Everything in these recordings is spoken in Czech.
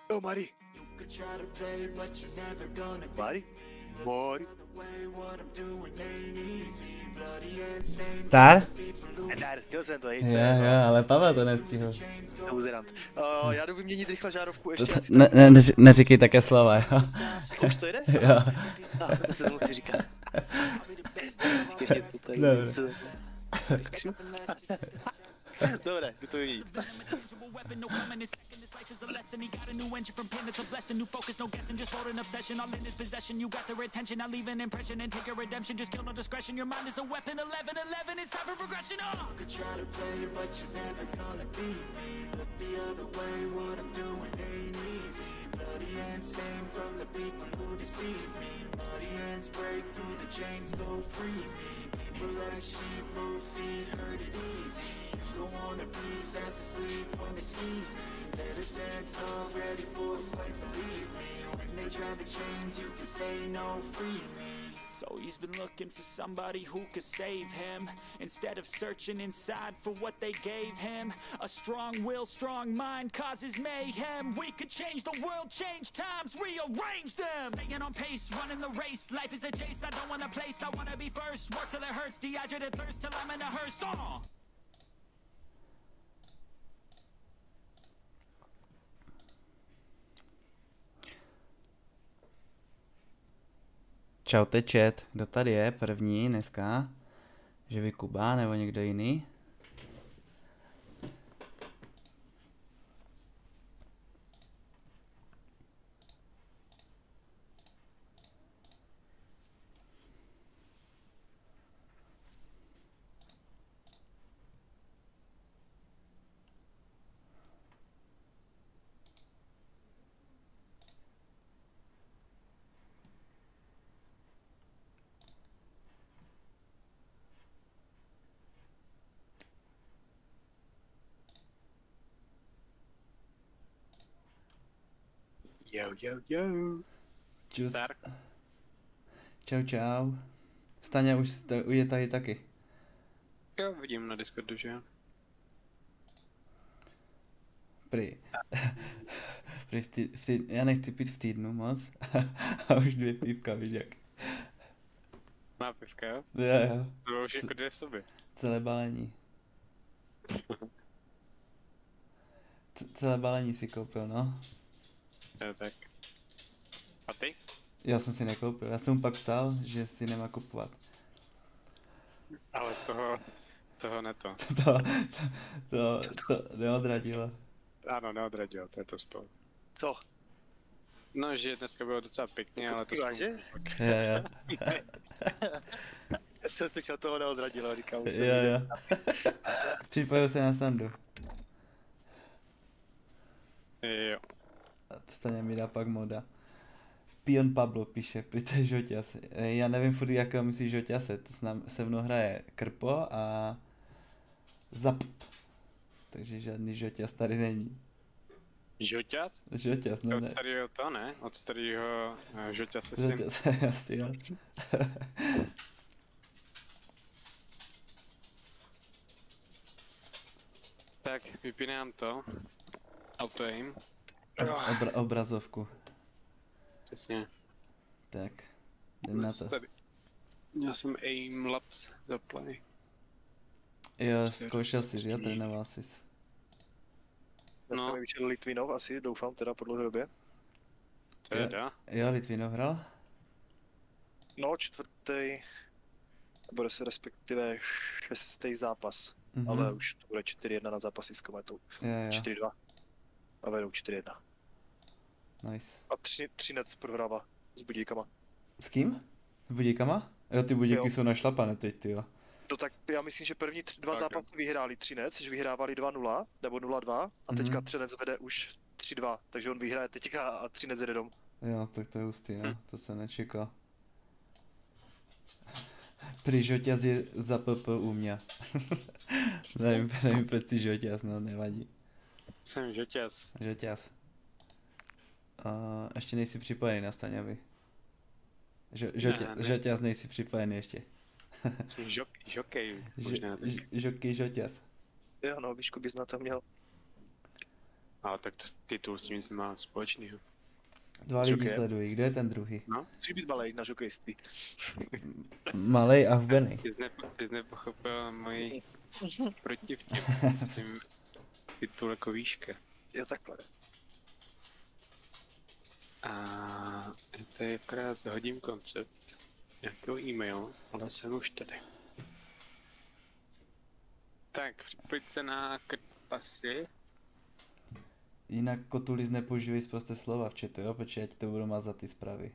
Oh, Mari. Mari? Mari? Tár? Ne, stihl jsem to, Jo, ale Pavel to nestihl. Buzerant. Já jdu vyměnit rychle žárovku ještě. Neříkej také slova, jo? Už to jde? Jo. To se musí říkat. Počkej, to tady něco. Dobré, jdu to vyměnit. Is a lesson. He got a new engine from pain, it's a blessing. New focus, no guessing, just hold an obsession. All in his possession, you got their attention. I leave an impression and take a redemption. Just kill no discretion. Your mind is a weapon. 11-11, it's time for progression. You could try to play it, but you're never gonna beat me. Look the other way, what I'm doing ain't easy. Bloody hands stained from the people who deceive me. Bloody hands break through the chains, go free me. People like sheep move feet, hurt it easy. You don't wanna be fast asleep when they scheme me. Better stand tall, ready for a fight, believe me. When they try the chains, you can say no, free me. So he's been looking for somebody who could save him, instead of searching inside for what they gave him. A strong will, strong mind causes mayhem. We could change the world, change times, rearrange them. Staying on pace, running the race. Life is a chase, I don't want a place, I wanna be first. Work till it hurts, dehydrated thirst till I'm in a hearse. Čaute chat, kdo tady je první dneska? Že vy Kuba nebo někdo jiný? Jo. Čus. Čau. Staňa už je tady taky. Jo, vidím na Discordu, že jo. Prý já nechci pít v týdnu moc. A už 2 pívka, víš jak. Má pivka, jo? Jo. To už jako 2 sobě. Celé balení. Celé balení si koupil, no. Jo, tak. A ty? Já jsem si nekoupil, já jsem mu pak psal, že si nemá kupovat. Ale toho ne to. To neodradilo. Ano, neodradil, to je to z toho. Co? No, že dneska bylo docela pěkně, ale to že? Jo. Já jsem slyšel, toho neodradilo, říkám už. Jo. Připojil se na standu. Jo. Staně mi dá pak moda. Pion Pablo píše, pojďte Žoťas. Já nevím furt jakého myslí Žoťase, to se mnou hraje Krpo a Zap. Takže žádný Žoťas tady není. Žoťas? Žoťas, no ne. Od starého to ne, od starého Žoťase si. Žoťase, asi jo. Tak, vypínám to. Auto-aim. Obrazovku. Přesně. Tak, jdem na to. Měl jsem aim labs za play. Jo, zkoušel jsi, jo, trénoval jsi. Dneska mi vyšel Litvinov asi, doufám teda po dlouhé době. Teda? Jo, Litvinov hrál? No, 4. bude se respektive 6. zápas. Ale už to bude 4-1 na zápasy s Kometou. 4-2. A vedou 4-1. Nice. A Třinec prohrává s Budíkama. S kým? S Budíkama? Jo, ty Budíky jsou našlapané teď, tyjo. No tak já myslím, že první 2 zápasy vyhráli Třinec, že vyhrávali 2-0 nebo 0-2 a teďka Třinec vede už 3-2, takže on vyhraje teďka a Třinec jede dom. Jo, tak to je hustý, no, to se nečekal. Prý Žoťas je za PP u mě. nevím proč si Žoťas, no nevadí. Jsem Žoťas. Žoťas. Ještě nejsi připojený na Staňovi. Žoťas nejsi připojený ještě. Jsem žokej, možná. Žokej Žoťas. Jo no, Výšku bys na to měl. Ale tak to titul s nic nemá společného. 2 lidi sledují, kdo je ten druhý? No? Musí být malej na žokejství. Malej a hubený. Ty jsi nepochopil moji protivtip. Myslím titul jako výška. Je takhle. A to je akorát zhodím koncept nějakého e-mailu, ale jsem už tady. Tak, připojď se na Krtpasy. Jinak Kotulis nepoužívej zprosté slova v chatu, jo? Počkej, já ti to budu mazat ty zprávy.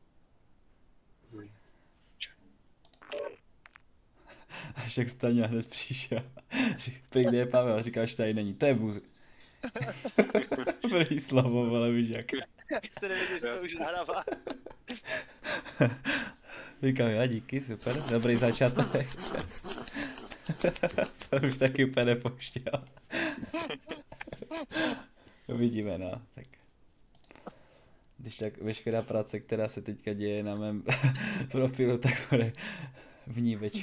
Až jak Staňa hned přišel. Kde je Pavel? Říkáš, tady není. To je bůzy. První slovo, ale víš jak. Já se nevěděl, že to už nahrává. Říkám, jo, díky, super. Dobrý začátek. To už taky úplně nepouštěl. Uvidíme, no, tak. Když tak veškerá práce, která se teďka děje na mém profilu, tak bude vníveč.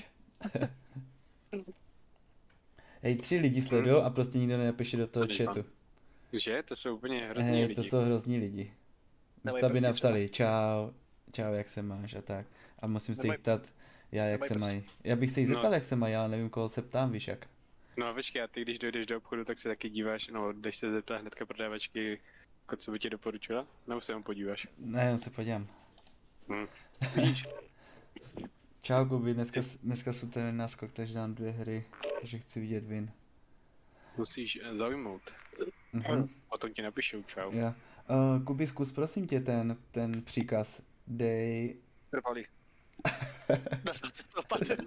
Hej, 3 lidi sledujou a prostě nikdo nenapíše do toho chatu. Že? To jsou úplně hrozní lidi. To jsou hrozní lidi. Místo by napsali čau, jak se máš a tak. A musím se jich ptát, jak se mají. Já bych se jich zeptal, jak se mají, ale nevím, koho se ptám, víš jak. No počkej, a ty když dojdeš do obchodu, tak se taky díváš, no jdeš se zeptat hnedka prodavačky, jako co by ti doporučila? Nebo se jenom podíváš? Ne, jenom se podívám. Vidíš? Čau Kubi, dneska jsou ten náskok, takže dám 2 hry, takže chci vidět win. Musíš zaujmout. O tom ti napíšu, čau. Já. Kubi, zkus prosím tě ten příkaz. Dej... Trvalý. Na 20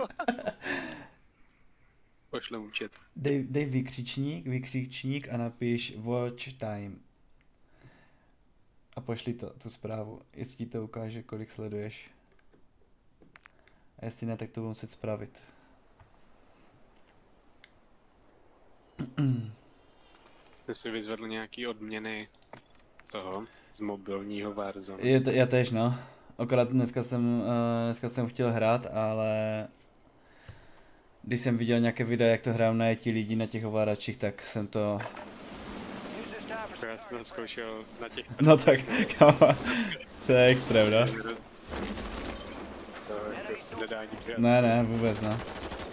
Pošle účet. Dej vykřičník a napiš watch time. A pošli tu zprávu, jestli ti to ukáže, kolik sleduješ. A jestli ne, tak to budu muset spravit. Ty jsi vyzvedl nějaký odměny toho z mobilního Warzone. Já tež, no. Akorát dneska jsem chtěl hrát, ale když jsem viděl nějaké videa, jak to hrajou na ti lidi na těch ovladačích, tak jsem to... Já jsem to zkoušel na těch... No tak, kámo, to je extrém, no. To se nedá nic věc. Ne, vůbec ne.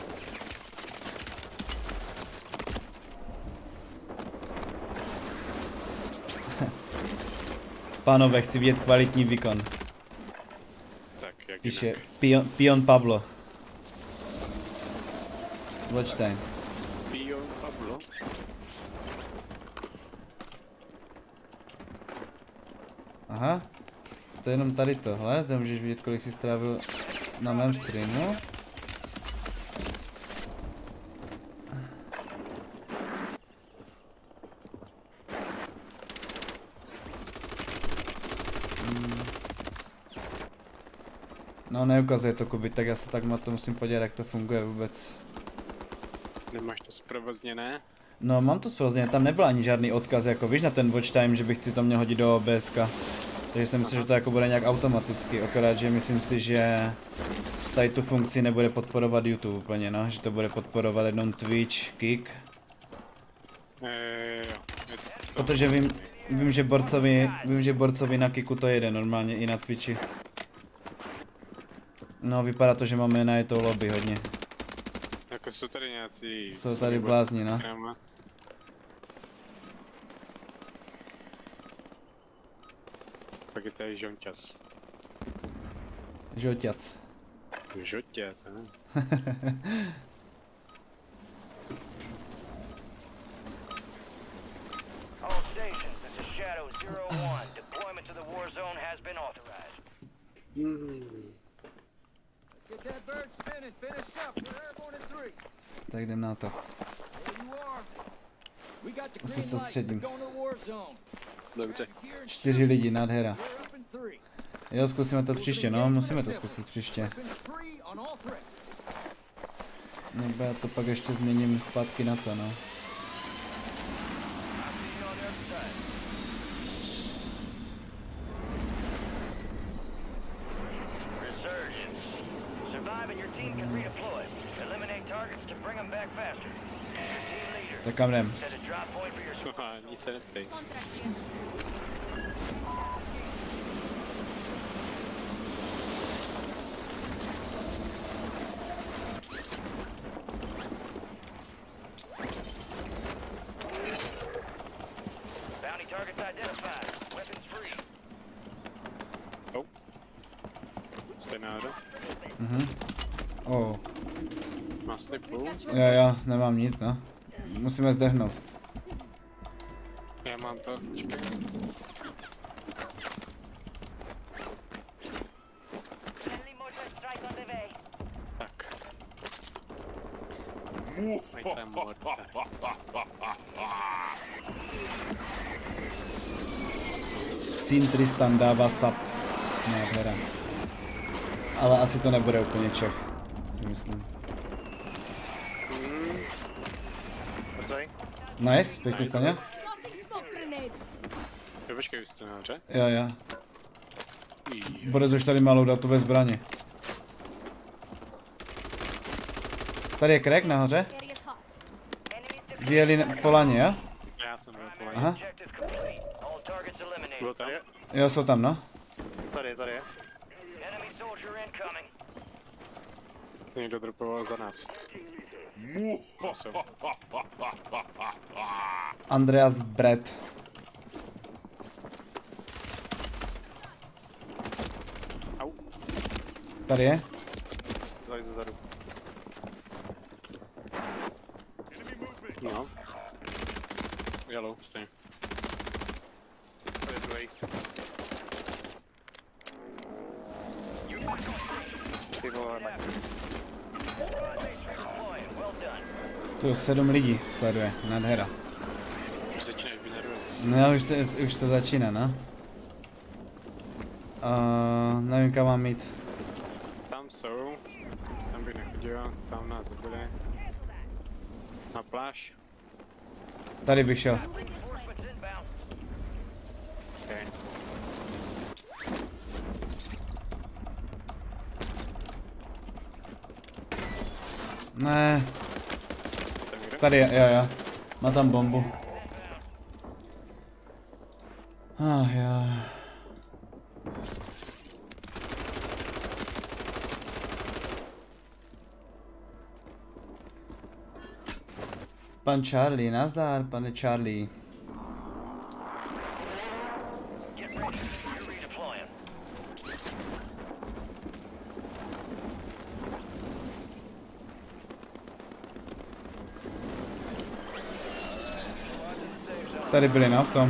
Pánové, chci vidět kvalitní výkon. Tak, jak Píše Pion Pablo. Watch time. Pion Pablo? Aha. To je jenom tady tohle, zde můžeš vidět, kolik jsi strávil na mém streamu. No neukazuje to Kuby, tak já se tak na to musím podívat, jak to funguje vůbec. Nemáš to zprovozněné? No mám to zprovozněné, tam nebyl ani žádný odkaz, jako víš na ten watch time, že bych si to měl hodit do OBSka. Takže jsem myslel, že to jako bude nějak automaticky, akorát že myslím si, že tady tu funkci nebude podporovat YouTube úplně, no, že to bude podporovat jenom Twitch, Kick. Jo. Protože vím, že borcovi na Kicku to jede normálně i na Twitchi. No, vypadá to, že máme na to lobby hodně. Jako jsou tady nějací... Jsou tady blázni, no. Pak je tady Žonťas. Žoťas. Žoťas, aha. All stations, this is Shadow 01. Deployment to the war zone has been authorized. Let's get that bird spinning. Finish up. We're airborne in 3. Tak jdem na to. There you are. We got the Se green light. soustředím. We're going to the war zone. Dobře. 4 lidi, nádhera. We're up in 3. Jo, zkusíme to příště, no, musíme to zkusit příště. Weapons free on all threats. Nebo já to pak ještě změním zpátky na to, no. Resurgence. Survive and your team can redeploy. Eliminate targets to bring them back faster. Your team leader Tak kam jdem? set a drop point for your Ani se neptej. Bounty targets identified. Weapons free. Oh. Jste náhodou? Oh. Má slipu? Jo, nemám nic, no. Musíme zdrhnout. Já mám to, čekaj. Friendly mortar strike on the way. Tak. Majte mortar. Syn Tristan dává sap. Nádhera. Ale asi to nebude úplně Čech, si myslím. Mrtvej. Nice, pěkně staně. Jo, počkej, už jste nahoře? Jo. Borec už tady má loadoutové zbraně. Tady je crack nahoře. Vyjeli po laně, jo? Já jsem byl po Aha. Objective complete. All targets eliminated. Bylo tam? Jo, jsou tam, no. Tady je. Enemy soldier incoming. Někdo dropoval za nás. Awesome. Andreas Brett. Au. Tady je. Tady zezadu. No. Yellow, stejně. Tady je druhý. Ty vole, Mike. Well done. Tu 7 lidí sleduje, nádhera. Už začínáš být nervózní. No, už to začíná, no. Nevím, kam mám jít. Tam jsou. Tam bych nechodil, tam nás zabili. Na pláž. Tady bych šel. Reinforcements inbound. Okay. Ne, Tam někde? tady je, jo. Má tam bombu. Jo. Pan Charlie, nazdar, pane Charlie. Get ready. You're redeploying. Tady byli, no, v tom.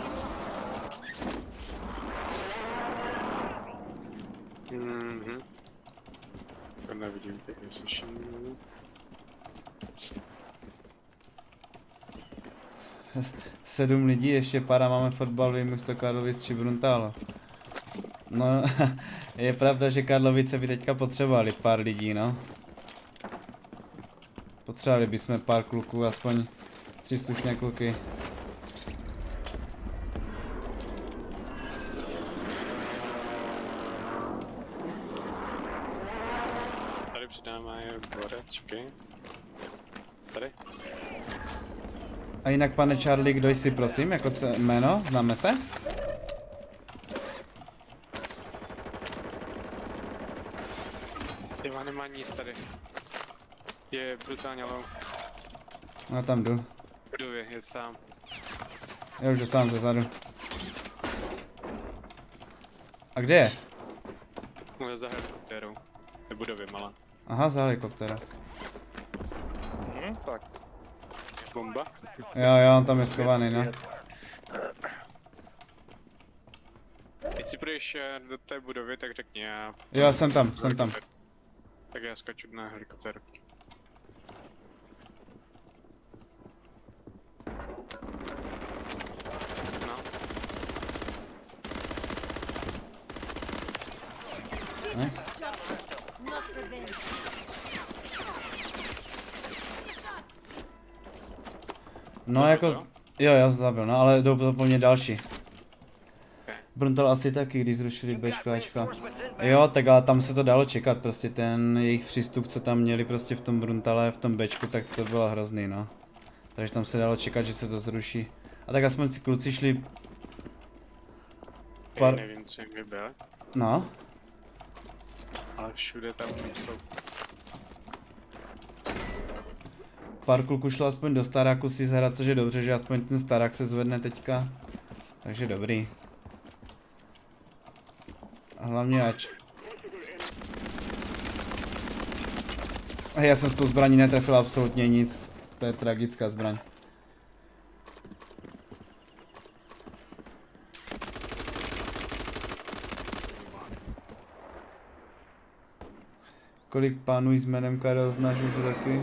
To nevidím, teď neslyším. Sedm lidí, ještě para máme fotbalový místo Karlovic či Bruntálo. No, je pravda, že Karlovice by teďka potřebovali pár lidí, no. Potřebovali bychom pár kluků, aspoň 3 slušné kluky. Tady před náma je borec, čekej. Tady? A jinak, pane Charlie, kdo jsi, prosím, jako jméno, známe se? Tyma nemá nic tady. Je brutálně low. No tam jdu. Budově, je sám. Já už dostávám zezadu. A kde je? Mluví za helikoptérou. Je budově malá. Aha, za helikoptera. Tak. Bomba? Jo, on tam je schovaný, no. Když si půjdeš do té budovy, tak řekni já... Jo, jsem tam. Tak já skaču na helikoptéru. No. No jako, jo, já zabil, no, ale jdou po mně další. Bruntal asi taky, když zrušili Bčkáčka. Jo, tak ale tam se to dalo čekat, prostě ten jejich přístup, co tam měli prostě v tom Bruntale, v tom Bčku, tak to bylo hrozný, no. Takže tam se dalo čekat, že se to zruší. A tak aspoň si kluci šli... Já nevím, co jim byl. No. Ale všude tam jsou. Pár kluků šlo aspoň do staráku si zahrát, což je dobře, že aspoň ten starák se zvedne teďka. Takže dobrý. A hlavně ač. Hej, já jsem s tou zbraní netrefil absolutně nic. To je tragická zbraň. Kolik pánů s jménem Karel znáš už taky?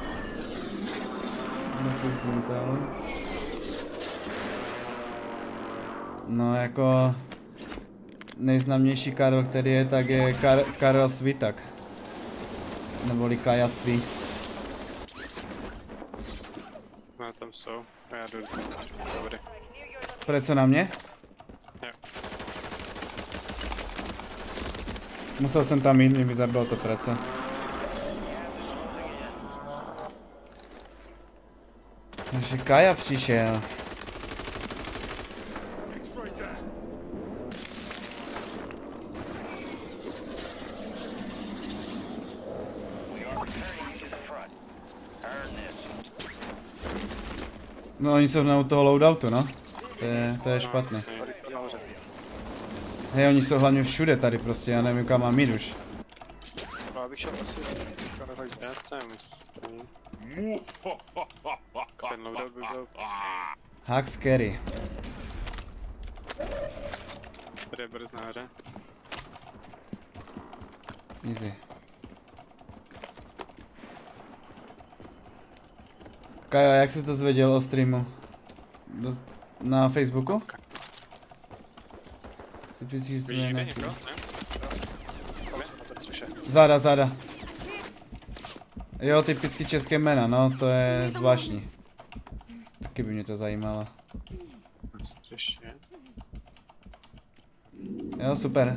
No jako... Nejznámější Karel, který je, tak je Karel Svitak. Neboli Kaja Svi. No tam jsou. A já jdu do vody. Proč co na mě? Jo. Musel jsem tam jít, mě by zabilo to prece. Takže Kaja přišel. No oni jsou u toho loadoutu, no. To je špatné. Hej, oni jsou hlavně všude tady prostě, já nevím kam mám jít už. No abych šel asi... Já jsem myslím. Ten loadout by byl... Hack scary. Tady je brz nahoře. Easy. Kajo, jak jsi to zvěděl o streamu? Na Facebooku? Ty písíš Víš někde někoho, ne? Záda. Jo, typicky české jména, no, to je zvláštní. Taky by mě to zajímalo. Strašně. Jo, super.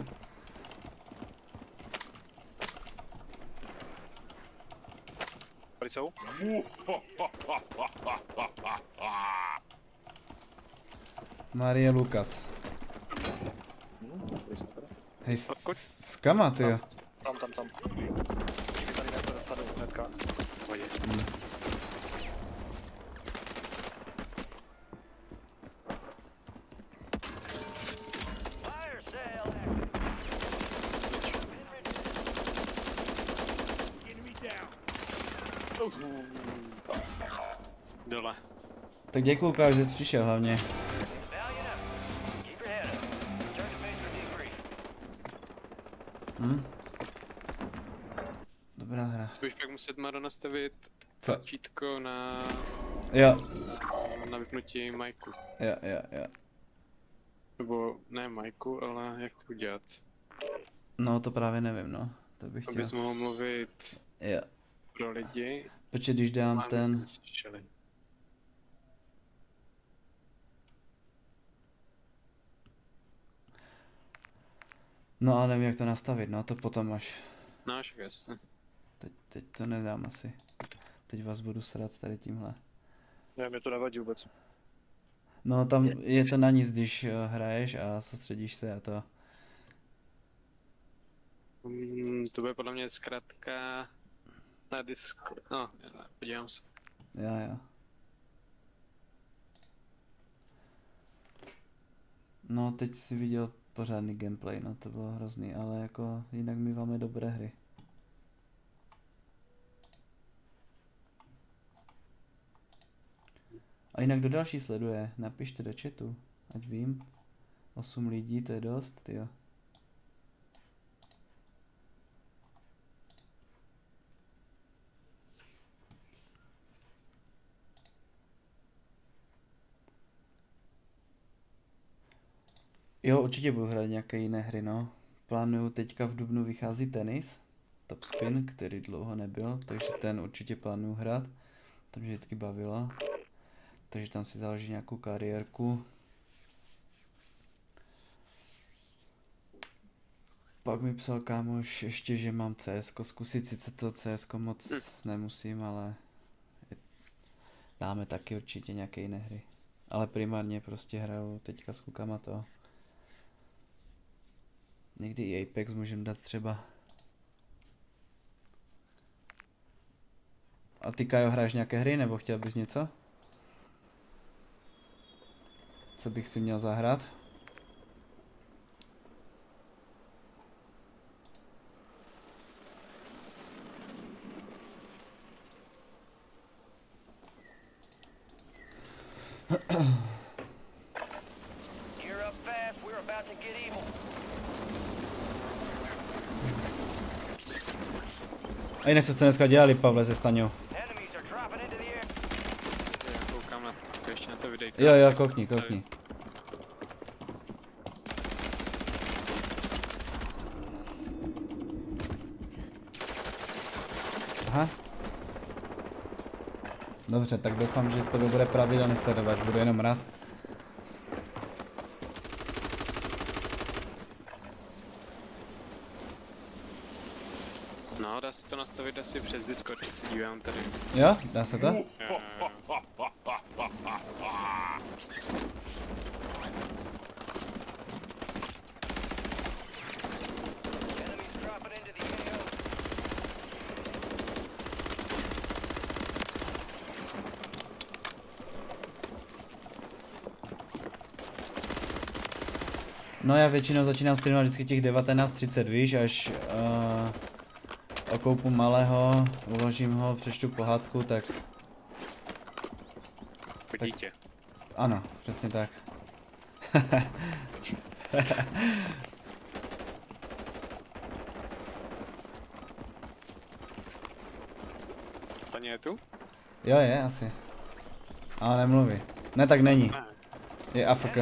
Tady jsou? Marie Lukas. Hej, s kama, tyjo? Tam. Počkej, tady nedostanu hnedka. Dole. Tak děkuju, Kájo, že jsi přišel hlavně. Dobrá hra. Budeš pak muset Maro nastavit Co? tlačítko na vypnutí majku. Jo. Nebo ne majku, ale jak to udělat? No to právě nevím, no. To bych chtěl. Abys mohl mluvit Jo. pro lidi. Počkej, když dám ten... No a nevím jak to nastavit, no to potom až. No až jasně. Teď to nedám asi. Teď vás budu srat tady tímhle. Ne, mě to nevadí vůbec. No tam je to na nic, když hraješ a soustředíš se a to. To bude podle mě zkrátka na Discord. No, podívám se. Jo. No teď si viděl pořádný gameplay, no to bylo hrozný, ale jako jinak my máme dobré hry. A jinak kdo další sleduje, napište do chatu, ať vím. 8 lidí, to je dost, tyjo. Jo, určitě budu hrát nějaké jiné hry, no. Plánuju, teďka v dubnu vychází tenis, Top Spin, který dlouho nebyl, takže ten určitě plánuju hrát. To mě vždycky bavilo. Takže tam si založí nějakou kariérku. Pak mi psal kámoš ještě, že mám CSko zkusit, sice to CSko moc nemusím, ale dáme taky určitě nějaké jiné hry. Ale primárně prostě hraju teďka s klukama to. Někdy i Apex můžem dát třeba. A ty, Kajo, hráš nějaké hry, nebo chtěl bys něco? Co bych si měl zahrát? A jinak co jste dneska dělali, Pavle, se Staňou? Já koukám na to, ještě na to videjko. Jo, koukni. Aha. Dobře, tak doufám, že z tebe bude pravidelný sledovač, budu jenom rád. No, dá se to nastavit asi přes Discord, že se dívám tady. Jo, dá se to? No já většinou začínám streamovat vždycky těch 19:30, víš, až okoupu malého, uložím ho, přečtu pohádku, tak... Po dítě. Ano, přesně tak. Taně je tu? Jo, je asi. Ale nemluví. Ne, tak není. Ne. Je AFK.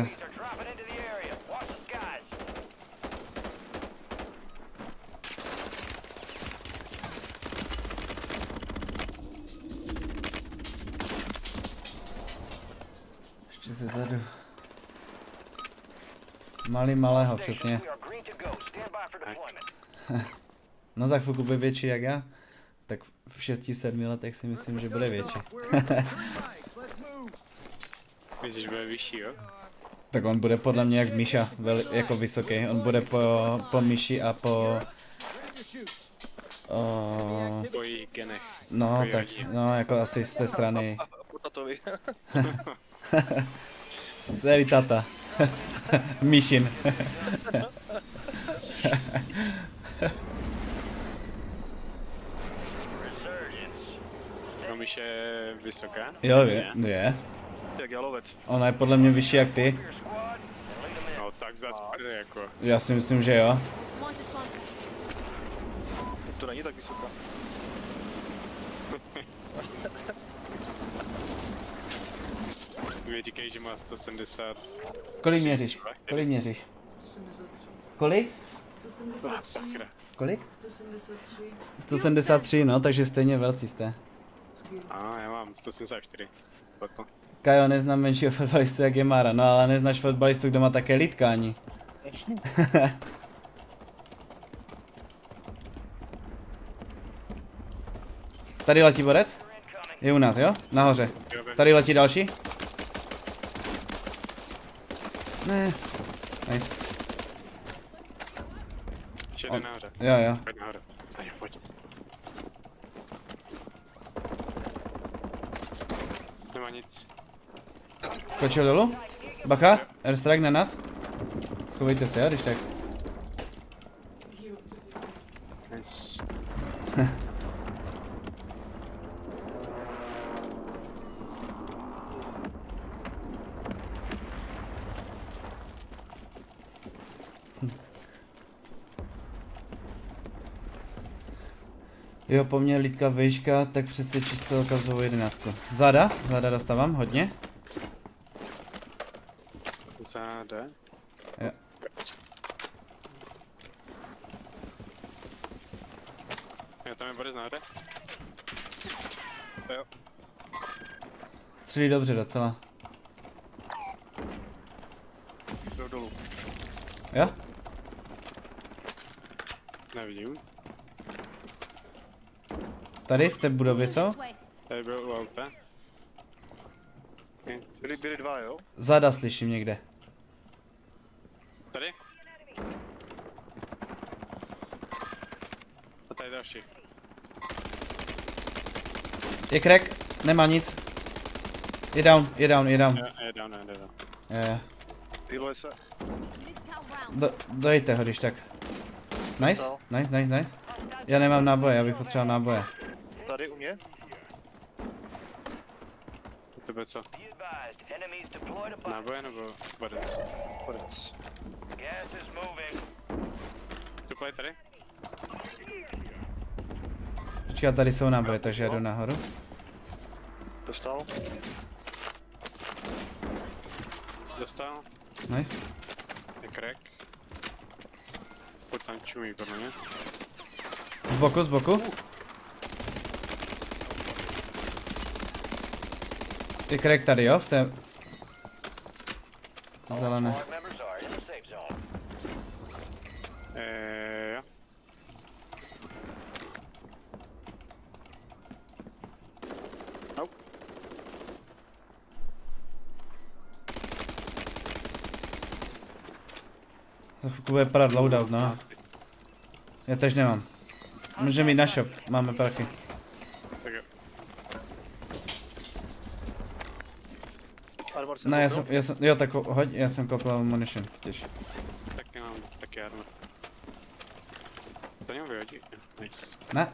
Ještě se zadu. Malého, přesně. No za chvilku bude větší jak já. Tak v 6-7 letech si myslím, že bude větší. Myslíš, že bude vyšší, jo? Tak on bude podle mě jak Míša, jako vysoký. On bude po Míši a po... Po jejich genech. No, tak, no, jako asi z té strany. Po tatovi. Celý tata. Míšin. No, Míša je vysoká? Jo, je. Jak jalovec. Ona je podle mě vyšší jak ty. No, tak zvás prde, jako. Já si myslím, že jo. To není tak vysoká. Mě říkají, že má 170. Kolik měříš? Kolik? 173. Kolik? 173. 173, no, takže stejně velcí jste. A já mám 174. Potom. Kajo, neznám menšího fotbalistu jak je Mara, no ale neznáš fotbalistu, kdo má také lítka ani. Tady letí borec? Je u nás, jo? Nahoře. Tady letí další? Ne. Nice. Ještě jde nahoře. Jo. Pojď nahoře. Pojď. Nemá nic. Skočil dolů? Bacha, airstrike na nás. Schovejte se, jo, když tak. Nice. Jo, po mně lítka výška, tak přesvědčíš celou kauzovou 11. Záda dostávám hodně. Záda. Jo. Jo, tam je borec nahoře. Jo. Střílí dobře docela. Jdou dolů. Jo? Nevidím. Tady v té budově jsou? Tady byl u auta. Byli dva, jo? Záda slyším někde. Tady? A tady další. Je crack, nemá nic. Je down. Je down. Je. Healuje se. Dojďte ho, když tak. Nice. Já nemám náboje, já bych potřeboval náboje. Tady u mě. U tebe co? Be advised, enemies deployed a bomb. Náboje nebo bodec? Konec. Gas is moving. Tuplej tady? Počkej, tady jsou náboje, takže jdu nahoru. Dostal. Dostal? Nice. Je crack. Pojď tam čumí podle mě. Z boku. Je crack tady, jo? V té... Zelené. Squad members are in the safe zone. Jo. Au. Za chvilku bude padat loadout, no. Já tež nemám. Můžeme jít na shop, máme prachy. Tak jo. Armor se Ne, koupil. jo, tak hoď, já jsem koupil munition, těž. Taky mám, taky armor. To něm vyhodí? Nice. Ne?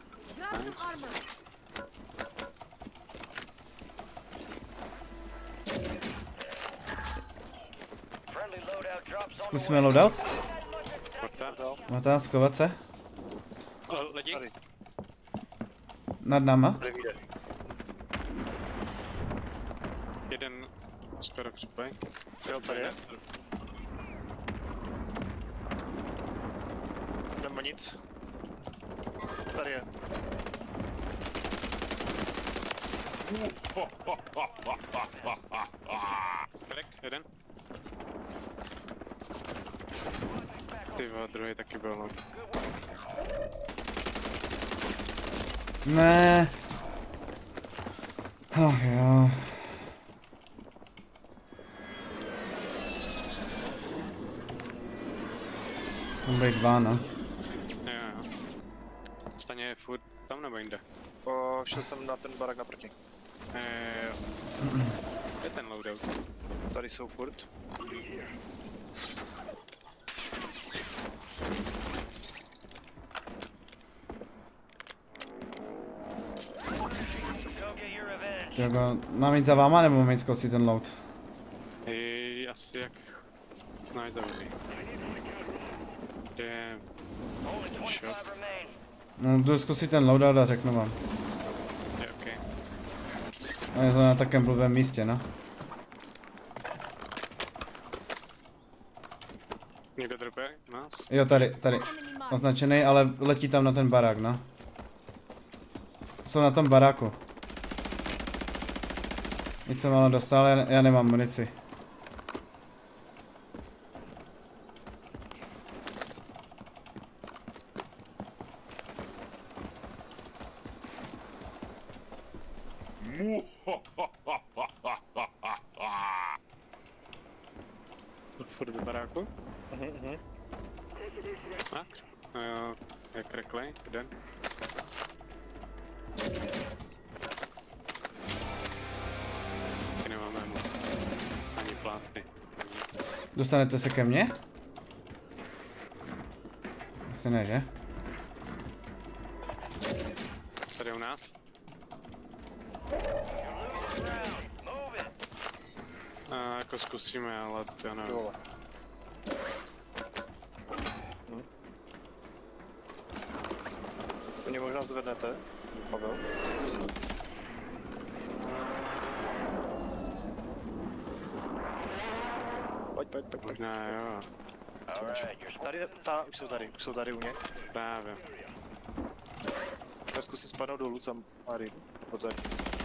Friendly loadout drops on the Zkusíme loadout? Porta. Mata, skovat se. Lidi? Tady. Nad náma. Tady vyjde. Jeden skoro křupej. Jo, tady je. Nemá nic. Tady je. Crack, jeden. Ty vole, druhý taky byl low. Ne. Ach jo. Tam byly dva, no. Jo. Staně je furt tam nebo jinde? Šel jsem na ten barak naproti. Jo. Je ten loadout. Tady jsou furt. Go get your revenge. Jako, mám jít za váma, nebo mám jít zkusit ten load? Asi jak... No, je zavřený. Damn. Only 25 remain. No, jdu zkusit ten loadout a řeknu vám. Je okej. No, je to na takém blbém místě, no. Někdo drope? Nás? Jo, tady. Označený, ale letí tam na ten barák, no. Jsou na tom baráku. Nic jsem ale dostal, já nemám munici. Furt do baráku? Tak? Je cracklej, jeden. Taky nemáme mu ani plátny. Dostanete se ke mně? Asi ne, že? Tady u nás? Move it. Jako zkusíme, ale to nevím. Dole. Oni možná zvednete, Pavel. Pojď. Možná jo, Alright, your squad. Tady, už jsou tady u mě. právě. Já zkusím spadnout dolů, sam Marin. Tady.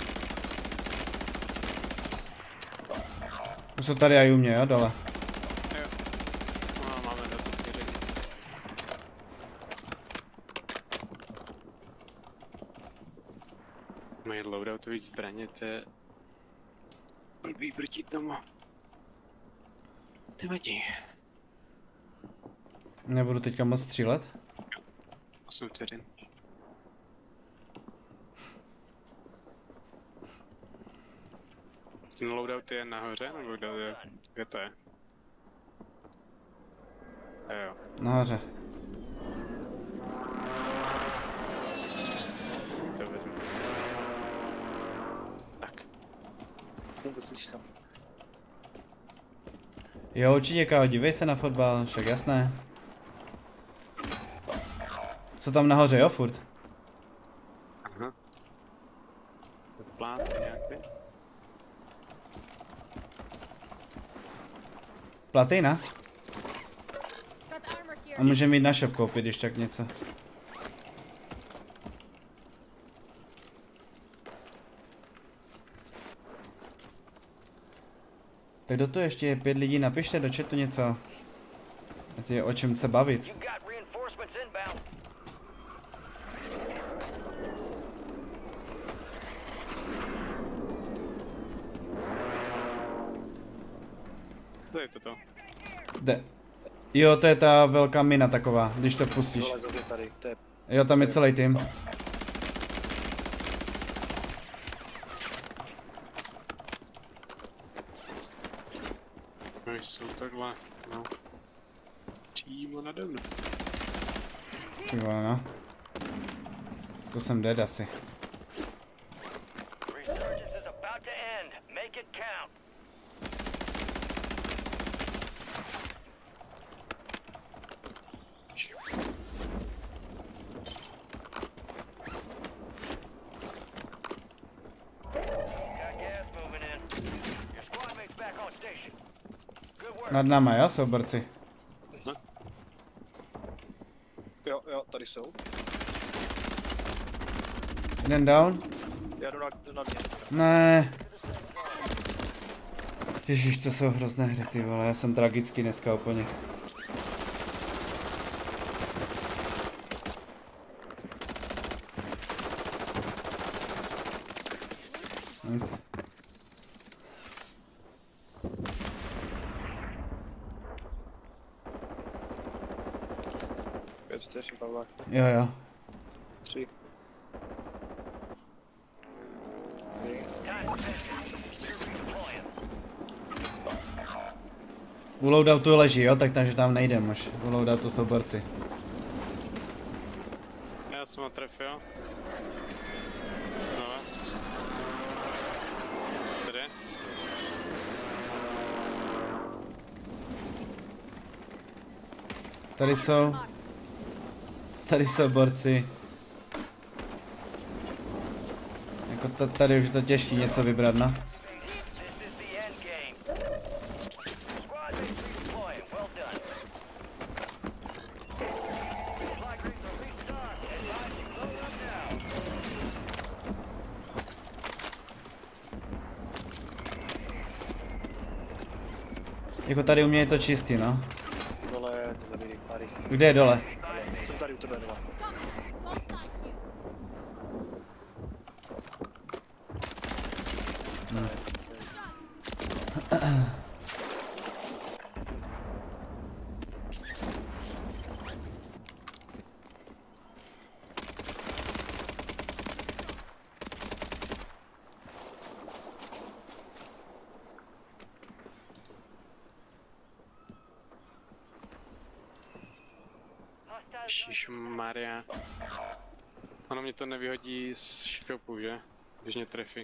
Už jsou tady i u mě, jo, dole. Jo. No, máme 24. Mají loadoutový zbraně, to je... Blbý brtít doma. Nevadí. Nebudu teďka moc střílet? 8 vteřin. Ten loadout je nahoře, nebo kde to je? Jo. Nahoře. To vezmu. Tak. To slyším. Jo, určitě, kámo, dívej se na fotbal, však jasné. Co tam nahoře, jo, furt? Aha. Plán nějaký? Platejna? A můžeme jít na shop koupit, když tak něco. Tak do toho ještě je 5 lidí, napište do chatu něco. Ať je o čem se bavit. You got reinforcements inbound. Co je toto? Jde. Jo, to je ta velká mina taková, když to pustíš. Dole zase tady, to je... Jo, tam je celý tým. No, jsou takhle, no. Přímo nade mnou. Ty vole, no. To jsem dead asi. Resurgence is about to end. Make it count. Got gas moving in. Your squad mate's back on station. Good work. Nad náma, jo, jsou borci. Jo, tady jsou. Jeden down. Já jdu na mě. Ne. Ježiš, to jsou hrozné hry, ty vole, já jsem tragický dneska úplně. Nice. Pět vteřin, Pavle. Jo, jo. 3. U loadoutu leží, jo, takže tam nejdem už. U loadoutu jsou borci. Já jsem ho trefil. Znova. Tady. Tady jsou borci. Jako tady už je to těžký něco vybrat, no. Jako tady u mě je to čistý, no. Dole je zabíjí pary. Kde je dole? Jsem tady u tebe dole. Ježišmarja. Ono mě to nevyhodí z shopu, že? Když mě trefí.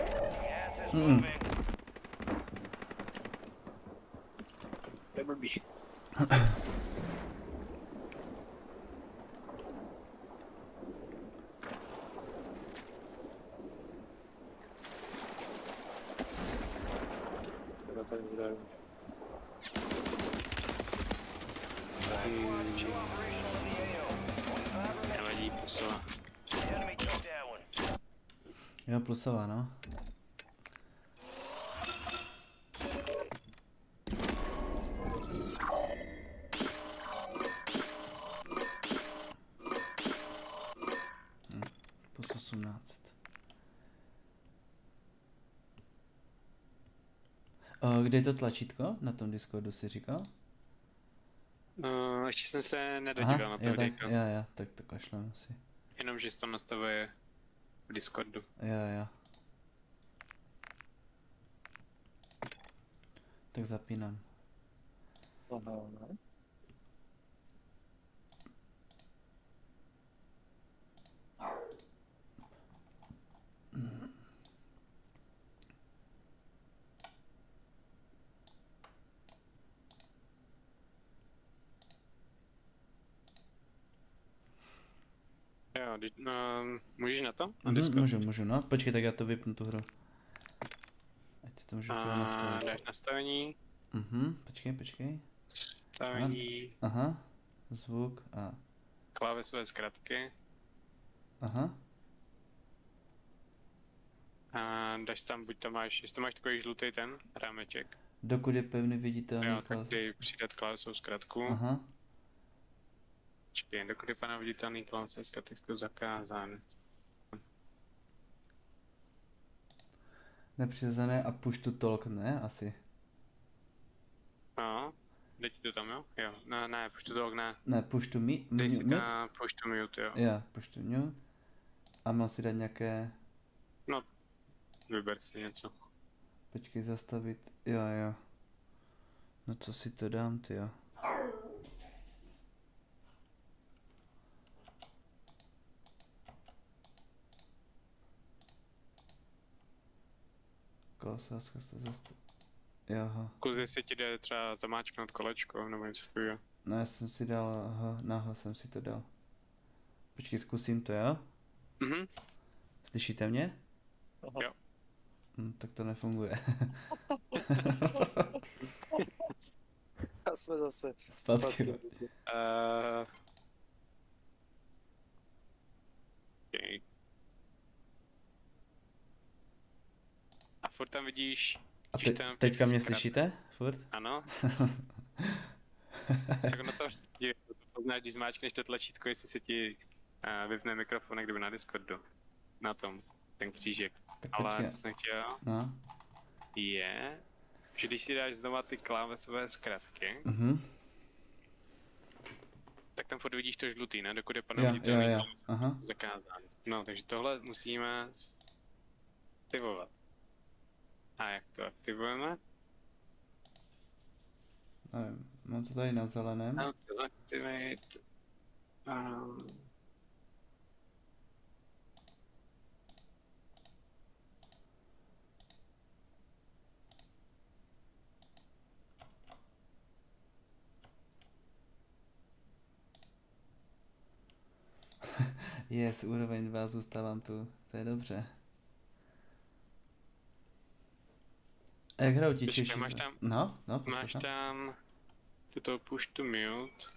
To je blbý. Tady bude. Nevadí, plusová. Jo, plusová, no. Plus 18. Kde je to tlačítko? Na tom Discordu si říkal? Ještě jsem se nedodíval na to videjko. Jo, tak to kašlem si. Jenom, že se to nastavuje v Discordu. Jo. Tak zapínám. Jo, můžeš na to? Můžu, no. Počkej, tak já to vypnu tu hru. Ať si to můžu nastavit. Dáš nastavení. Počkej. Nastavení. Aha, zvuk a... Klávesové zkratky. Aha. A dáš tam, buď tam máš, jestli máš takový žlutý ten rámeček. Dokud je pevný viditelný jo, klas. tak dej přidat klávesovou zkratku. Aha. Počkej, dokud je pana viditelný klávesové zkratky zakázán. Nepřirozené a push to talk, ne? Asi. No, dej ti to tam, jo? Jo, ne, push to talk, ne. Ne, push to mute? Dej si tam push to mute, jo. Jo, push to mute. A mám si dát nějaké... No, vyber si něco. Počkej, zastavit, jo. No co si to dám, tyjo. Klasářka to zastavit. Joho. Když si ti jde třeba zamáčknout kolečko, nebo něco takového. No já jsem si dal, naho jsem si to dal. Počkej, zkusím to, jo? Slyšíte mě? Jo. Tak to nefunguje. A jsme zase. Zpátky. Okay. A furt tam vidíš... Teďka mě slyšíte? Furt? Ano. Tak ono to poznáš, když zmáčkneš to tlačítko, jestli se ti vypne mikrofon, kdyby na Discordu. Na tom, ten křížek. Tak ale co jsem chtěl, je, že když si dáš znova ty klávesové zkratky, tak tam furt vidíš to žlutý, ne? Dokud je pana viditelný zakázán. No, takže tohle musíme aktivovat. A jak to aktivujeme? Nevím, mám to tady na zeleném. Activate. Yes, úroveň 2, zůstávám tu, to je dobře. A jak hrajou ti Češi? Máš tam, máš tam tuto push to mute.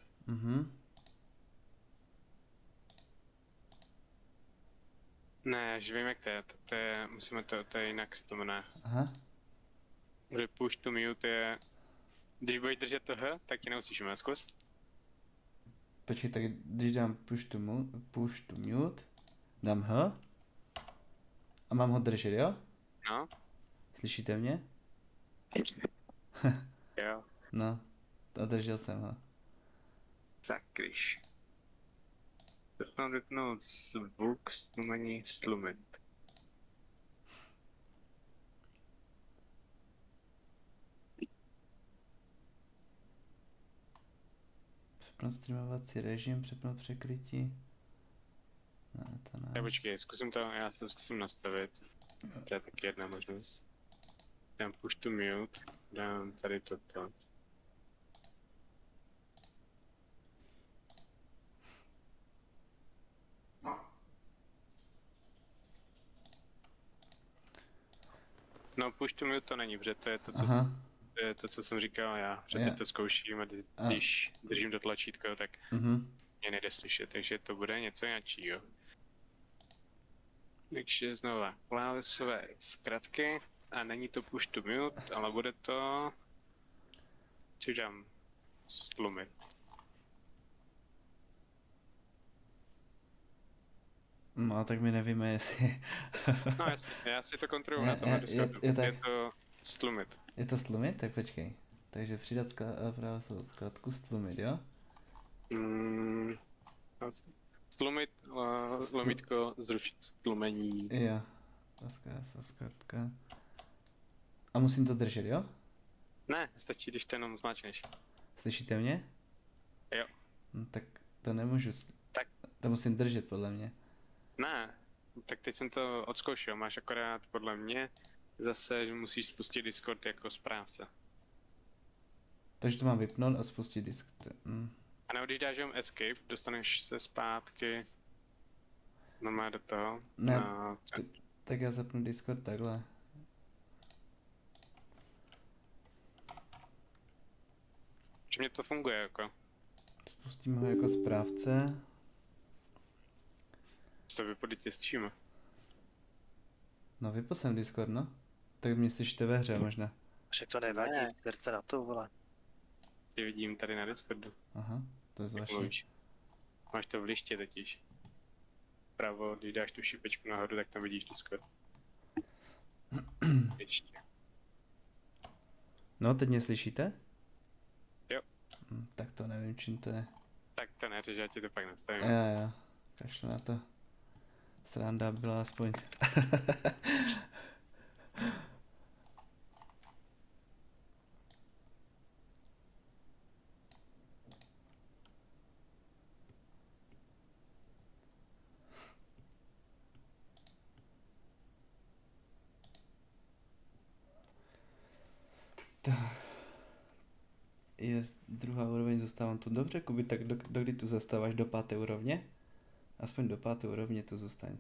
Ne, až vím jak to je, musíme to je jinak se to jmenuje. Aha. Že push to mute je, když budeš držet to H, tak ti neuslyšíme, zkus. Počkej, tak když dám push to mute, dám H a mám ho držet, jo? No. Slyšíte mě? Jo. No, to držel jsem ho. Sakryš. Vypnout, vypnout zvuk, snumení, slumit. Přepnout streamovací režim, přepnout překrytí. Ne, to ne. Počkej, zkusím to, já si to zkusím nastavit. To je taky jedna možnost. Dám push to mute, dám tady toto. No push to mute to není, protože to je to, co, co jsem říkal já, že teď to zkouším a když držím to tlačítko, tak mě nejde slyšet, takže to bude něco jiného. Takže znova klávesové zkratky a není to push to mute, ale bude to, co dám, slumit. No tak my nevíme jestli... No jasně, já si to kontroluji na tomhle Discordu. Stlumit. Je to stlumit? Tak počkej. Takže přidat zkratku stlumit, jo? Stlumit, lomítko, zrušit stlumení. Jo. Zkratka. A musím to držet, jo? Ne, stačí, když to jenom zmáčkneš. Slyšíte mě? Jo. No, tak to nemůžu. Tak. To musím držet, podle mě. Ne, tak teď jsem to odzkoušel, máš akorát podle mě zase, že musíš spustit Discord jako správce. Takže to mám vypnout a spustit disk. A nebo když dáš jenom escape, dostaneš se zpátky normálně do toho. Ne, tak já zapnu Discord takhle. Že mě to funguje jako? Spustím ho jako správce. Co to vypadá, tě slyšíme? No vypl jsem Discord, no. Tak mě slyšíte ve hře možná. Však to nevadí, drce na to, vole. Tě vidím tady na Discordu. Aha, to je zvláštní. Máš to v liště totiž. Pravo, když dáš tu šipečku nahoru, tak tam vidíš Discord. Ještě. No, teď mě slyšíte? Jo. Tak to nevím, čím to je. Tak to neřeš, já ti to pak nastavím. Jo. Kašlu na to. Sranda byla aspoň. Je druhá úroveň, zůstávám tu. Dobře, Kuby, tak dokdy tu zastáváš? Do 5. úrovně? Aspoň do 5. úrovně tu zůstaň.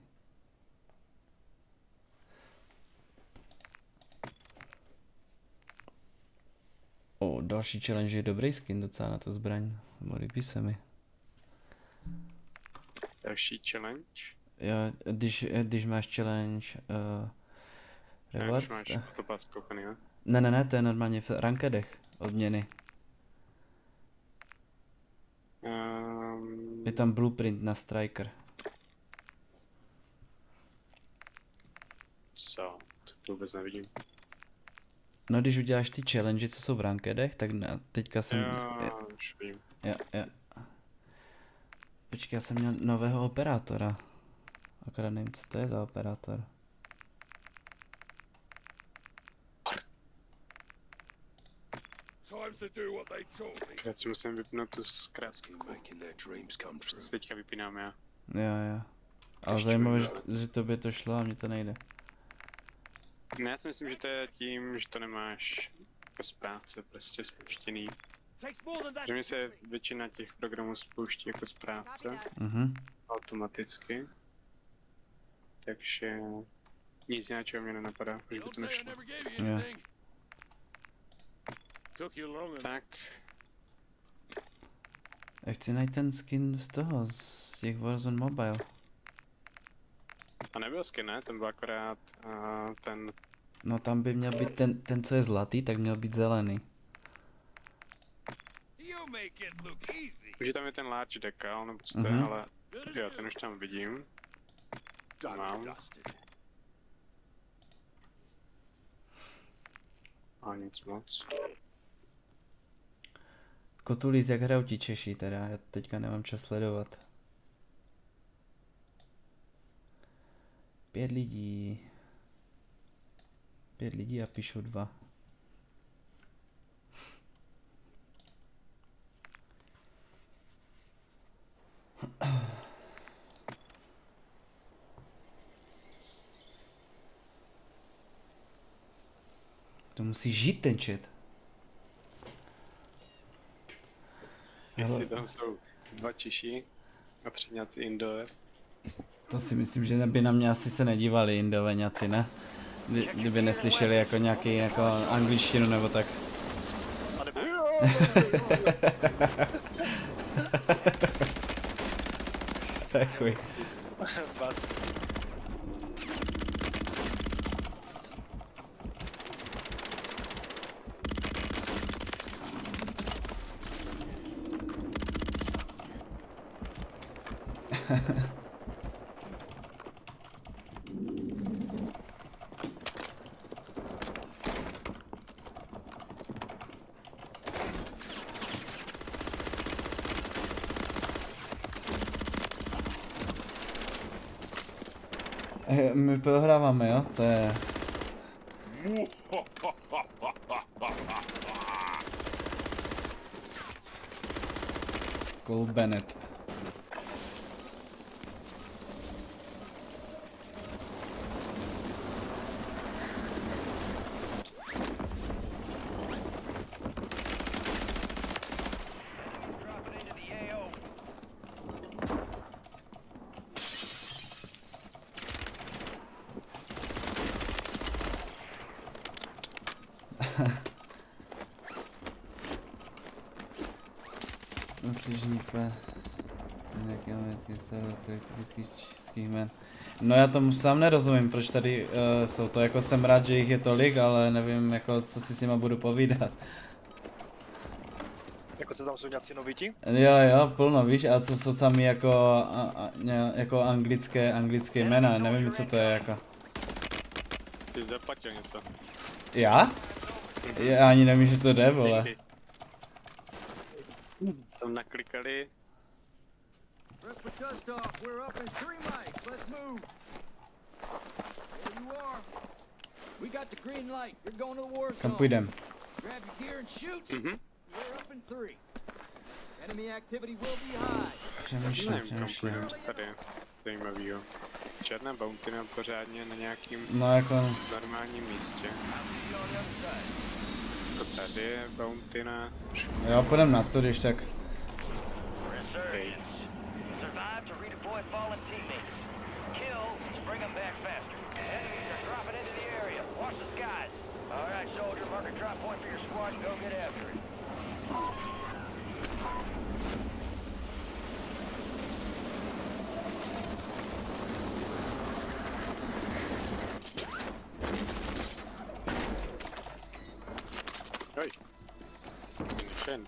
Další challenge je dobrý skin docela na to zbraň. Líbí se mi. Další challenge? Jo, když máš challenge rewards. Máš to pas koupený, jo? Ne, to je normálně v rankedech odměny. Je tam blueprint na striker. Co? To vůbec nevidím. No když uděláš ty challenge, co jsou v rankedech, tak teďka jsem... Už vím. Jo. Počkej, já jsem měl nového operátora. Akorát nevím, co to je za operátor. Já si musím vypnout tu zkrátku. Teďka vypínám já. Jo. Ale zajímavé, že tobě to šlo a mně to nejde. Ne, já si myslím, že to je tím, že to nemáš jako z práce prostě spouštěný. Že mi se většina těch programů spouští jako z práce. Automaticky. Takže nic jiného mě nenapadá, že by to nešlo. Jo. Tak. Já chci najít ten skin z toho, z těch Warzone Mobile. A nebyl skin, ne? Ten byl akorát ten... No tam by měl být ten co je zlatý, tak měl být zelený. Už tam je ten large decal, nebo co to je, ale... Jo, ten už tam vidím. Mám. A nic moc. Kotulíc, jak hrajou ti Češi teda, já teďka nemám čas sledovat. 5 lidí. 5 lidí a píšou 2. To musí žít ten chat. Jestli tam jsou 2 Češi a 3 nějací Indové. To si myslím, že by na mě asi se nedívali Indové nějací, ne? Kdyby neslyšeli jako nějaký jako angličtinu nebo tak. Takový. My prohráváme, jo? To je... Cole Bennett. Musíš nífe nějaké typických českých jmen. No já tomu sám nerozumím, proč tady jsou to, jako jsem rád, že jich je tolik, ale nevím, jako co si s nima budu povídat. Jako co tam jsou nějací novíti? Jo, plno, víš, a co jsou sami jako anglické jména, nevím, co to je jako. Jsi zaplatil něco. Já? Já ani nevím, že to jde, vole. Tam naklikali. Kam půjdem? Přemýšlím. Tady zajímavýho. Černá bounty na pořádně na nějakým normálním místě. To tady je bounty na... Jo, půjdem na to, když tak. Okay. Oj. Ten.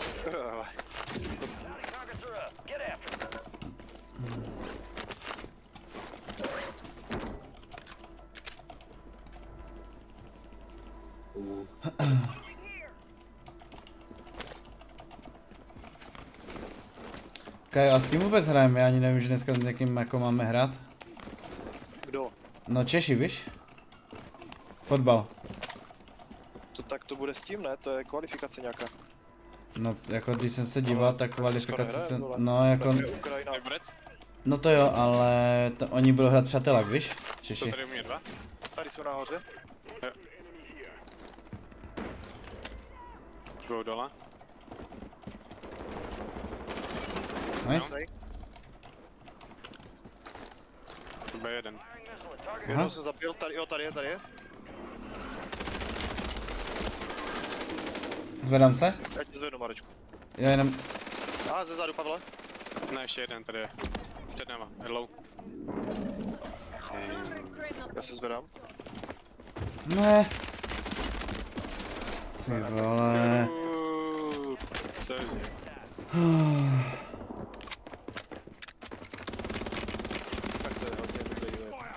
Kaj, a s kým vůbec hrajeme? Já ani nevím, že dneska s někým jako máme hrát. Kdo? No Češi, víš? Fotbal. Tak to bude s tím, ne? To je kvalifikace nějaká. No, jako když jsem se díval, tak kvalifikace se... No, jako... No to jo, ale oni budou hrát přátelák, víš? Češi. To tady u mě dva? Tady jsou nahoře. Jo. Budou dole. Nice. B1. Jednou se zabil, tady, jo, tady je. Zvedám se? Já tě zvednu, Marečku. Já jenom... Ze zadu, Pavle. Ne, ještě jeden tady je. Před náma, hello. Já se zvedám. Ne. Ty vole. Cože? Tak to je hodně dobrý,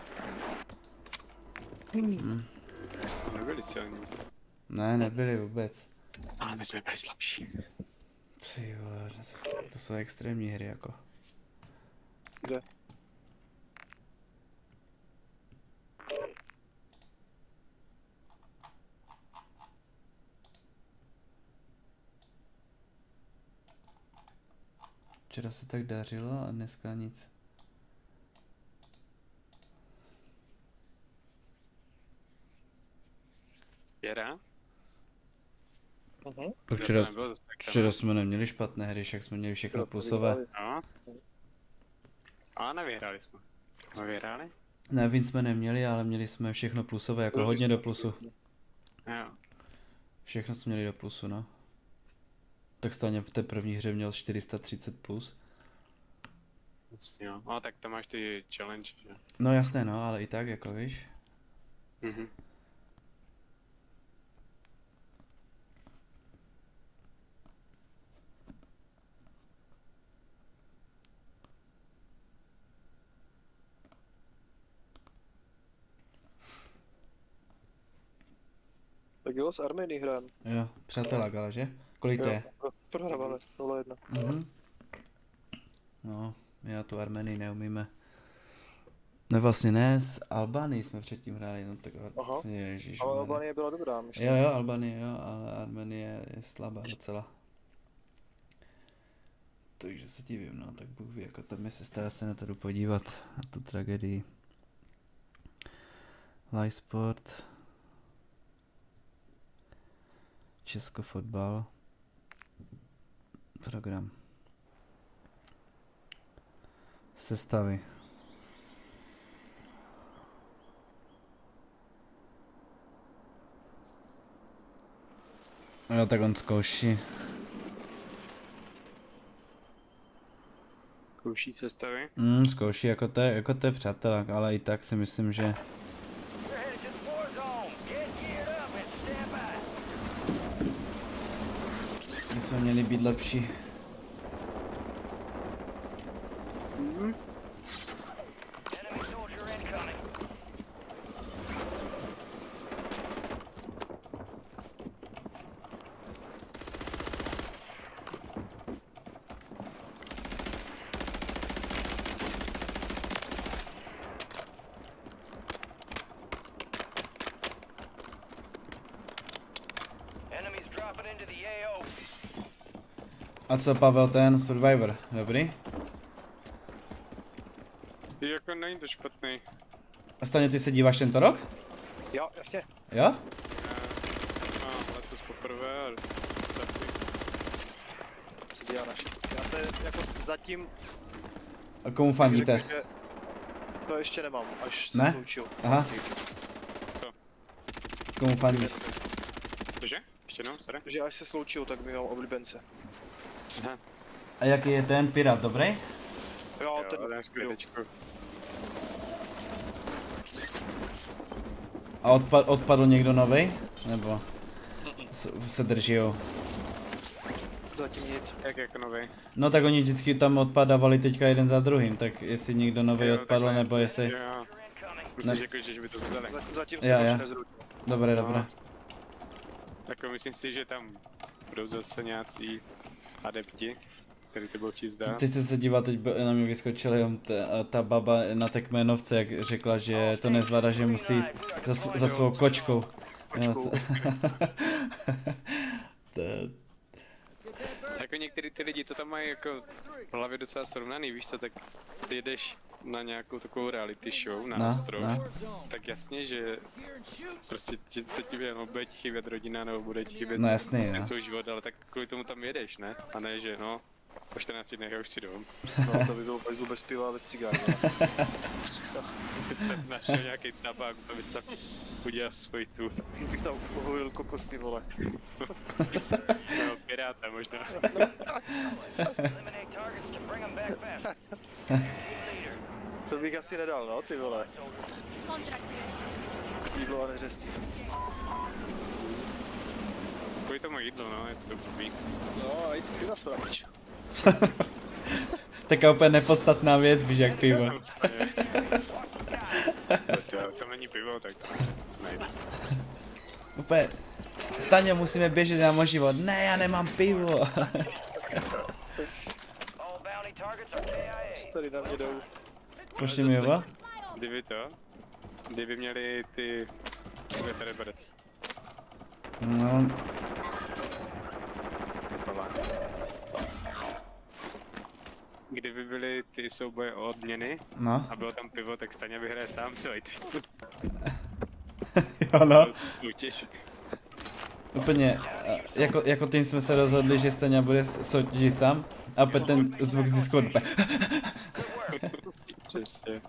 Nebyli silní. Ne, nebyli vůbec. Ale my jsme byli slabší. Ty vole, to jsou extrémní hry jako. Kde? Včera se tak dařilo a dneska nic. Včera? Včera jsme neměli špatné hry, však jsme měli všechno plusové. No. A nevyhráli jsme. Jsme vyhráli? Ne, víc jsme neměli, ale měli jsme všechno plusové, jako hodně do plusu. Jo. Všechno jsme měli do plusu, no. Tak stejně v té první hře měl 430 plus. Jasně jo, no tak tam máš ty challenge, že? No jasné, no, ale i tak, jako víš. Mhm. Tak jo, s Arménií hrám. Jo, přátelák, ale že? Kolik to je? Prohráváme, 0-1. Mhm. No, já tu Armenii neumíme. No vlastně ne, s Albánií jsme předtím hráli, no tak ježiš. Ale Albánie byla dobrá, myslím. Jo, Albánie jo, ale Arménie je slabá docela. Takže se divím, no, tak Bůh ví, jako tam je sestra se na to jdu podívat, na tu tragédii. Live sport. Česko fotbal. Program. Sestavy. Jo, tak on zkouší. Zkouší sestavy? Zkouší jako to je přátelák, ale i tak si myslím, že... bychom měli být lepší. A co Pavel ten Survivor, dobrý? Jako není to špatný. A Staňo, ty se díváš tento rok? Jo, jasně. Jo? No, letos poprvé a zatím. Se dívá na všechny. Já to je jako zatím... A komu fandíte? Řeknu, že to ještě nemám, až se sloučil. Aha. Co? Komu fandíš? Cože? Ještě jednou, sorry? Že až se sloučil, tak mi mám oblíbence. Aha. A jaký je ten Pirát, dobrý? Jo, ten A odpadl někdo novej? Nebo se držijou? Zatím nic. Jak jako novej? No tak oni vždycky tam odpadávali teďka jeden za druhým, tak jestli někdo novej odpadl, nebo jestli... Jo. Myslíš jako, že by to zdali? Zatím se už nezrutil. Dobré. Jako myslím si, že tam budou zase nějací adepti, který to budou chtít vzdát. Teď se díval, teď na mě vyskočila jenom ta baba na té kmenovce, jak řekla, že to nezvládá, že musí jít za svou kočkou. Jako některý ty lidi to tam mají jako v hlavě docela srovnaný, víš co, tak ty jedeš na nějakou takovou reality show na ostrov, tak jasně, že prostě se ti bude ti chybět rodina, nebo bude ti chybět svůj život, ale tak kvůli tomu tam jedeš, ne? A ne, že no, po 14 dnech já už si jdom. No to by bylo bez piva a bez cigáru. Tam našel nějaký tabák, to bys tam udělal svůj tu. Bych tam povolil kokosy, vole. No, piráta možná. To bych asi nedal, no, ty vole. Jídlo a neřesti. Kvůli tomu jídlo, no, je to blbý. No a jít piva spravíš. Taká úplně nepodstatná věc, víš, jak pivo. To není pivo, tak to nejde. Úplně, Staňo, musíme běžet na můj život. Ne, já nemám pivo. Tady na mě jdou. Pošli mi ho? Kdyby měli ty vetereberec. No. Kdyby byly ty souboje o odměny a bylo tam pivo, tak Staňa vyhraje sám celý tým. Jo no. Soutěž. Úplně, jako tým jsme se rozhodli, že Staňa bude soutěžit sám a opět ten zvuk z Discordu. Přesně.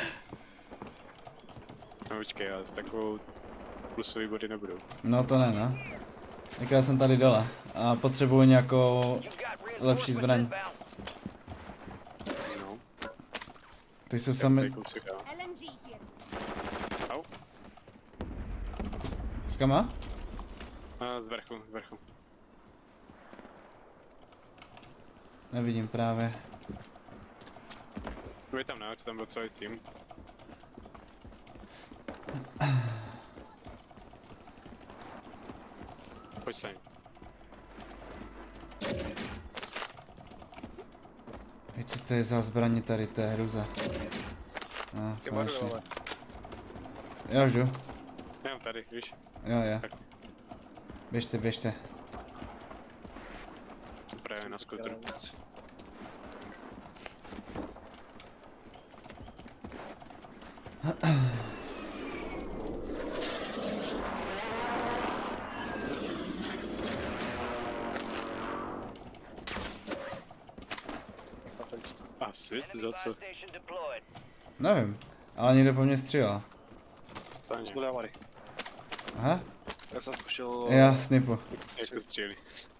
No počkej, ale s takovou plusový body nebudou. No to ne, no. Tak já jsem tady dole a potřebuji nějakou lepší zbraň. No. Ty jsou sami... Au. S kama? A z vrchu. Nevidím právě. Pojď tam nahoře, tam byl celý tým. Pojď sem. Co to je za zbraně tady, to je hruza. No, Kemaru, konečně. ale. Já už jdu. Já mám tady, víš? Jo. Běžte. Jsem právě na skutru. Assist za co? Nevím, ale někdo po mně střílel. Zbude Amary. Aha, Já jsem zkušel... já snipu. Jak to střílí?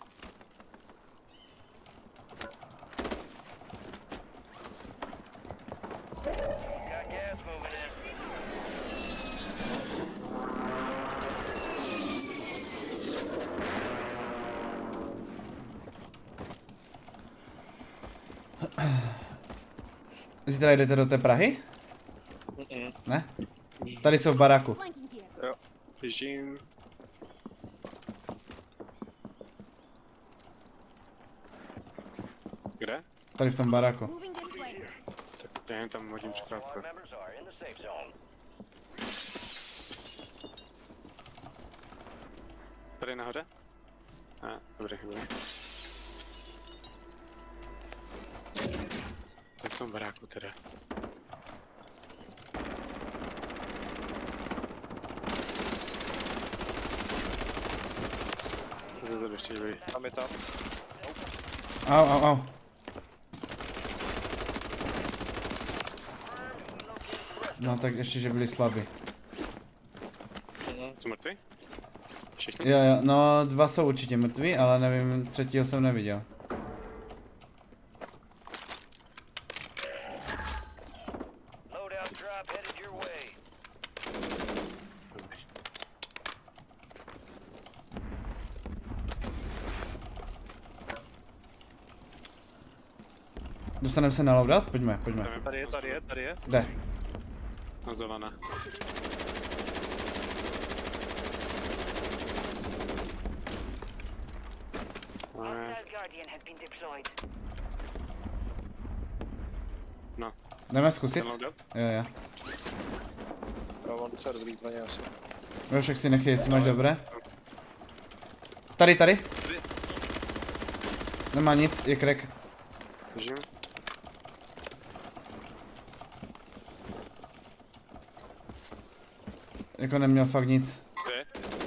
Zítra jdete do té Prahy? Ne? Tady jsou v baráku. Jo. Běžím. Kde? Tady v tom baráku. Tak já jen tam hodím škrátko. Tady nahoře? Dobrý. Tak v tom baráku teda. Tam je tam. Au. No tak ještě, že byli slabí. Jsi mrtvý? Všichni? Jo, no 2 jsou určitě mrtví, ale nevím, třetího jsem neviděl. Dostaneme se na loadout? Pojďme. Tady je. Jde. Na zelené. No. Jdeme zkusit? Loadout? Jo. Já mám docela dobrý zbraně asi. Však si nechej, jestli máš dobré. Tady. Nemá nic, je crack. Běžím. Jako neměl fakt nic. Kde?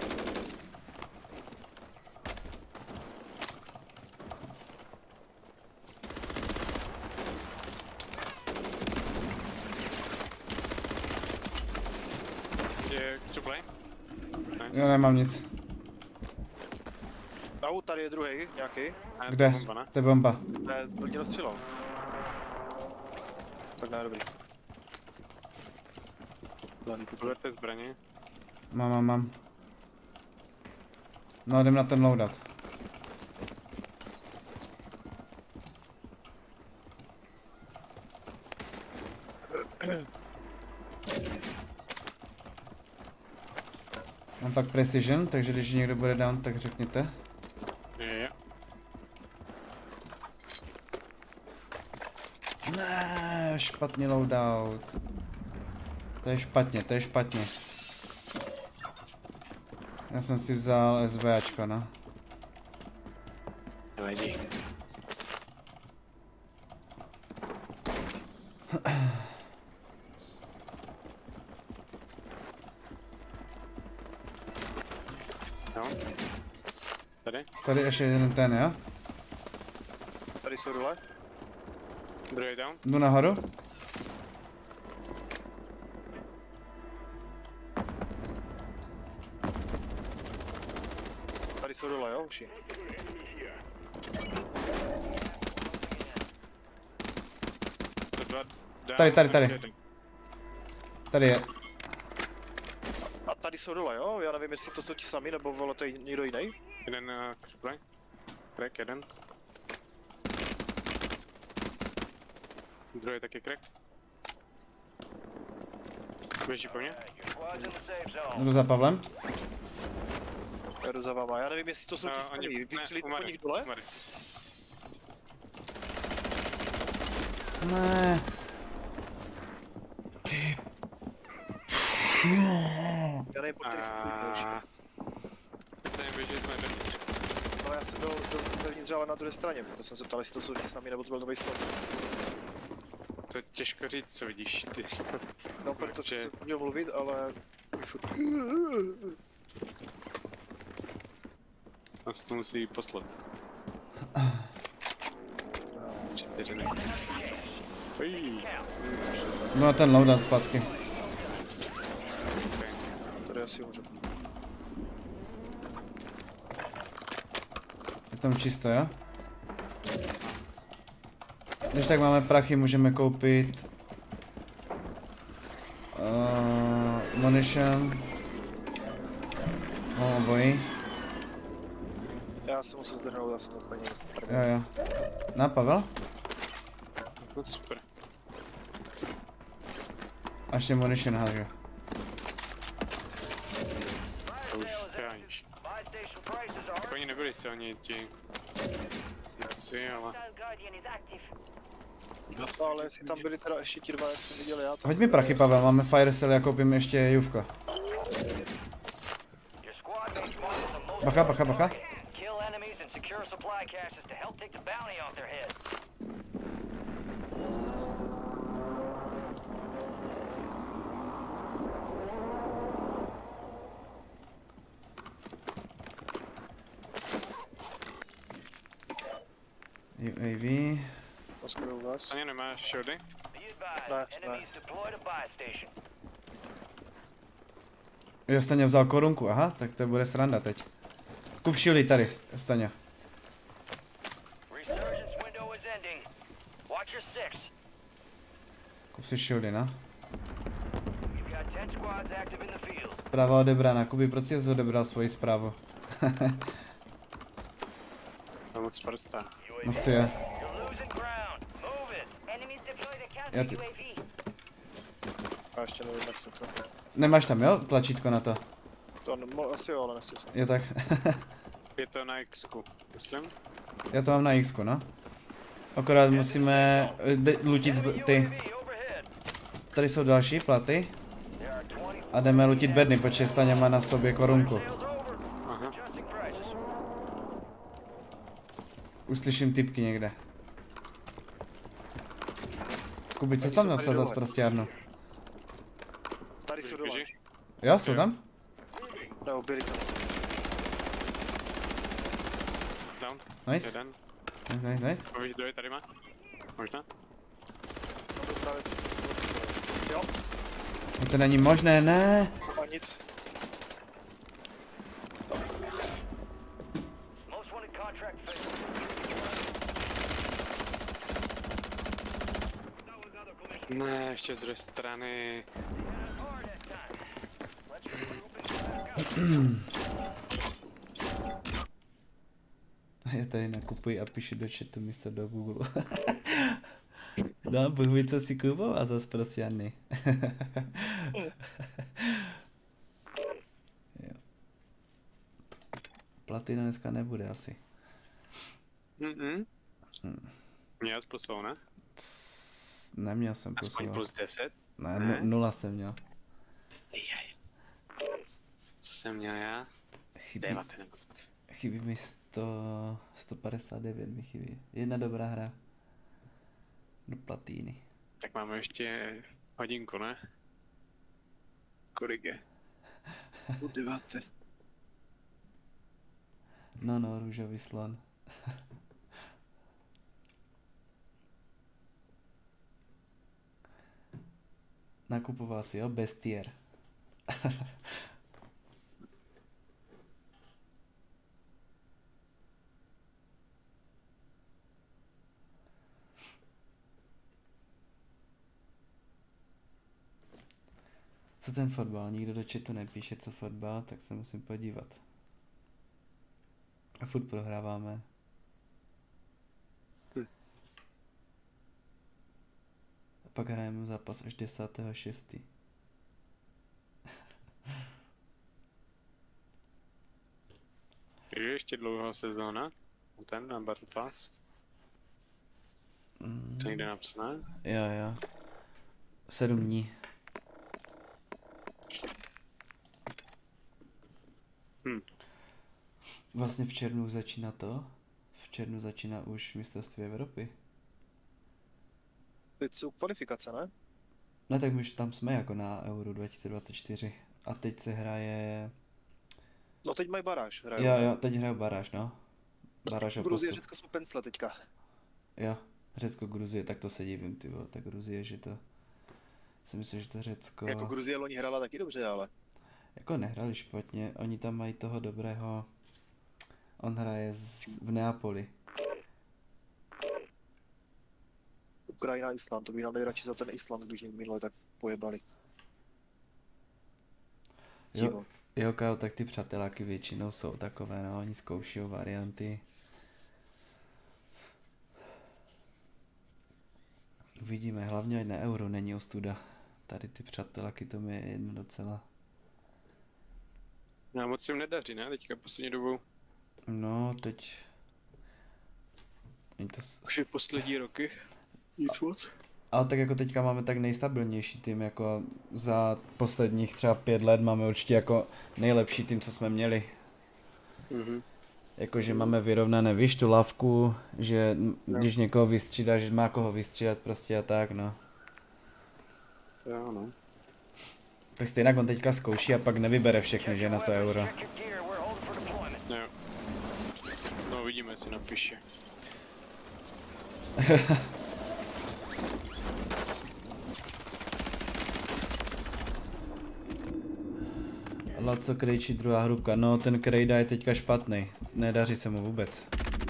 Je supply? Jo, nemám nic. Tady je druhý, nějaký. Kde? To je bomba. Ne, to mě dostřelil. Tak ne, dobrý. Poberte zbraně. Mám. No, jdem na ten loadout. Mám pak precision, takže když někdo bude down, tak řekněte. Jo. Ne, špatný loadout. To je špatně. Já jsem si vzal SVAčko, no. Lidi. No. Tady ještě jeden ten, jo? Tady jsou dole. Druhý down. Jdu nahoru. Tady jsou dole, jo, uši. Tady. Tady je. A tady jsou dole, jo? Já nevím, jestli to jsou ti sami, nebo vole to je někdo jiný. Jeden crack, jeden. Druhý taky crack. Běží po mně. Jdu za Pavlem. Já jdu za váma, já nevím, jestli to jsou ti sami. Vystřelit po nich dole? Ne. Ty Já nevím, po kterých jste byli už. Jste neběželi jsme dovnitř. No já jsem byl dovnitř, ale na druhé straně, proto jsem se ptal, jestli to jsou s námi, nebo to byl nový spot. To je těžko říct, co vidíš ty. No, proto jsem se snažil mluvit, ale... Nás to musí poslat. 4 ne. No a ten loadout zpátky. Tady asi můžu. Je tam čisto, jo? Když tak máme prachy, můžeme koupit munition. Obojí. Já se musím zdrhnout, já jsem úplně v první. Jo. Na, Pavel? No super. A ještě munition hážu. To už chráníš. Oni nebyli silní ti věci, ale... No, ale jestli tam byli teda ještě ti dva, jak jsem viděl já... Hoď mi prachy, Pavel, máme fire sale, já koupím ještě juvko. Bacha. UAV. Poskoro u vás. Ani nemáš shieldy? Ne. Jo, Staňa vzal korunku, aha, tak to bude sranda teď. Kup shieldy tady, Staňa. Kup si shieldy, no. Zpráva odebraná, Kuby, proč jsi odebral svoji zprávu? To moc prstá. Asi je. Já ještě nevím, jak se to... Nemáš tam, jo, tlačítko na to? To asi jo, ale nestil jsem. Je tak. Je to na X-ku, myslím. Já to mám na X-ku, no. Akorát musíme lutit ty. Tady jsou další platy. A jdeme lutit bedny, protože Staňa má na sobě korunku. Aha. Už slyším typky někde. Kubi, co jsi tam napsal za sprostěrnu? Tady jsou dole. Jo, jsou tam? Nebo byli tam. Down. Nice. Jeden. Nice. Víš, kdo je tady má? Možná? No to právě jo. To není možné, ne. A nic. Ne, ještě z druhé strany. Já tady nakupuji a píšu do chatu místo do Google. No, Bůh ví, co si kupoval za sprostěrny. Platina dneska nebude asi. Měl jsi posou, ne? Neměl jsem posou. Aspoň plus 10? Ne, 0 jsem měl. Co jsem měl já? 19. Chybí mi 159 mi chybí. Jedna dobrá hra. Do platíny. Tak máme ještě hodinku, ne? Kolik je? 9. No, růžový slon. Nakupoval si, jo? Bestier. Co ten fotbal? Nikdo do chatu nepíše, co fotbal, tak se musím podívat. A furt prohráváme. A pak hrajeme zápas až 10.6. Je ještě dlouhá sezóna? Ten na Battle Pass? To někde napsané? Jo. 7 dní. Vlastně v červnu začíná to? V červnu začíná už mistrovství Evropy. Teď jsou kvalifikace, ne? No tak my už tam jsme jako na Euro 2024 a teď se hraje... No teď mají baráž, hrajou. Jo, teď hrajou baráž, no. Baráž o Gruzie, postup. Řecko jsou pencle teďka. Jo, Řecko, Gruzie, tak to se divím, tyvo, tak Gruzie, že to... Si myslím, že to Řecko... Jako Gruzie loni hrála taky dobře, ale... Jako nehrali špatně, oni tam mají toho dobrého... On hraje v Neapoli. Ukrajina, Island, to by nám nejradši za ten Island, když minule tak pojebali. Jo, kájo, tak ty přáteláky většinou jsou takové, no, oni zkouší varianty. Uvidíme, hlavně ať na Euro není ostuda. Tady ty přáteláky, to mi je jedno docela. No moc se jim nedaří, ne, teďka poslední dobou. No, teď... Už je poslední roky, nic moc. Ale tak jako teďka máme tak nejstabilnější tým, jako za posledních třeba 5 let máme určitě jako nejlepší tým, co jsme měli. Jakože máme vyrovnané, víš, tu lavku, že když někoho vystřídá, že má koho vystřídat prostě a tak, no. Jo, no. Tak stejně on teďka zkouší a pak nevybere všechny, že na to Euro. Jo. No uvidíme, jestli napíše. Laco Krejčí, druhá hrubka, no ten Krejda je teďka špatný, nedaří se mu vůbec.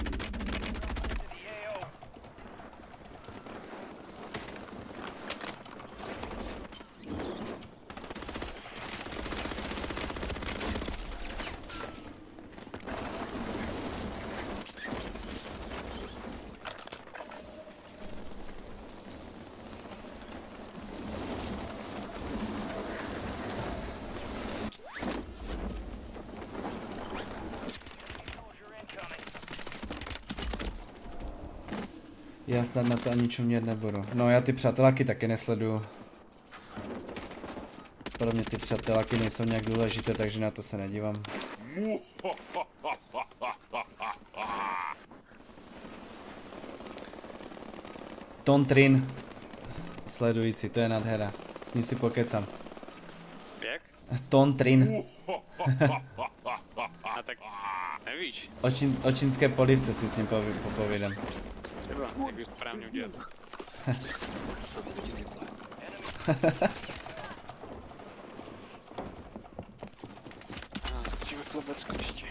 Já snad na to ani čumět nebudu. No já ty přáteláky taky nesleduju. Pro mě ty přáteláky nejsou nějak důležité, takže na to se nedívám. Tontrin. Sledující, to je nadhera. S ním si pokecám. Jak? Tontrin. A tak nevíš. O čínské polivce si s ním popovídám. Třeba, jak bys správně udělat. Skočíme k Lobecku ještě.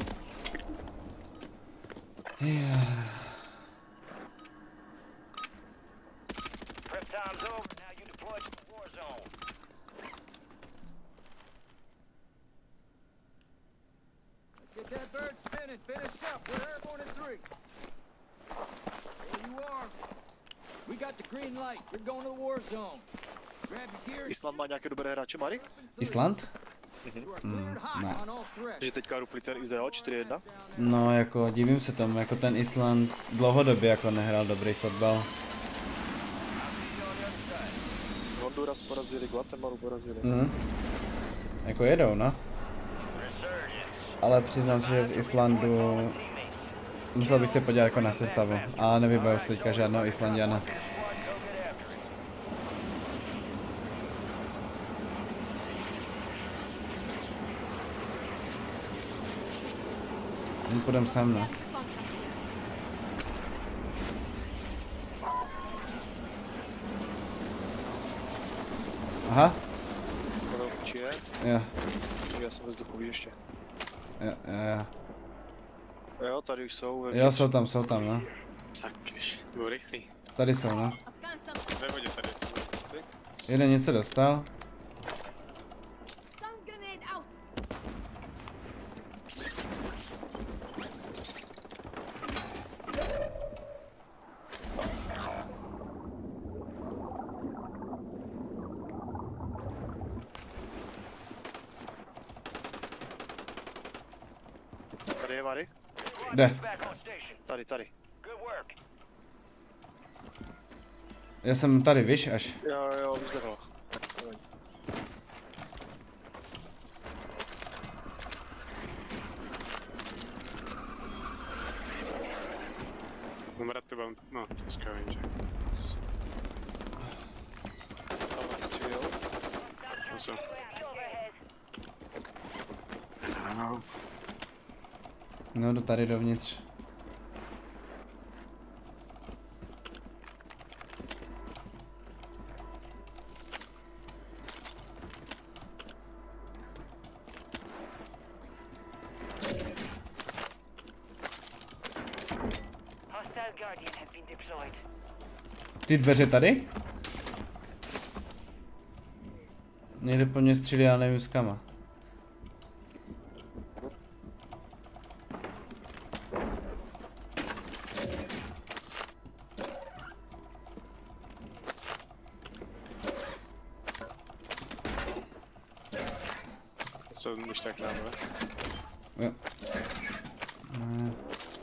Let's get that bird spinning. Finish up. We're airborne at 3. There you are. We got the green light. We're going to the war zone. Grab your gear. Island má nějaké dobré hráče, Marek? Island? Ne. Že teďka rupli ten IZO 4-1? No jako divím se tomu, jako ten Island dlouhodobě jako nehrál dobrý fotbal. Honduras porazili, Guatemalu porazili. Jako jedou, no. Ale přiznám se, že z Islandu musel bych se podívat jako na sestavu. A nevybavu se teďka žádného Islandiana. Půjdem sám, no. Aha. Jo. Já jsem ve vzduchu ještě. Jo. Jo, tady už jsou. Jo, jsou tam, no. Sakryš, to bylo rychlý. Tady jsou, no. Ve vodě tady jsou. Jeden něco dostal. Tady je Mary? Kde? Tady. Já jsem tady, víš, až. Jo, už zdechlo. Numrat to byl, no, dneska vím, že. Co? No, jdu tady dovnitř. Ty dveře tady? Někde po mně střílí, já nevím s kama. Co, když tak dáme? Jo. Ne.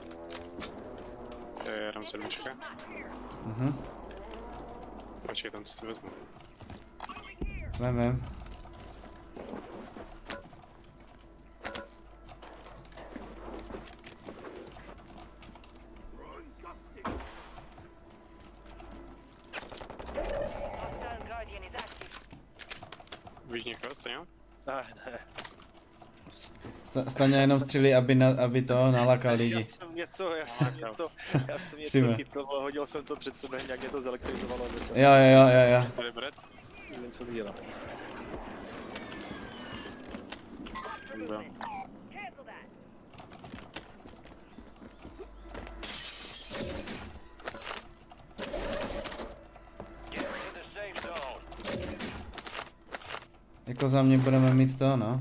To je jenom 7. Počkej, tam si vezmu. Vem. Víš někoho, Staňo? Ne. Staňa jenom střílí, aby to nalakal lidi. Já jsem něco chytl, hodil jsem to před sebe, nějak mě to zelektrizovalo. Jo. Tady Brett? Nevím, co viděla. Jako za mě budeme mít to, no.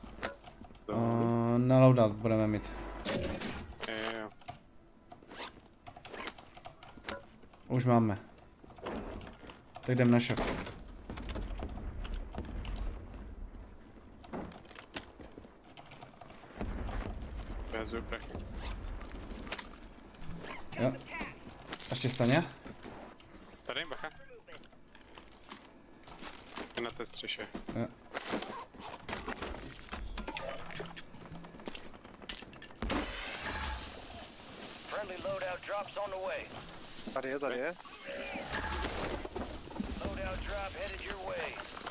Na loadout budeme mít. Jo. Už máme. Tak jdem na shop. Jo. Ještě Staňa? Tady, bacha. Na té střeše. Jo. Friendly loadout drops on the way. Tady je. Loadout drop headed your way.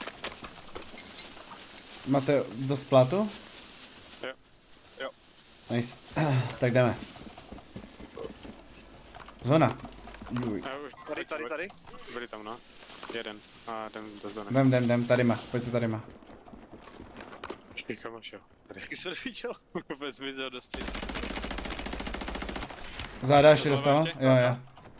Máte dost plátu? Jo. Nice. Tak jdeme. Zóna. Tady. Byli tam, no. Jeden. A jdem do zóny. Jdem, tady má. Pojďte tady má. Špíchama šel. Taky jsem neviděl. Vůbec zmizel dosti. Záda ještě dostala? Jo.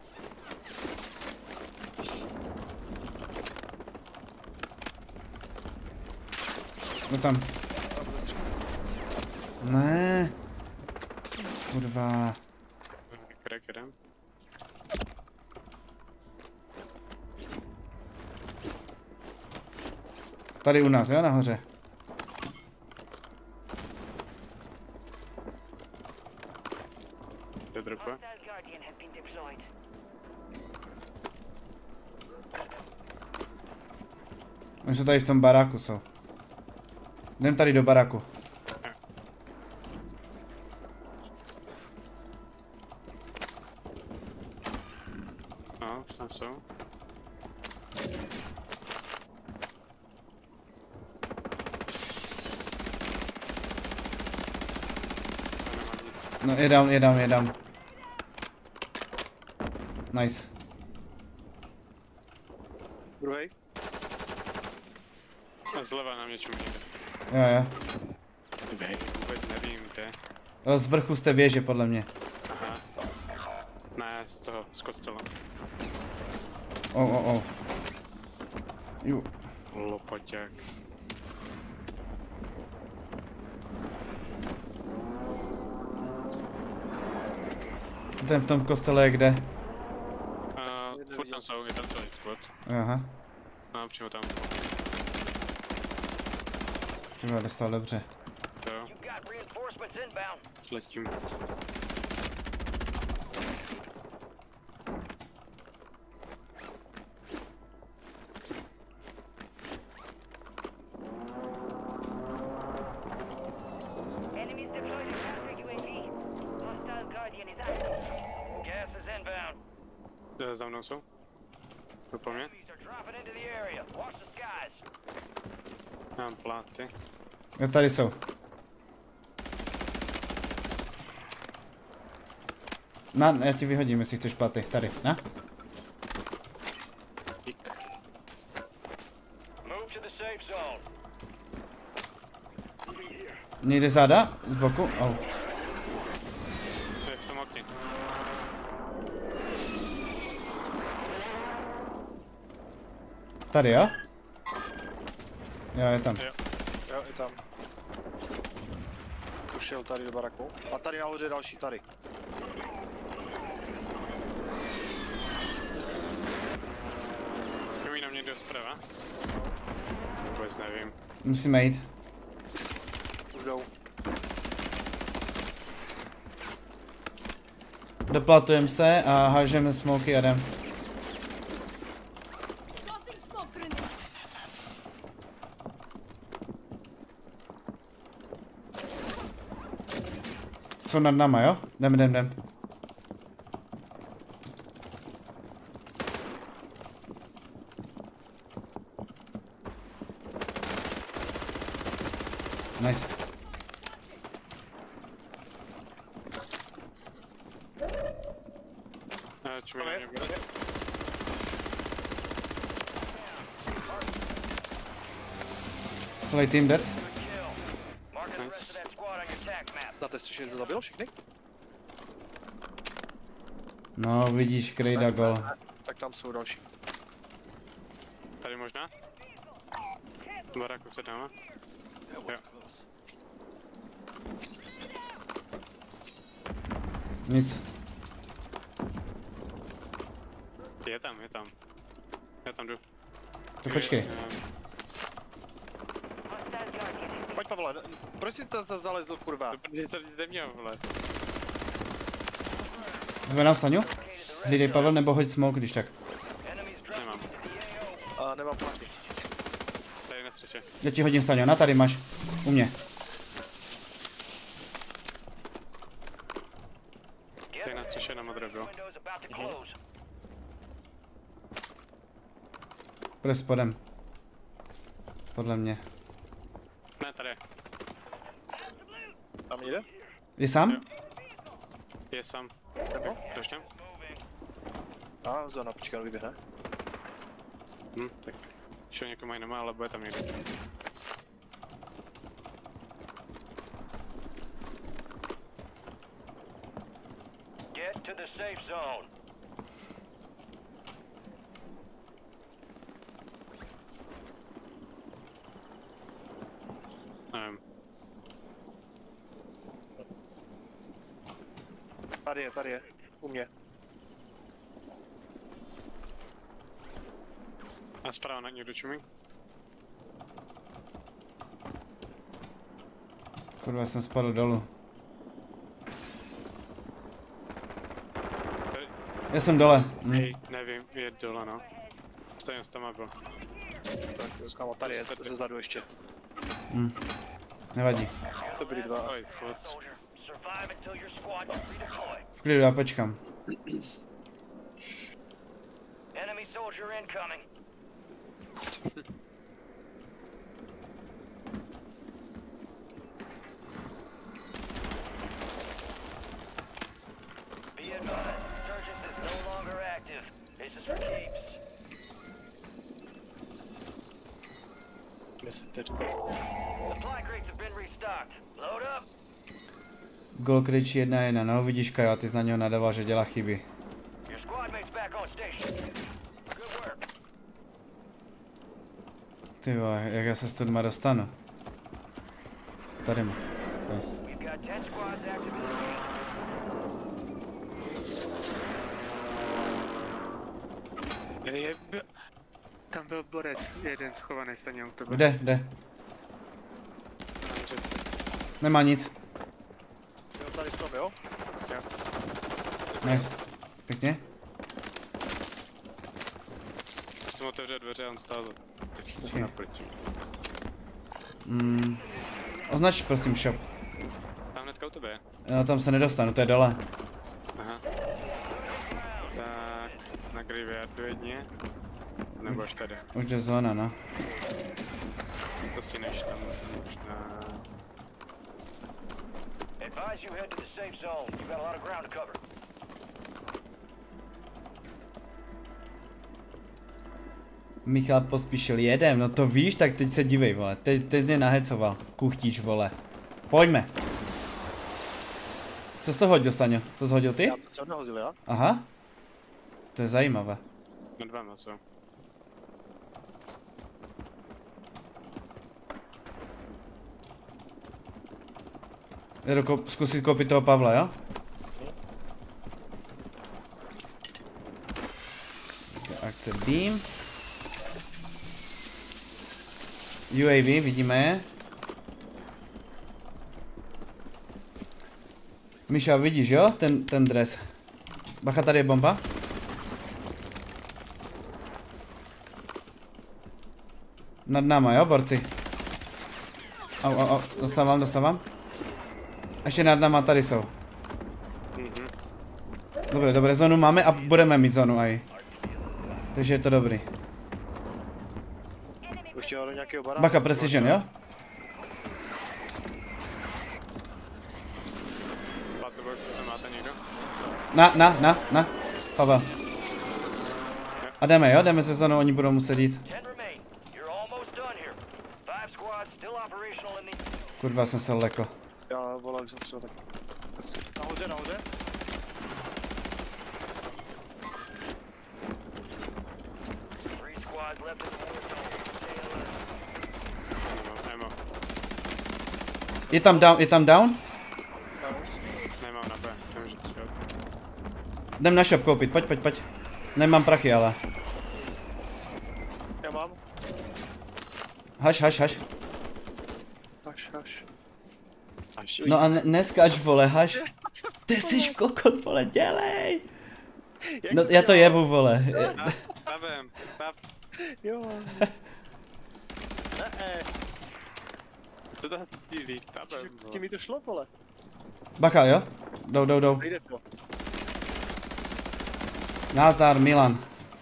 No tam. Ne. Kurva. Crack jdem. Tady u nás, jo, nahoře. Dropa. Oni jsou tady v tom baráku, jsou. Jdem tady do baráku. No, tam jsou. No, je down. Nice. Druhej. A zleva na mě čumí. Jo. Vůbec nevím, kde. Z vrchu z té věže, podle mě. Aha. Ne, z kostela. Oh. Jo. Lopaťák. Ten v tom kostele je kde? Furt tam jsou, je tam celý spot. Aha. No, přímo tam. Tyhle, dostal dobře. Jo. Letím. Enemies deployed a counter UAV. Hostile Guardian is active. Gas is inbound. Za mnou jsou. To po mně. Mám pláty. Jo, tady jsou. Já ti vyhodím, jestli chceš platy. Tady, ne? Někde záda? Z boku? Oh. Je v tom okně. Tady, jo? Jo, je tam. Jo, je tam. Ušel tady do baraku. A tady nahoře další, tady. Umí na mě dost zprava? Vůbec nevím. Musíme jít. Už jdou. Doplatujeme se a hážeme smoky a jdem. Jsou nad náma, jo? Jdem. Nice. Čumí na mě bude. Celý tým dead. Na té střeše se zabilo všechny? No, vidíš, Krejda gol. Tak tam jsou další. Tady možná? Baráku před náma? Jo. Nic. Je tam. Já tam jdu. To počkej. Pojď Pavle, proč jsi to zalezl, kurva? Je to země, vole. Jsme na staňu? Hlídej Pavel, nebo hoď smoke, když tak. Nemám. A nemám platy. Tady na střeše. Já ti hodím staňu, na tady máš. U mě. Tady na střeše na modré bylo. Bude spodem. Podle mě. Ne, tady. Tam jde? Je sám? Jo. Je sám. Doštěm? A zóna, počkej, on vyběhne. Tak. Šel někomu jinému, ale bude tam někde. Get to the safe zone. Nevím. Tady je, u mě. A zprava na někdo čumí? Kurva, jsem spadl dolů. Tady. Já jsem dole. Nevím, je dole, no. Stejně tam byl. Tak, kámo, tady je, ze zadu ještě. Nevadí. To byly dva. Oj, furt. V klidu, já počkám. Enemy soldier incoming. Be advised, Surgeons is no longer active. This is for keeps. Supply crates have been restocked. Load up. Gol kričí 1-1, no vidíš Kajo, ty jsi na něho nadával, že dělá chyby. Your squad mate's back on station. Good work. Ty vole, jak já se s tudma dostanu? Tady má. Nice. We've got 10 squads active in the game. Tam byl borec, jeden schovaný stejně u tebe. Jde. Nemá nic. Jo, tady v tom, jo? Nice. Pěkně. Jsem otevřel dveře a on stál teď na proti. Označ prosím shop. Tam hnedka u tebe. No, tam se nedostanu, to je dole. Aha. Tak, Graveyardu jedně. Nebo až tady. Už jde zóna, no. To si než tam možná... Advise you head to the safe zone. You've got a lot of ground to cover. Michal Pospíšil, jedem, no to víš, tak teď se dívej, vole. Teď mě nahecoval, kuchtíč, vole. Pojďme. Co jsi to hodil, Staňo? To jsi hodil ty? Já to jsem nahozil, já? Aha. To je zajímavé. Na 2 jsou. Jdu zkusit koupit toho Pavla, jo? Akce Beam. UAV, vidíme je. Míša, vidíš, jo? Ten dres. Bacha, tady je bomba. Nad náma, jo, borci? Au, dostávám. Ještě nad náma tady jsou. Dobré, zónu máme a budeme mít zónu aj. Takže je to dobrý. Už chtěl do nějakého baráku. Baka, precision, jo? Máte někdo? Na. Pavel. A jdeme, jo? Jdeme se zónou, oni budou muset jít. Kurva, jsem se leko. Já volám, že jsem taky. Nahoře. Je tam down? Nemám na B, nemůžu střílet. Jdem na shop koupit, pojď. Nemám prachy, ale. Já mám. Haš. Haš. No a neskač, vole, haš. Ty jsi kokot, vole, dělej. No já to jebu, vole. Tabem. Jo. Co to dílí? Tabem. Ti mi to šlo, vole. Bacha, jo? Jdou. Nejde to. Nazdar, Milan.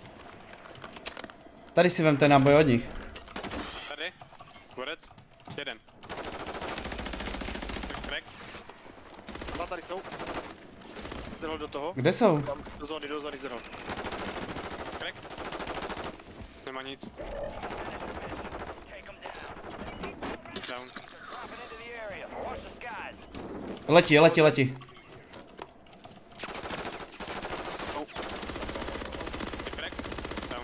Tady si vemte náboj od nich. Tady? Borec? Jeden. Crack. Dva tady jsou. Zdrhl do toho. Kde jsou? Tam do zóny zdrhl. Crack. Nemá nic. Down. Letí. Crack. Down.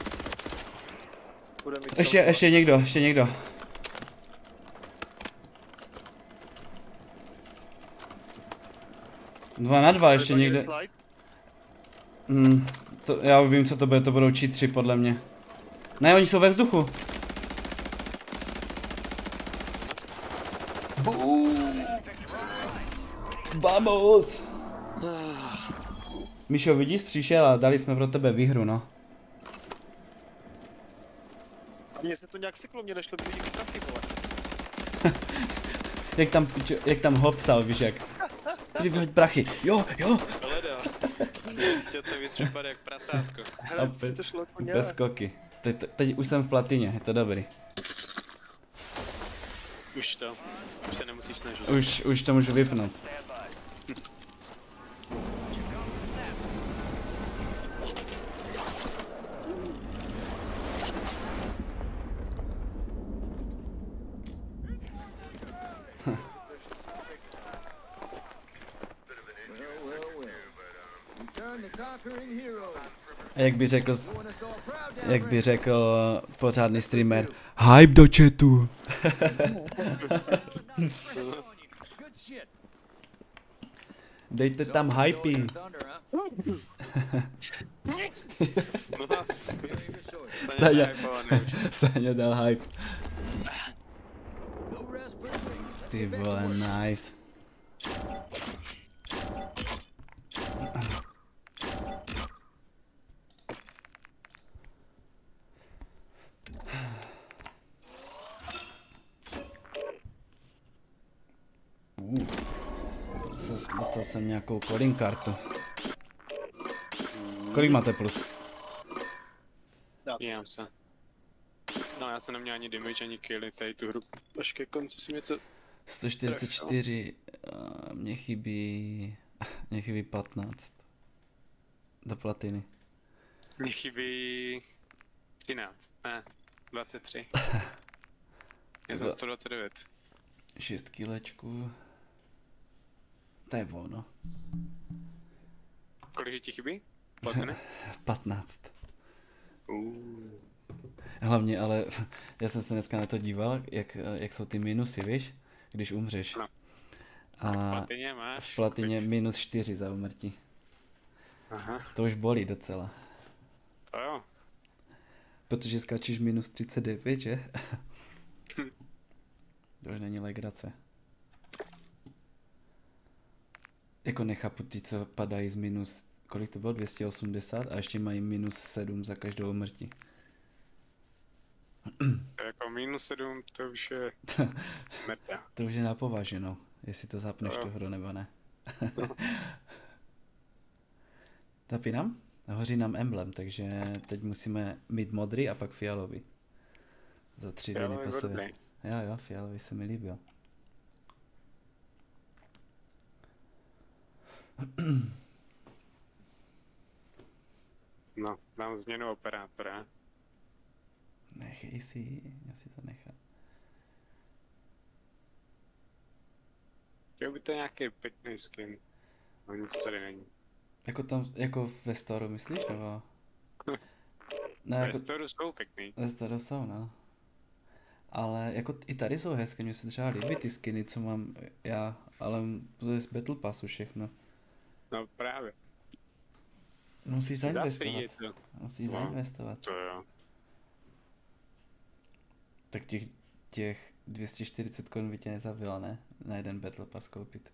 Ještě někdo. 2 na 2 ještě někde. To, já vím, co to bude, to budou 3 podle mě. Ne, oni jsou ve vzduchu. Vamos! Míšo, vidíš, přišel a dali jsme pro tebe výhru, no. Mně se to nějak seklo, mě nešlo by vidět taky, vole. jak tam hopsal, víš jak. Vyhoď prachy, jo. Hledal. Chtěl to vytřepat jak prasátko. Hele, to šlo jako nějak. Bez skoky. Teď už jsem v platině, je to dobrý. Už se nemusíš snažit. Už to můžu vypnout. Jak by řekl pořádný streamer, hype do chatu. Dejte tam hypey. Staňa dal hype. Ty vole, nice. Dostal jsem nějakou calling kartu. Kolik máte plus? Podívám se. No já jsem neměl ani damage, ani killy, tady tu hru až ke konci si něco... 144, mně chybí 15 do platiny. Mně chybí 13, ne, 23. Je to 129. 6 kilečků. To je ono. Kolik ti chybí? Platiny? 15. Hlavně, ale já jsem se dneska na to díval, jak jsou ty minusy, víš, když umřeš. No. A v platině minus 4 za úmrtí. Aha. To už bolí docela. To jo. Protože skáčíš minus 39, že? To už není legrace. Jako nechápu ty, co padají z minus, kolik to bylo, 280 a ještě mají minus 7 za každou úmrtí. Jako minus 7, to už je meta. To už je napováženou, jestli to zapneš tu hru nebo ne. Zapínám? Hoří nám emblem, takže teď musíme mít modrý a pak fialový. Za 3 dny po sobě. Jo, fialový se mi líbil. No, mám změnu operátora. Nechej si, já si to nechám. Chtěl by to nějaký pěkný skin. No nic tady není. Jako tam, jako ve Storu myslíš, nebo? No, ve Storu jsou pěkný. Ve Storu jsou, no. Ale jako i tady jsou hezké, mně se třeba líbí ty skiny, co mám já, ale to je z Battle Passu všechno. No právě. Musíš zainvestovat. Musíš zainvestovat. To jo. Tak těch 240 korun by tě nezabilo, ne? Na jeden Battle Pass koupit.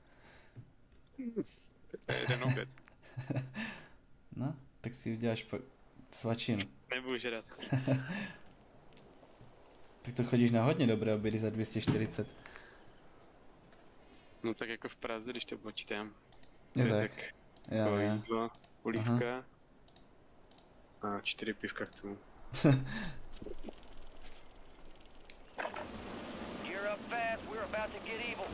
To je jeden oběd. No, tak si uděláš svačinu. Nebudu žrat. Tak to chodíš na hodně dobré obědy za 240. No tak jako v Praze, když to počítám. Je tak. Jo. Jídlo, polívka a 4 pivka k tomu. Gear up fast, we're about to get evil.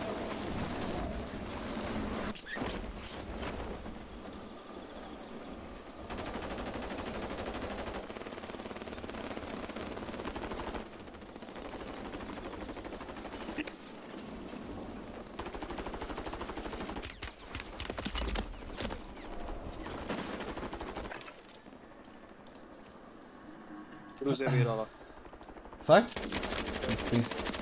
Rozevírala. Fakt? Jistý.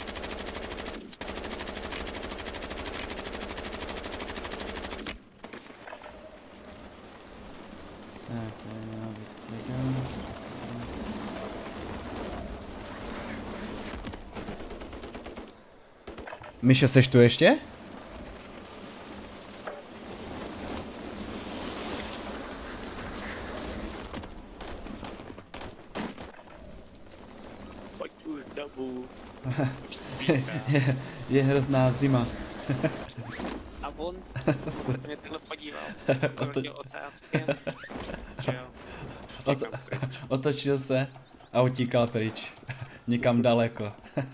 Tak, to je mělo být klikem. Míšo, seš tu ještě? je hrozná zima. A on mě takhle podíval. Otočil se a utíkal pryč. Někam daleko.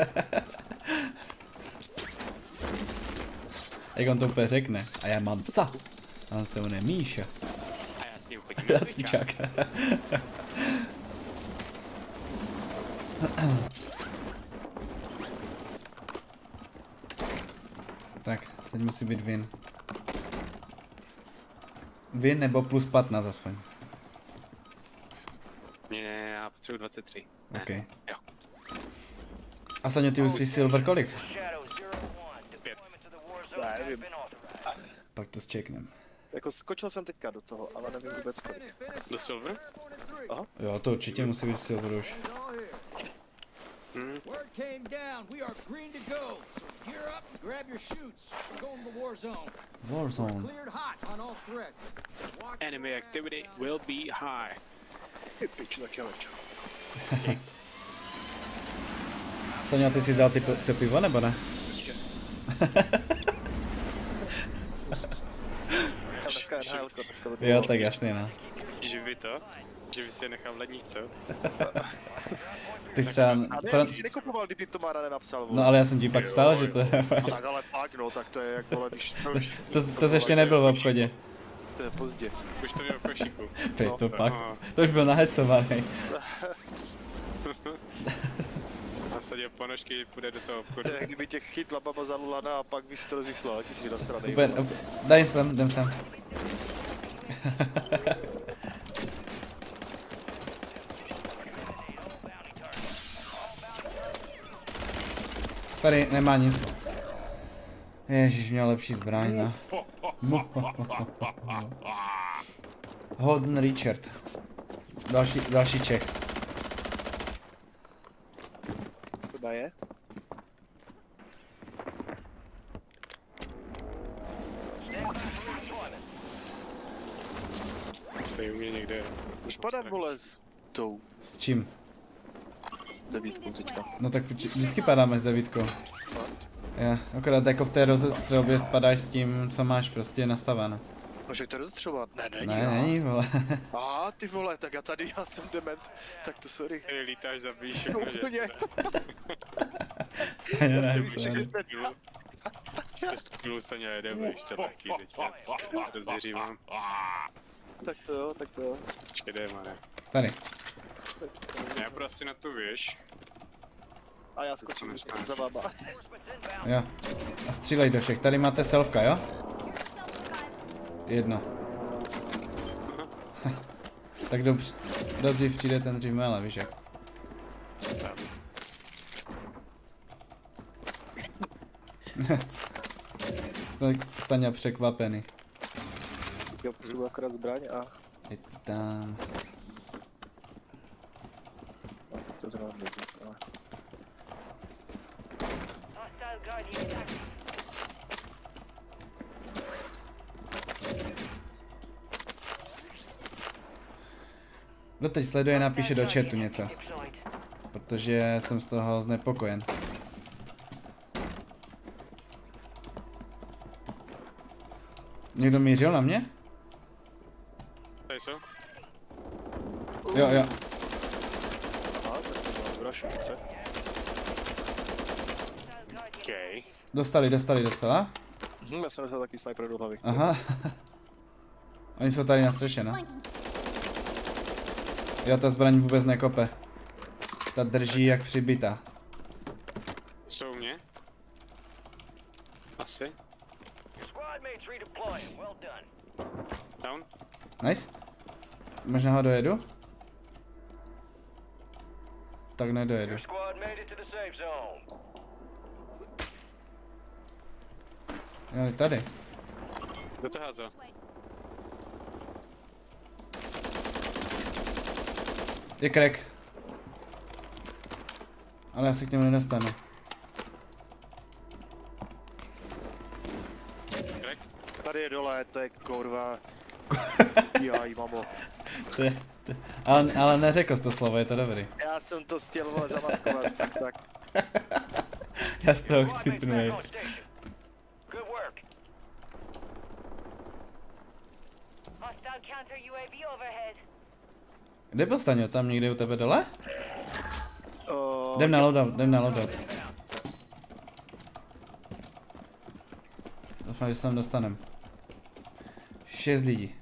Jak on to úplně řekne. A já mám psa. A on se jmenuje Míša. A já s ním chodím na cvičák. Tak, teď musí být win. Win nebo plus 15 aspoň. Ne, já potřebuji 23. Ok. Jo. A Saňo, ty už jsi silver kolik? 5. Nevím. Pak to zčeknem. Jako skočil jsem teďka do toho, ale nevím vůbec kolik. Do silver? Aha. Jo, to určitě musí být silver už. Word came down. We are green to go. So gear up and grab your chutes. We're going to the war zone. War zone. Cleared hot on all threats. Enemy activity will be high. Pič na kilečo. Saňo, ty jsi dal to pivo, nebo ne? Určitě. Dneska NHL, dneska Jo, tak jasně, no. Živí to? Že bys je nechal v ledních, co? Ty třeba... A ne, jsi nekupoval, kdyby to Mára nenapsal, vole. No ale já jsem ti pak psal, že to je... No tak ale pak, no, tak to je jak, vole, když... To ještě nebyl v obchodě. To je pozdě. Už to měl v košíku. Ty to pak. To už byl nahecovaný. Nasadil ponožky, půjde do toho obchodu. Kdyby tě chytla baba za lulana a pak by si to rozmyslel, taky jsi nasranej. Daj sem, jdem sem. Tady nemá nic. Ježíš, měl lepší zbraň, no. Holden Richard. Další Čech. To je? Tady u mě někde. Už padá, vole, s tou S čím? devítkou teďka. No tak vždycky padáme s devítkou. Já, akorát jako v té rozestřelbě spadáš s tím, co máš prostě nastavené. No však to je rozestřelovat. Ne, není. Ne, není, vole. Ty vole, tak já jsem dement. Tak to sorry. Ty lítáš, zabíjíš všechno, že? Úplně. Stejně Já si ne, myslím, že jste... 6 kg se mě jede, víš, to taky teď. Rozvěří mám. Tak to jo, tak to jo. Počkej, jde, mane. Tady. Já půjdu asi na tu věž. A já skočím za váma. Jo. A střílej do všech. Tady máte selfka, jo? Jedno. Tak dobře přijde ten dřív mele, víš jak. Staňa překvapený. Já potřebuji akorát zbraň a... Je to tam. Tak to zrovna nejde, ale... Kdo teď sleduje, napíše do chatu něco. Protože jsem z toho znepokojen. Někdo mířil na mě? Tady jsou? Jo. Aha, tak to byla dobrá šumice. Okay. Dostala? Já jsem dostal taky sniper do hlavy. Aha. Oni jsou tady na střeše, no. Jo, ta zbraň vůbec nekope. Ta drží jak přibitá. Jsou u mě? Asi. Down? Nice. Možná ho dojedu? Tak nedojedu. Jo, tady. Kdo to házel? Je crack. Ale já se k němu nedostanu. Crack? Tady je dole, to je kurva. Jaj, mamo. Ale neřekl jsi to slovo, je to dobrý. Já jsem to chtěl, vole, zamaskovat, tak. Já z toho chci pnuje. Kde byl Staňo? Tam někde u tebe dole? Jdem na loadout. Doufám, že se tam dostanem. 6 lidí.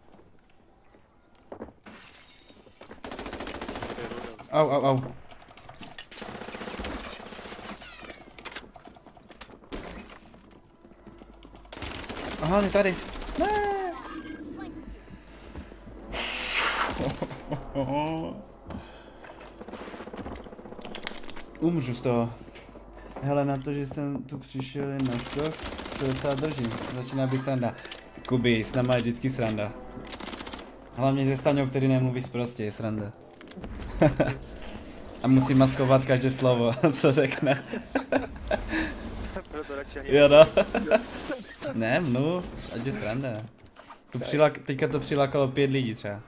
Au. Aha, on je tady. Ne. Umřu z toho. Hele, na to, že jsem tu přišel jen na skok, se docela držím. Začíná být sranda. Kuby, s náma je vždycky sranda. Hlavně ze Staňou, který nemluví sprostě, je sranda. A musí maskovat každé slovo, co řekne. Proto radši ani... Jo, no. Ne, mluv, ať je sranda. Teďka to přilákalo 5 lidí třeba.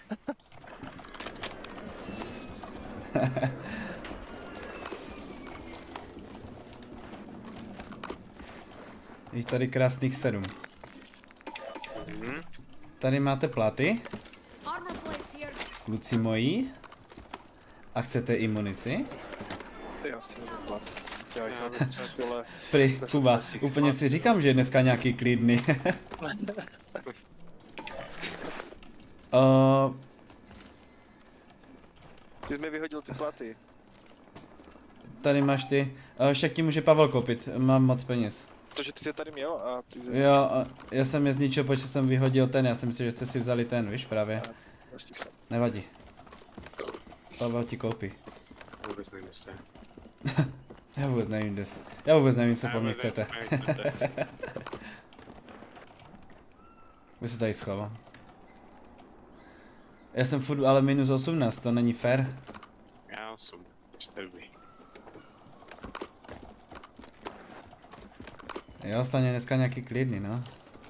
Je tady krásných 7. Tady máte platy. Kluci moji. A chcete i munici? Já si nevím plat. Prý, Kuba, úplně si říkám, že je dneska nějaký klidný. Ty jsi mi vyhodil ty platy. Tady máš ty. Však ti může Pavel koupit, mám moc peněz. Takže ty jsi tady měl a ty jsi... Jo, já jsem je zničil, protože jsem vyhodil ten, já si myslím, že jste si vzali ten, víš, právě. Nevadí. Pavel ti koupí. Vůbec nevím, jestli. Já vůbec nevím, co po mně chcete. Vy se tady schoval. Já jsem furt ale minus 18, to není fair. Já 8, 4. Jo, stane dneska nějaký klidný, no.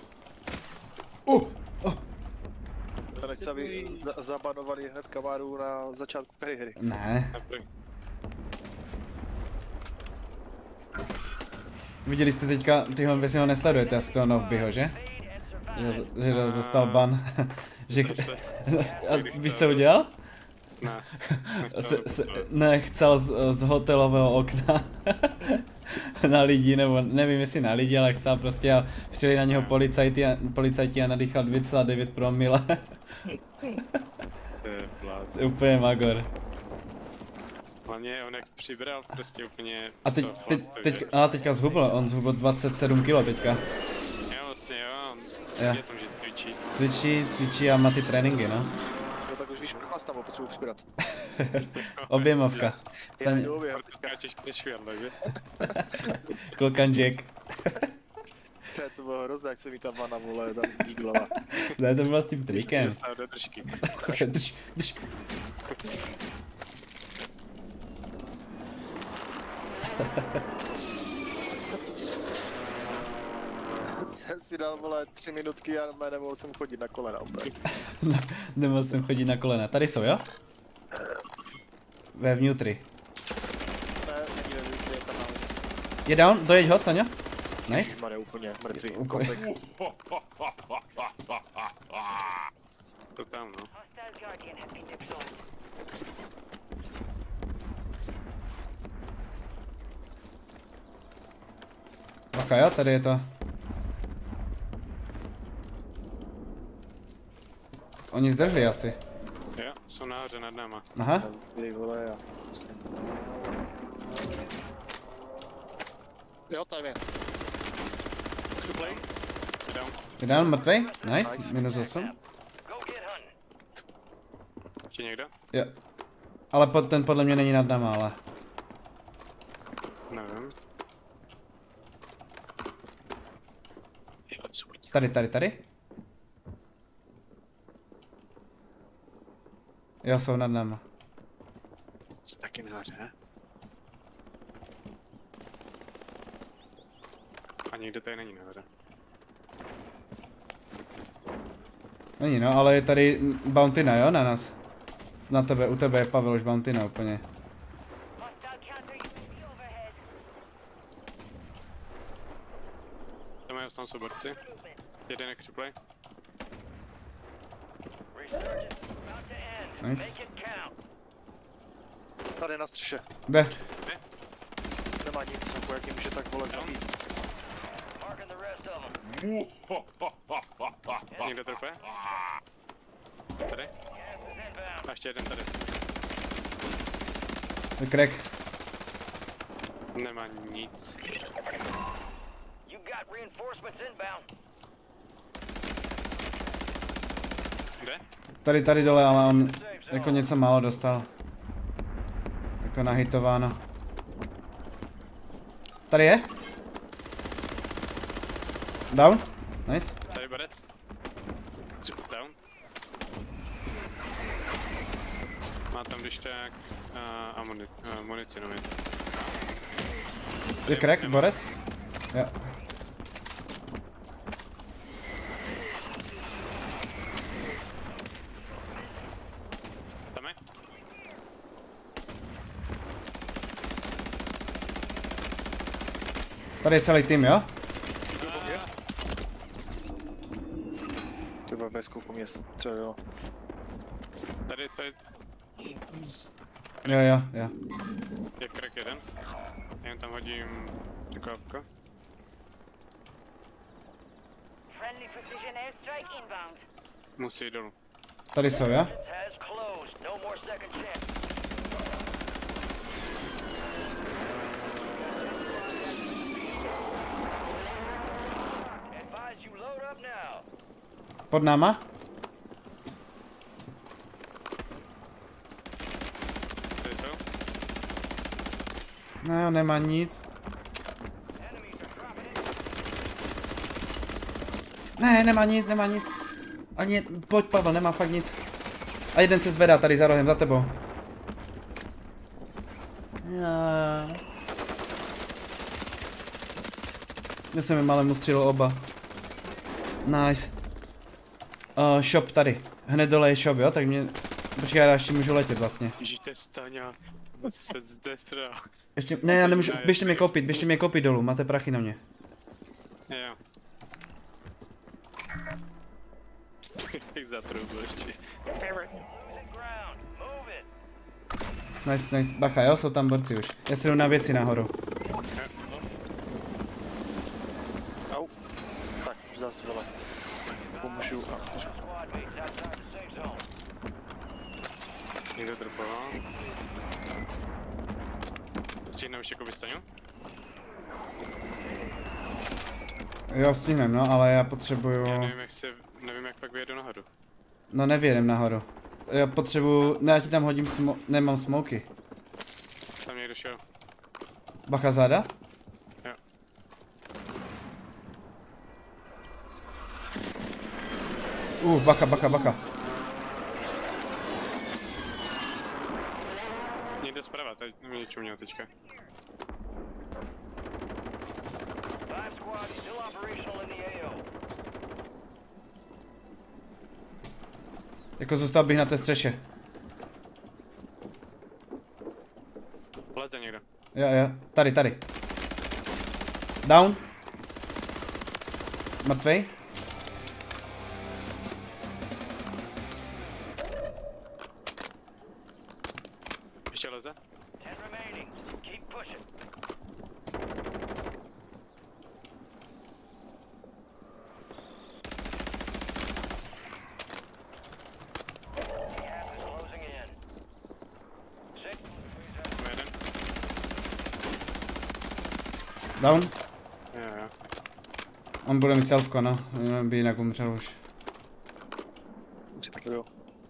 Nechci, aby zabanovali hned kaváru na začátku kariéry. Ne. Viděli jste teďka, tyhle vy si ho nesledujete asi toho Novbyho, že? Že dostal ban. Že... A víš, co udělal? Ne. Nechcel z hotelového okna na lidi, nebo nevím jestli na lidi, ale chcel prostě a přijeli na něho policajti a nadýchal 2,9 promile. Úplně magor. Hlavně on jak přibral prostě úplně... A teďka zhubl, on zhubl 27 kg teďka. Jo, vlastně jo, já jsem, že cvičí a má ty tréninky, no. No tak už víš, pro nás tam potřebuji přibrat. Objemovka. Já jdu objem. Klokan Jack. To bylo hrozné, jak se mi ta vana, vole, tam gíglala. Ne, to bylo tím trikem. Drž. Jsem si dal, vole, 3 minutky a nemohl jsem chodit na kolena úplně. Nemohl jsem chodit na kolena. Tady jsou, jo? Vevnitř. Ne, není vevnitř, je tam náhle. Je down, dojeď ho, Staňo. Nice. Ježišmarja, úplně mrtvý. To tam, no. Bacha, jo, tady je to. Oni zdržli asi. Jo, jsou nahoře nad náma. Aha. Vole, já. Jo, tady je. Šuplej. Je down, mrtvej? Nice, minus 8. Ještě někdo? Jo. Ale ten podle mě není nad náma, ale. Nevím. Tady. Jo, jsou nad náma. Jsem taky nahoře, ne? A někdo tady není nahoře. Není no, ale je tady Bountyna, jo, na nás. Na tebe, u tebe je Pavel už Bountyna úplně. Tam jsou borci. Jeden je křuplej. Nice. Tady na střeše. Jde. Nemá nic, jako jak jim může tak vole zabít. Někdo trupe? Tady? A ještě jeden tady. Crack. Nemá nic. Kde? Tady dole, ale on jako něco málo dostal. Jako nahitováno. Tady je? Down? Nice. Tady borec. Down. Má tam když tak munici nově. Je crack, borec? Jo. Tam je? Tady je celý tým, jo? Třeba ve skoupu mě střelilo. Tady to je... Jo. Je crack jeden. Jen tam hodím takovko. Friendly precision airstrike inbound. Musí jít dolů. Tady jsou, jo? Has closed. No more second chance. Advise you load up now. Pod náma? Tady jsou. No, nemá nic. Ne, nemá nic. Ani, pojď Pavel, nemá fakt nic. A jeden se zvedá tady za rohem, za tebou. Já jsem jim ale mu střílel oba. Nice. Shop tady. Hned dole je shop, jo? Tak mě... Počkej, já ještě můžu letět vlastně. Žijte Staňa. Se zde teda. Ještě, ne, já nemůžu, běžte mě koupit dolů, máte prachy na mě. Jo. Jak zatrubl ještě. Nice, bacha, jo, jsou tam borci už. Já se jdu na věci nahoru. Au. Tak, zas vyle. Pomůžu a můžu. Někdo drboval. Stihne už jako vystaňu? Jo, stihnem, no, ale já potřebuju... Já nevím jak pak vyjedu nahoru. No nevědem nahoru. Já potřebuju... Ne, já ti tam hodím nemám smoky. Tam někdo šel. Bacha záda? Jo. Bacha. Někde zprava, tady něčemu měl teďka. Jako zůstal bych na té střeše. Leze někdo. Jo, tady. Down. Mrtvej. Ještě leze? Down. Jo. On bude mít selfko, no. By jinak umřel už. Jo.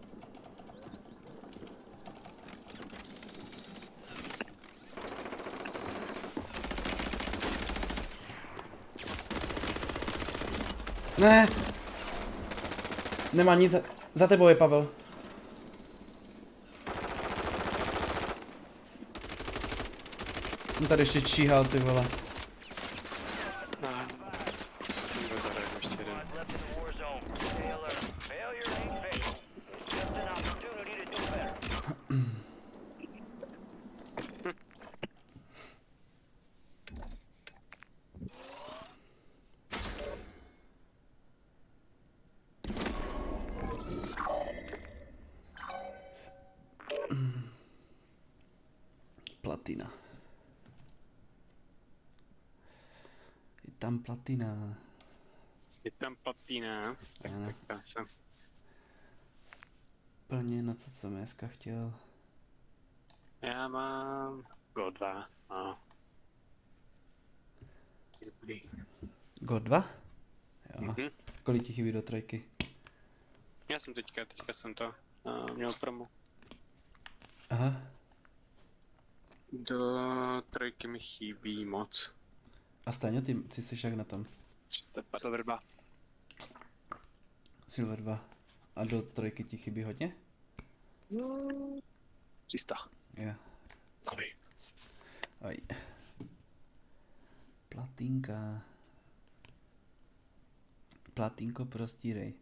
Ne. Nemá nic. Za tebou je Pavel. On tady ještě číhal, ty vole. Platina. Je tam platina. Je tam patina. Tak krása. Plně na co jsem dneska chtěl. Já mám Go 2. Go 2? Jo. Kolik ti chybí do trojky? Já jsem teďka jsem to měl promo. Aha. Do trojky mi chybí moc. A Staňo, ty jsi jak na tom? Silver 2. Silver 2. A do trojky ti chybí hodně? 300. Jo. Aj. Platinka. Platinko prostírej.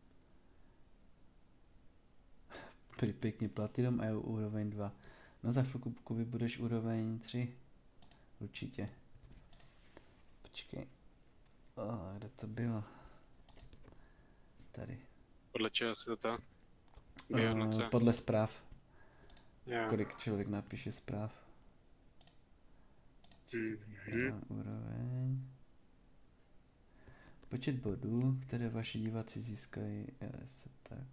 Pěkně platinum a úroveň 2. No za chvilku budeš úroveň 3. Určitě. Počkej. Kde to bylo? Tady. Podle čeho se to? Podle zpráv. Jo. Kolik člověk napíše zpráv. Úroveň. Počet bodů, které vaši diváci získají, tak.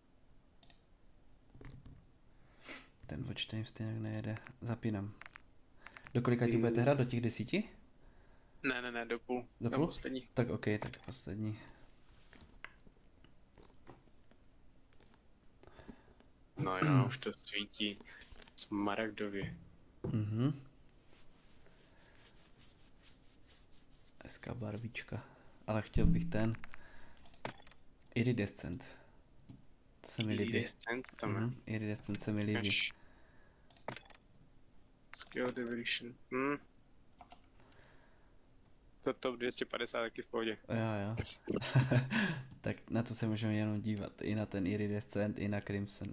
Ten watch time stejně nejede. Zapínám. Do kolika ti budete hrát? Do těch 10? Ne, do půl. Do půl? Poslední. Tak ok, tak poslední. No jo, už to svítí smaragdově. Hezká barvička. Ale chtěl bych ten Iridescent. To se mi líbí. Iridescent tam je. Iridescent se mi líbí. Skill Division. To top 250 taky v pohodě. Jo. Tak na to se můžeme jenom dívat. I na ten Iridescent, i na Crimson.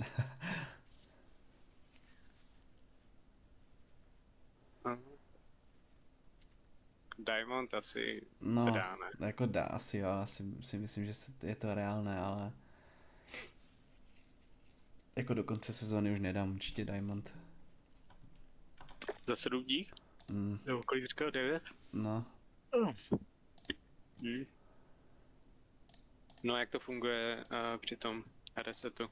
Diamond asi se dá, ne? Jako dá asi, jo. Asi si myslím, že je to reálné, ale jako do konce sezóny už nedám určitě Diamond. Za 7 dní? Nebo kolik říkal, 9? No. No jak to funguje při tom resetu?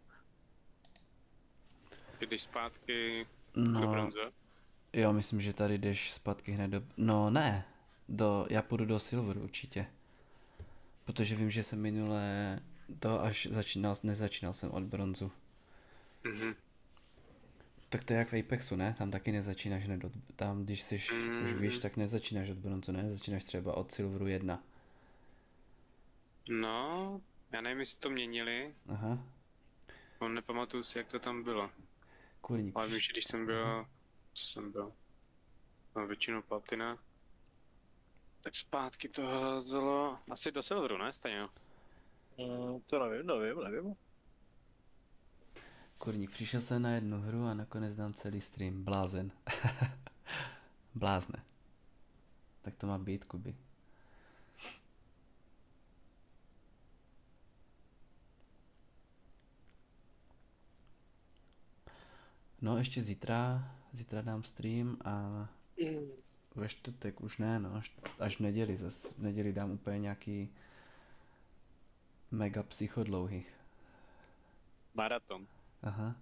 Jdeš zpátky do bronze? Jo, myslím, že tady jdeš zpátky hned do... No ne, já půjdu do silveru určitě. Protože vím, že jsem minule to až nezačínal jsem od bronzu. Tak to je jak v Apexu, ne? Tam taky nezačínáš hned od... Tam, když jsi už víš, tak nezačínáš od bronzu, ne? Začínáš třeba od silveru 1. No, já nevím, jestli to měnili. Aha. Nepamatuju si, jak to tam bylo. Kurník. Ale vím, že když jsem byl... Co jsem byl? No, většinou platina. Tak zpátky to házelo... Asi do silveru, ne? Stejně. To nevím. Kurník, přišel jsem na jednu hru a nakonec dám celý stream. Blázen. Blázne. Tak to má být, Kuby. No ještě zítra dám stream a ve čtvrtek už ne, no, až v neděli zase. V neděli dám úplně nějaký mega psychodlouhý. Maraton. Aha.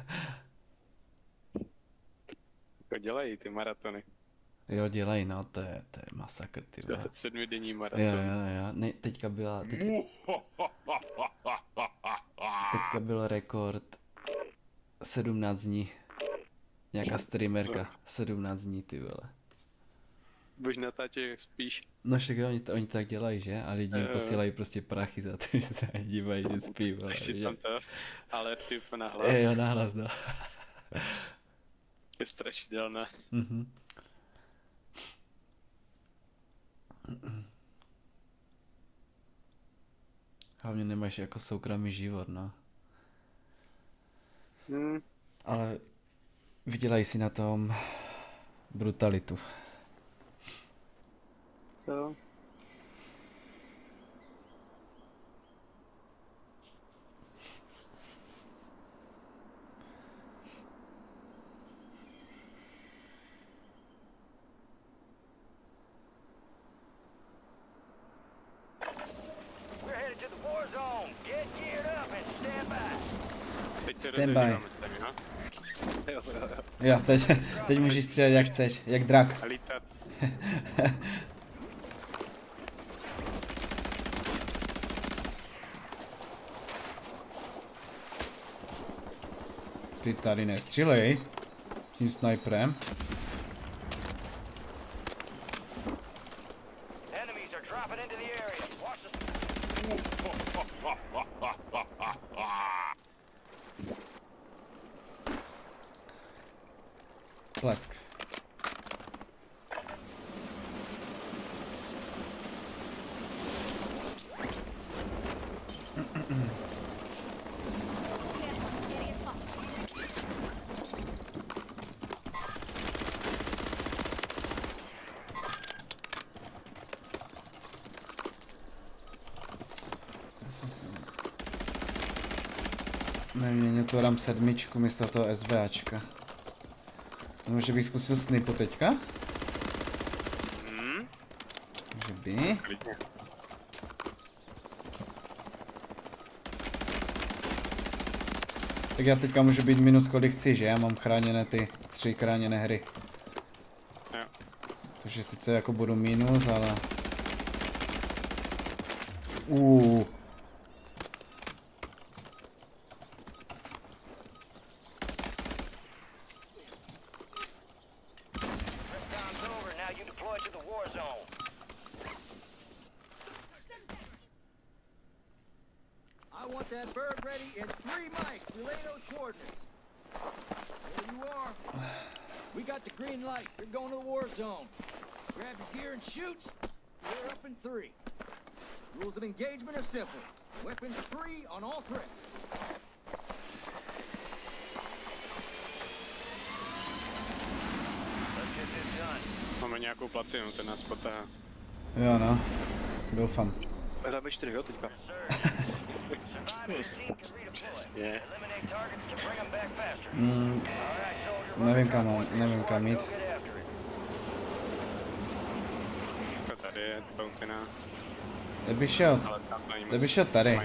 Jako dělají ty maratony. Jo, dělají, no, to je masakr, ty vole. 7denní maraton. Jo. Ne, teďka byl rekord 17 dní. Nějaká streamerka, 17 dní, ty vole. Budeš natáčet, jak spíš. No však oni tak dělají, že? A lidi jim posílají prostě prachy za to, že se dívají, že spí, vole. Tam to, ale ty nahlas. Jo, nahlas, no. Je strašidelné. Hlavně nemáš jako soukromý život, no. Ale vydělají si na tom brutalitu. Co? Stand by. Jo, teď můžeš střílet jak chceš, jak drak. Ty tady nestřílej s tím sniperem. Plesk. Neměnil to RAM 7 místo toho SVAčka. Může bych zkusil snipu teďka? Může by. Tak já teďka můžu být minus kolik chci, že? Já mám chráněné ty 3 chráněné hry. Jo. Takže sice jako budu minus, ale... That bird ready in 3 mics. Relay those coordinates. There you are. We got the green light. You're going to the war zone. Grab your gear and shoot. We're up in 3. Rules of engagement are simple. Weapons free on all threats. Máme nějakou platinu, ten nás potahá. Jo no, doufám. Hráme 4, jo, teďka. Nevím kam jít. Tady je fountaina. Kdyby šel tady.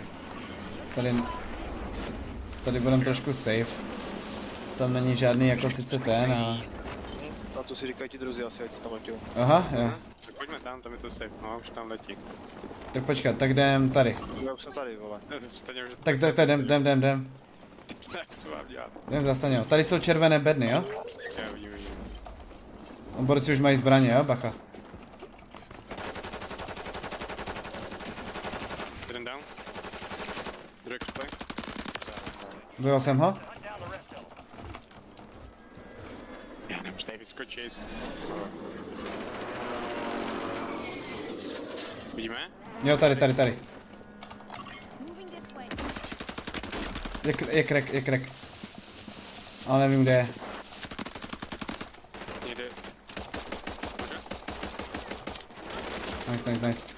Tady budem trošku safe. Tam není žádný jako sice ten a... A to si říkají ti druzí asi, ať se tam letěl. Aha, jo. Tak pojďme tam je to safe, no už tam letí. Tak počkat, tak jdem tady. Já už jsem tady, vole. Tak jdem. Tak co mám dělat? Jdem za Staněho. Tady jsou červené bedny, jo? Já vidím. Oborci už mají zbraně, jo? Bacha. Jeden down. Druhý křpej. Byl jsem ho? Já nemůžu tady vyskočit. Vidíme? Jo, tady. Je crack. Ale nevím kde je. Někde. Nice.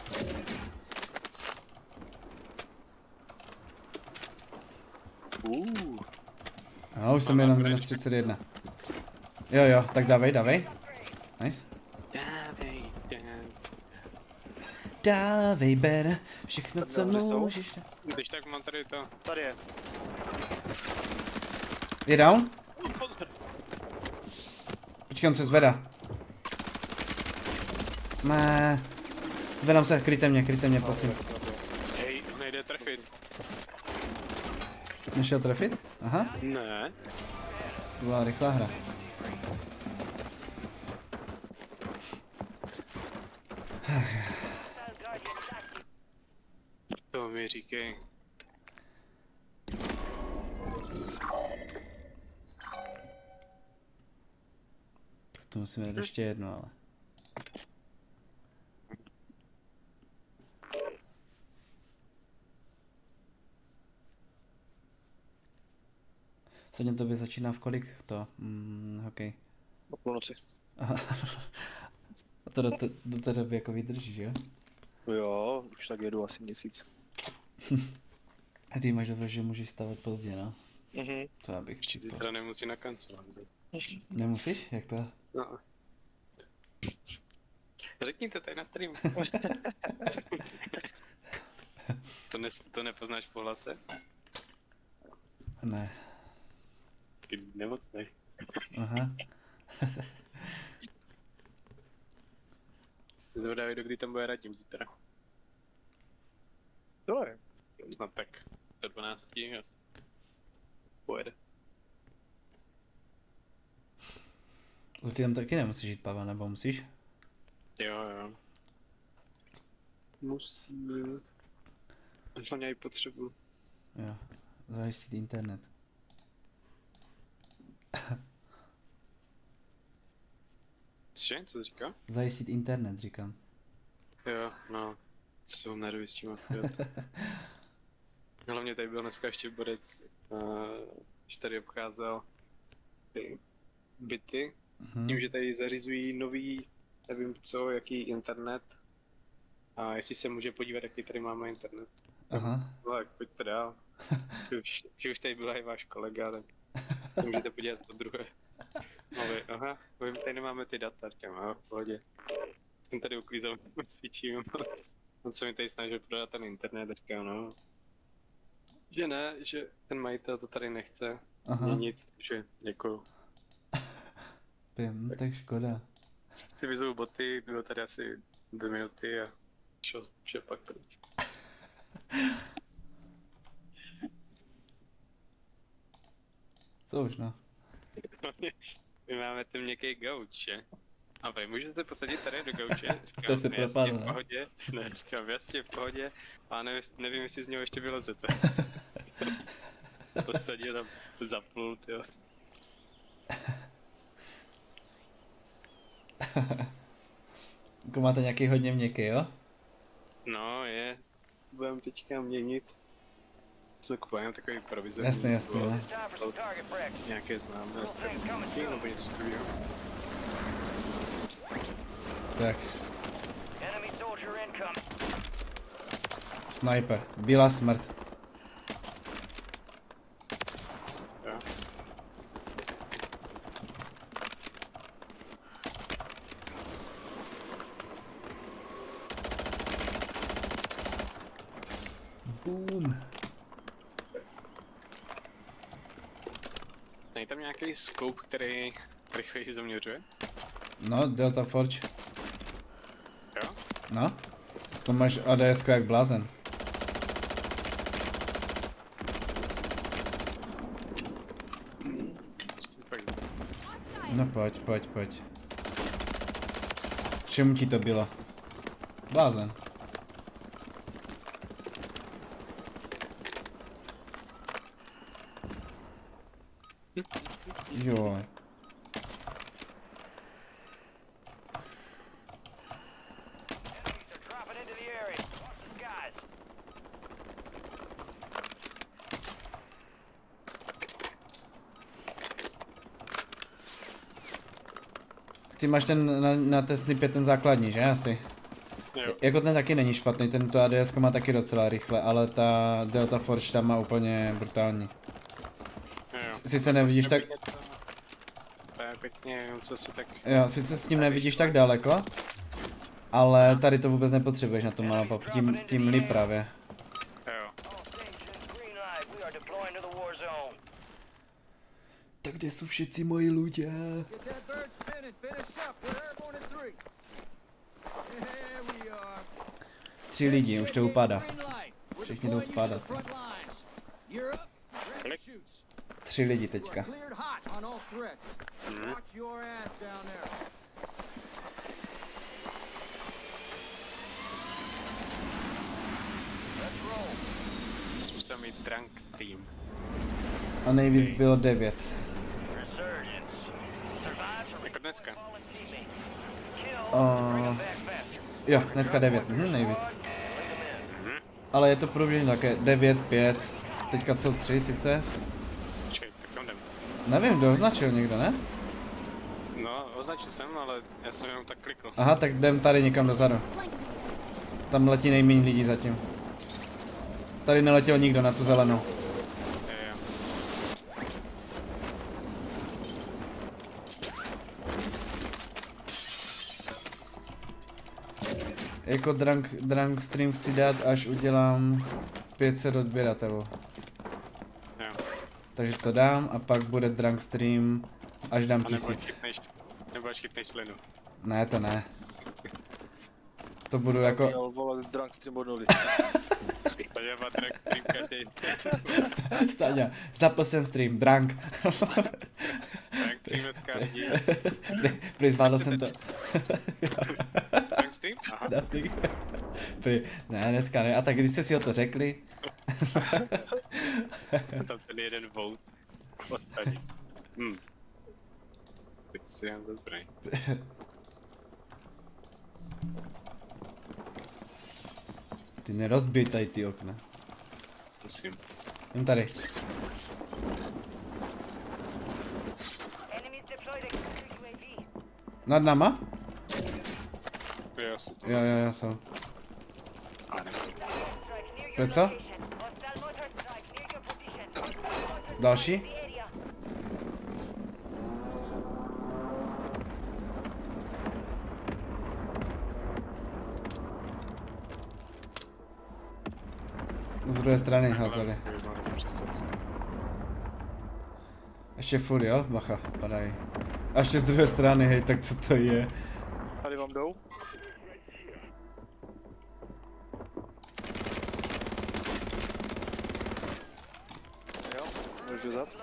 No, už jsem jenom minus 31. Jo, tak dávej. Nice. Dávej, Ben, všechno co můžeš. Když tak mám tady to. Tady je. Je down? Počkej, on se zvedá. Zvedám se, kryjte mě, prosím. Hej, nejde trefit. Nešel trefit? Aha. Ne. To byla rychlá hra. To mi říkej. To musíme dát ještě jedno, ale. Sadně tobě začíná v kolik to? Hokej. O půlnoci. A to do té doby jako vydržíš, jo? Jo, už tak jedu asi měsíc. A ty máš dobře, že můžeš stavat pozdě, no? To já bych čipal. Zítra nemusí na kanceláři. Nemusíš? Jak to? No. Řekni to tady na streamu. To nepoznáš po hlase? Ne. Taky nemocnej. Aha. Zvedávej, dokdy tam bude Radim zítra. To je. No tak, do 12 a pojede. Ty tam taky nemusíš jít, Pavel, nebo musíš? Jo. Musím. Hlavně i potřebu. Jo, zajistit internet. Cože? Co jsi říkal? Zajistit internet, říkám. Jo, no. Co mám nervy s tím. Hlavně tady byl dneska ještě borec, když tady obcházel ty byty. Tím, že tady zařizují nový, nevím co, jaký internet. A jestli se může podívat, jaký tady máme internet. Aha. No tak pojďte dál. Už tady byl i váš kolega, tak se můžete podívat po druhé. No aha, my tady nemáme ty data, říkám, v pohodě. Jsem tady uklízel fičím. On se mi tady snažil prodat ten internet, a říkám, no. Že ne, že ten majitel to tady nechce měnit, takže děkuju. Tak škoda. Si vyzvu boty, bylo tady asi 2 minuty a šel pak pryč. Co už no? My máme ten měkký gauč, že? A vy můžete posadit tady do gauče? Říkám, to se propadlo, v pohodě. Ne, říkám, jasně v pohodě. A nevím, jestli z něho ještě vylezete. Posadil tam, zaplul, jo. Jako máte nějaký hodně měkký, jo? No, je. Budeme teďka měnit. Jsme kupujeme takový provizorní. Jasně, ne? Nějaké známé. Nebo něco takového. Tak. Sniper. Bílá smrt. Jo. Boom. Není tam nějaký scope, který rychleji zaměřuje? No, Delta Forge. Jo? No. To máš ADS jak blázen. No pojď. Čemu ti to bylo? Blázen. Jo. Ty máš ten na té snipě ten základní, že asi? Jo. Jako ten taky není špatný, tento ADS má taky docela rychle, ale ta Delta Forge tam má úplně brutální. Jo. Sice nevidíš tak... Pěkně, co si tak... Jo, sice s tím nevidíš tak daleko, ale tady to vůbec nepotřebuješ na tom malou tím líp právě. Jo. Tak kde jsou všichni moji lidé? 3 lidi, už to upadá. Všichni jdou spát asi. 3 lidi teďka. Musel mít drunk stream. A nejvíc bylo 9. Jako dneska. Jo, dneska 9, nejvíc. Ale je to průběžně také 9, 5, teďka jsou 3 sice. Počkej, tak kam jdem? Nevím, kdo označil někdo, ne? No, označil jsem, ale já jsem jenom tak klikl. Aha, tak jdem tady někam dozadu. Tam letí nejméně lidí zatím. Tady neletěl nikdo na tu zelenou. Jo. Jako drunk stream chci dát, až udělám 500 odběratelů. Jo. Takže to dám a pak bude drunk stream, až dám 1000. Nebo až chytneš slinu. Ne, to ne. To budu jako... Měl volat drunk stream od nuly. Staňa drunk stream každý. Staňa, zapl jsem stream, drunk. Drunk stream od každý. Zvládl jsem to. Drunk stream? Aha. Ne, dneska ne. A tak když jste si o to řekli. Tam ten jeden vote. Odstaní. Teď si jen dobrý. Ty nerozbij tady ty okna. Musím. Jen tady. Nad náma? Jo, Jo, jsou. Proč co? Další? Z druhé strany házeli. Ještě furt, jo? Bacha, padají. A ještě z druhé strany, hej, tak co to je? Tady vám jdou. Jo, můžu dozad.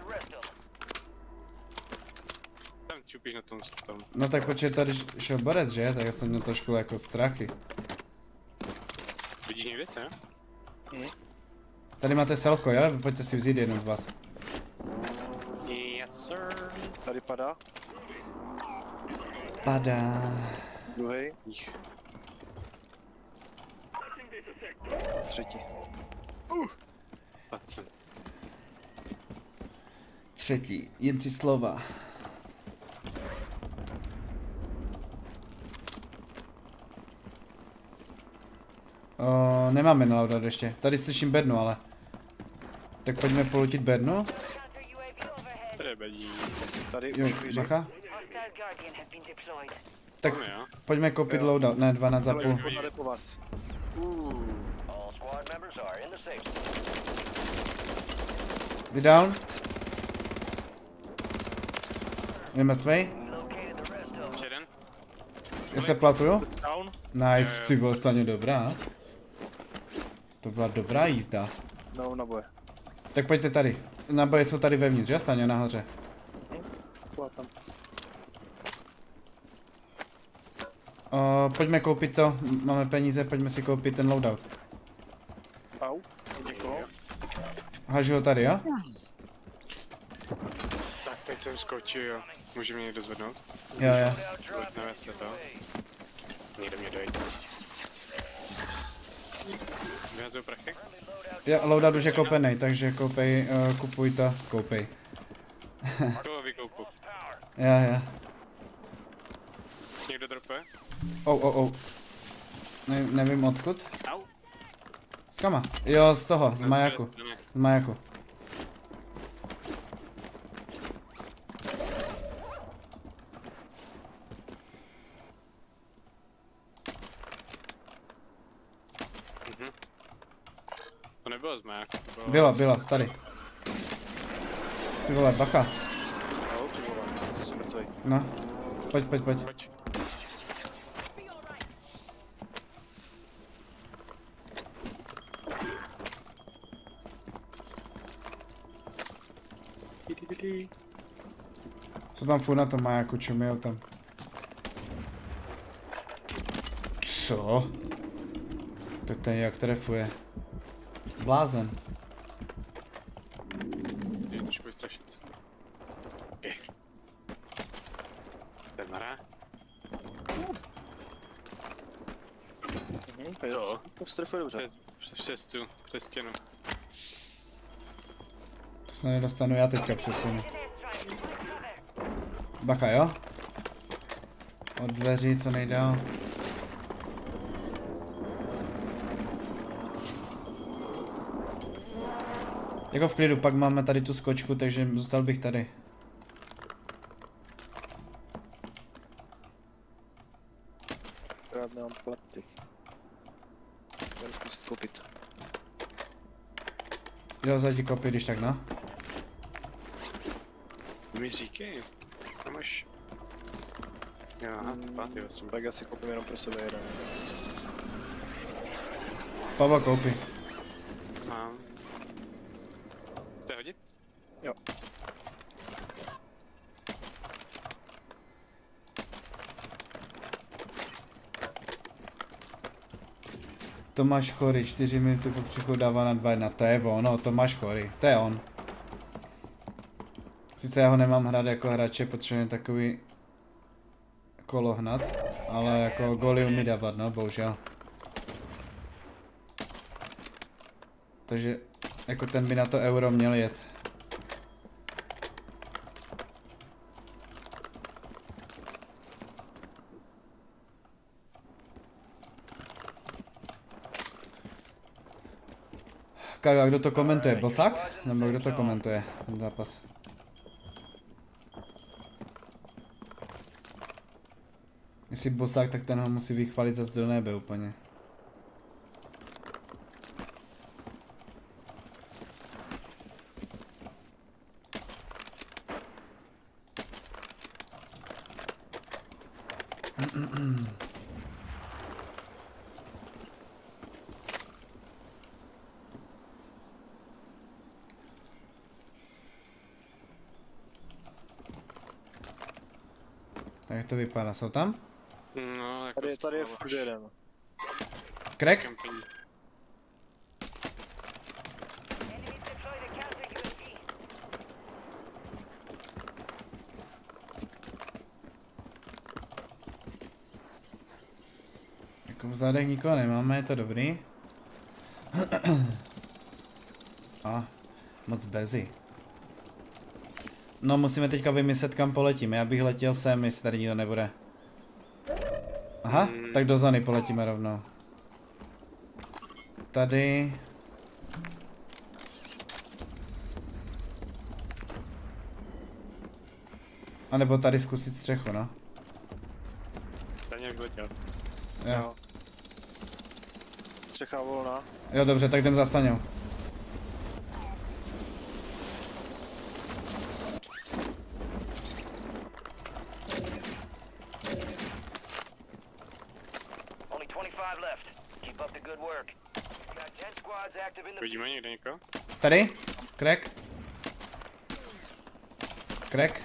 Tam čupíš na tom. No tak počkej, tady šel borec, že? Tak já jsem měl trošku jako strachy. Vidíš někde se, ne? Tady máte selko, jo? Pojďte si vzít jeden z vás. Yes, sir. Tady padá. Padá. Druhý. Třetí. Patřím. Třetí, jen 3 slova. Nemáme nalaudat ještě. Tady slyším bednu, ale. Tak pojďme polutit bednu. Tady bedí. Tady Jo, už míří. bacha. Tak pojďme koupit loadout, ne 12 za půl. Tady po vás. Vy down? Je mrtvej? Jeden. Já se platuju? Down. Nice, ty vole, Staňo, dobrá. To byla dobrá jízda. No, na boje. Tak pojďte tady. Naboje jsou tady vevnitř, že Staňo, nahoře? Tam. Pojďme koupit to, máme peníze, pojďme si koupit ten loadout. Au, někoho. Hažu ho tady, jo? Tak teď jsem skočil, jo. Může mě někdo zvednout? Jo. Nevést se to. Někde mě dojde. Vyhazuju prachy? Jo, loadout už je koupený, takže koupej, kupuj to, koupej. To vykoupu. Jo. Někdo dropuje? Nevím odkud. Au. Z kama? Jo, z toho, z majaku. Z majaku. To nebylo z majaku, to bylo... Bylo, tady. Ty vole, bacha. Jo, ty vole, to jsem mrtvej. No, pojď. Pojď. Co tam furt na tom majaku, čumijou tam. Co? To ten jak trefuje. Blázen. Je trošku vystrašit. Ten mará? Jo, to strefuje dobře. Přes stěnu. To se nedostanu já teďka přesunu. Bacha, jo? Od dveří co nejdál. Jako v klidu, pak máme tady tu skočku, takže zůstal bych tady. Rád nemám platy. Můžu zkusit koupit. Jo, zadí kopy, když tak, no. Mi říkej, tam máš... Jo, aha, pátý vlastně. Tak já si koupím jenom pro sebe jeden. Pavla koupí. Mám. Chcete hodit? Jo. Tomáš Chory, 4 minuty po příchodu dává na 2-1, to je ono, Tomáš Chory, to je on. Sice já ho nemám hrát jako hráče, potřebujeme takový kolo hnat, ale jako góly umí dávat, no, bohužel. Takže jako ten by na to euro měl jet. A kdo to komentuje? Bosák? Nebo kdo to komentuje ten zápas? Jestli Bosák, tak ten ho musí vychválit zas do nebe úplně. Tak jak to vypadá, jsou tam? No, jako tady je furt jeden. Crack? Jako v zádech nikoho nemáme, je to dobrý. A, moc brzy. No musíme teďka vymyslet, kam poletíme, já bych letěl sem, jestli tady nikdo nebude. Aha, tak do zóny poletíme rovnou. Tady. A nebo tady zkusit střechu, no. Tady nějak letěl. Jo. Střecha volná. Jo, dobře, tak jdem za Staňou. Vidíme někde někoho? Tady? Crack? Crack?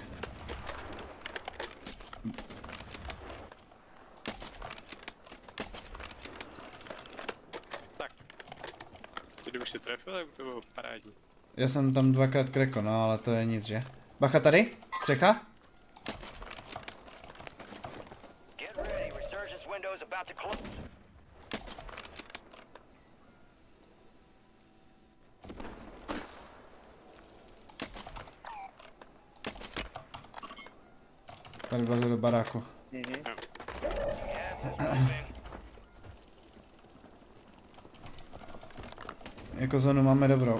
Tak. Kdybych se trefil, tak to bylo parádní. Já jsem tam dvakrát crackl, no ale to je nic, že? Bacha tady? Střecha? Tady vlezu do baráku. Jako zónu máme dobrou.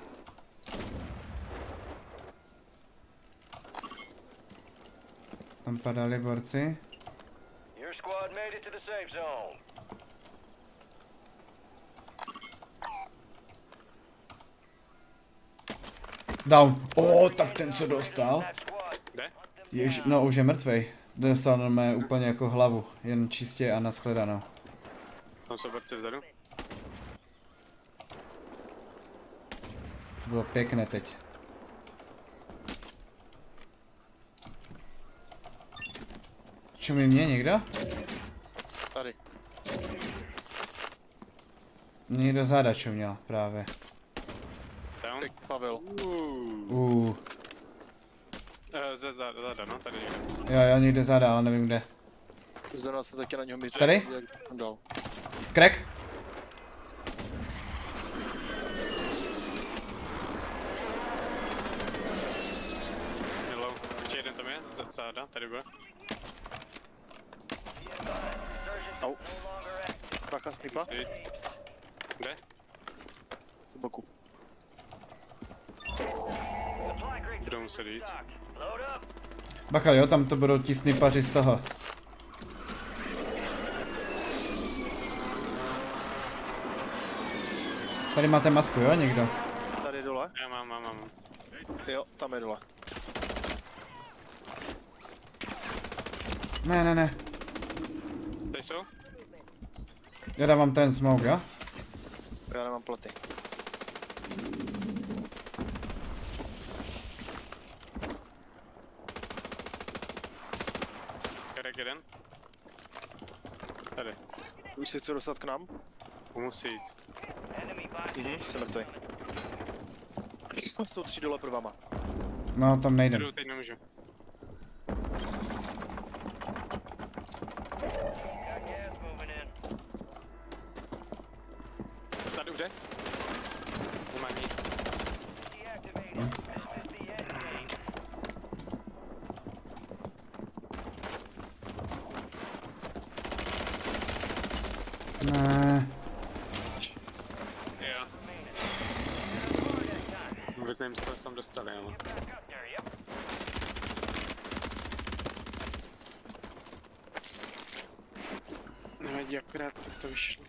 Tam padali borci. Down. Tak ten co dostal. Jež, no už je mrtvej. Dostal normálně úplně jako hlavu, jen čistě a nashledanou. Tam jsou borci vzadu. To bylo pěkné teď. Čumí mě někdo? Tady. Někdo záda čuměl právě. Tam? Pavel. Záda, no, tady někde. Jo, někde záda, ale nevím kde. Zrovna se taky na něho mířil. Tady? Dal. Crack? Hello, ještě jeden tam je, záda, tady byl. Au. Bacha snipa. Kde? V boku. Budou muset jít. Bacha, jo, tam to budou ti snipaři z toho. Tady máte masku, jo, někdo? Tady dole. Já mám. Jo, tam je dole. Ne. Tady jsou? Já dávám ten smoke, jo? Já nemám plety. Kerek jeden. Tady. Už si chci dostat k nám? Musí jít. Jsem mrtvej. Jsou 3 dole pro vama. No, tam nejdem. Teď nemůžu. Tady kde? Nemá nic. Ne. Jo. nevím, jestli se tam dostali, ale... Nevadí, akorát to vyšlo.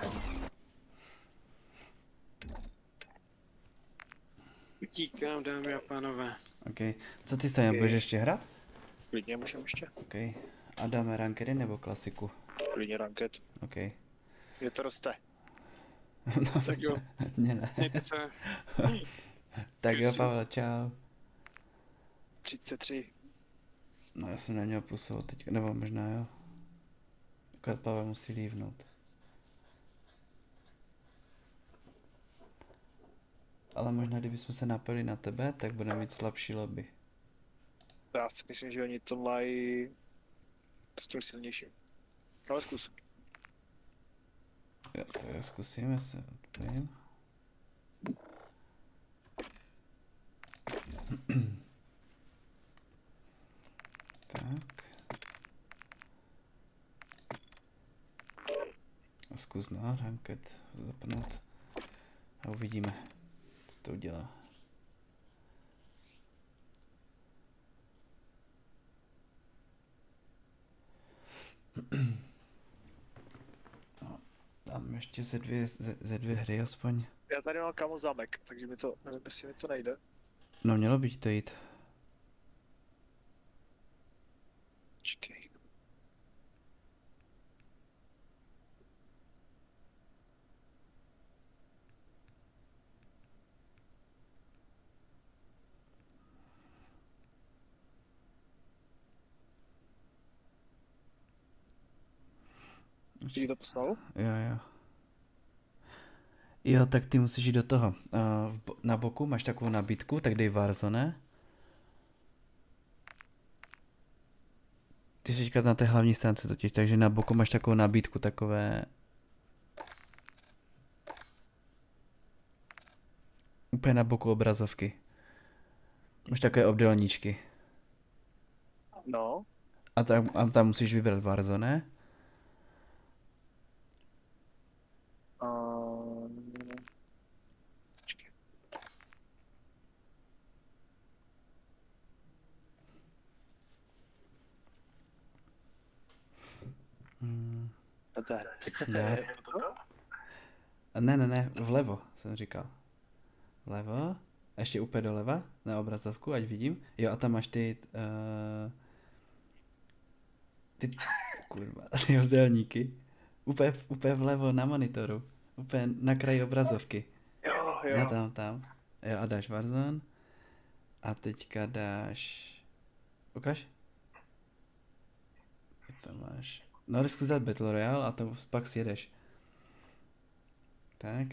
Utíkám, dámy a pánové. OK. Co ty Staňo, budeš ještě hrát? Klidně můžeme ještě. OK. A dáme rankedy nebo klasiku? Klidně ranket. OK. Kde to roste? No, tak jo. Ne. Mějte se. Tak jo, Pavel, čau. 33. No já jsem neměl plusovat teď, nebo možná jo. Akorát Pavel musí lívnout. Ale možná kdybychom se napili na tebe, tak budeme mít slabší lobby. Já si myslím, že oni to mají s tím silnějším. Ale zkus. Jo, to jo, zkusíme se odpojím. Tak. A zkus na ranked zapnout. A uvidíme, co to udělá. No, tam ještě ze dvě hry aspoň. Já tady mám kámo zámek, takže mi to, nevím, jestli mi to nejde. No mělo by to jít. Počkej. Chtějí to poslal? Jo. Jo, tak ty musíš jít do toho. Na boku máš takovou nabídku, tak dej Warzone. Ty jsi říkat na té hlavní stránce totiž, takže na boku máš takovou nabídku, takové... Úplně na boku obrazovky. Máš takové obdélníčky. No. A tam musíš vybrat Warzone. Počkej. A tady. Ne, vlevo jsem říkal. Vlevo. A ještě úplně doleva na obrazovku, ať vidím. Jo, a tam máš ty kurva, ty obdélníky. Úplně vlevo na monitoru. Úplně na kraji obrazovky. Jo. Já tam. Jo, a dáš Warzone. A teďka dáš... Ukaž? Jak to máš? No, jde zkusit Battle Royale a to pak sjedeš. Tak.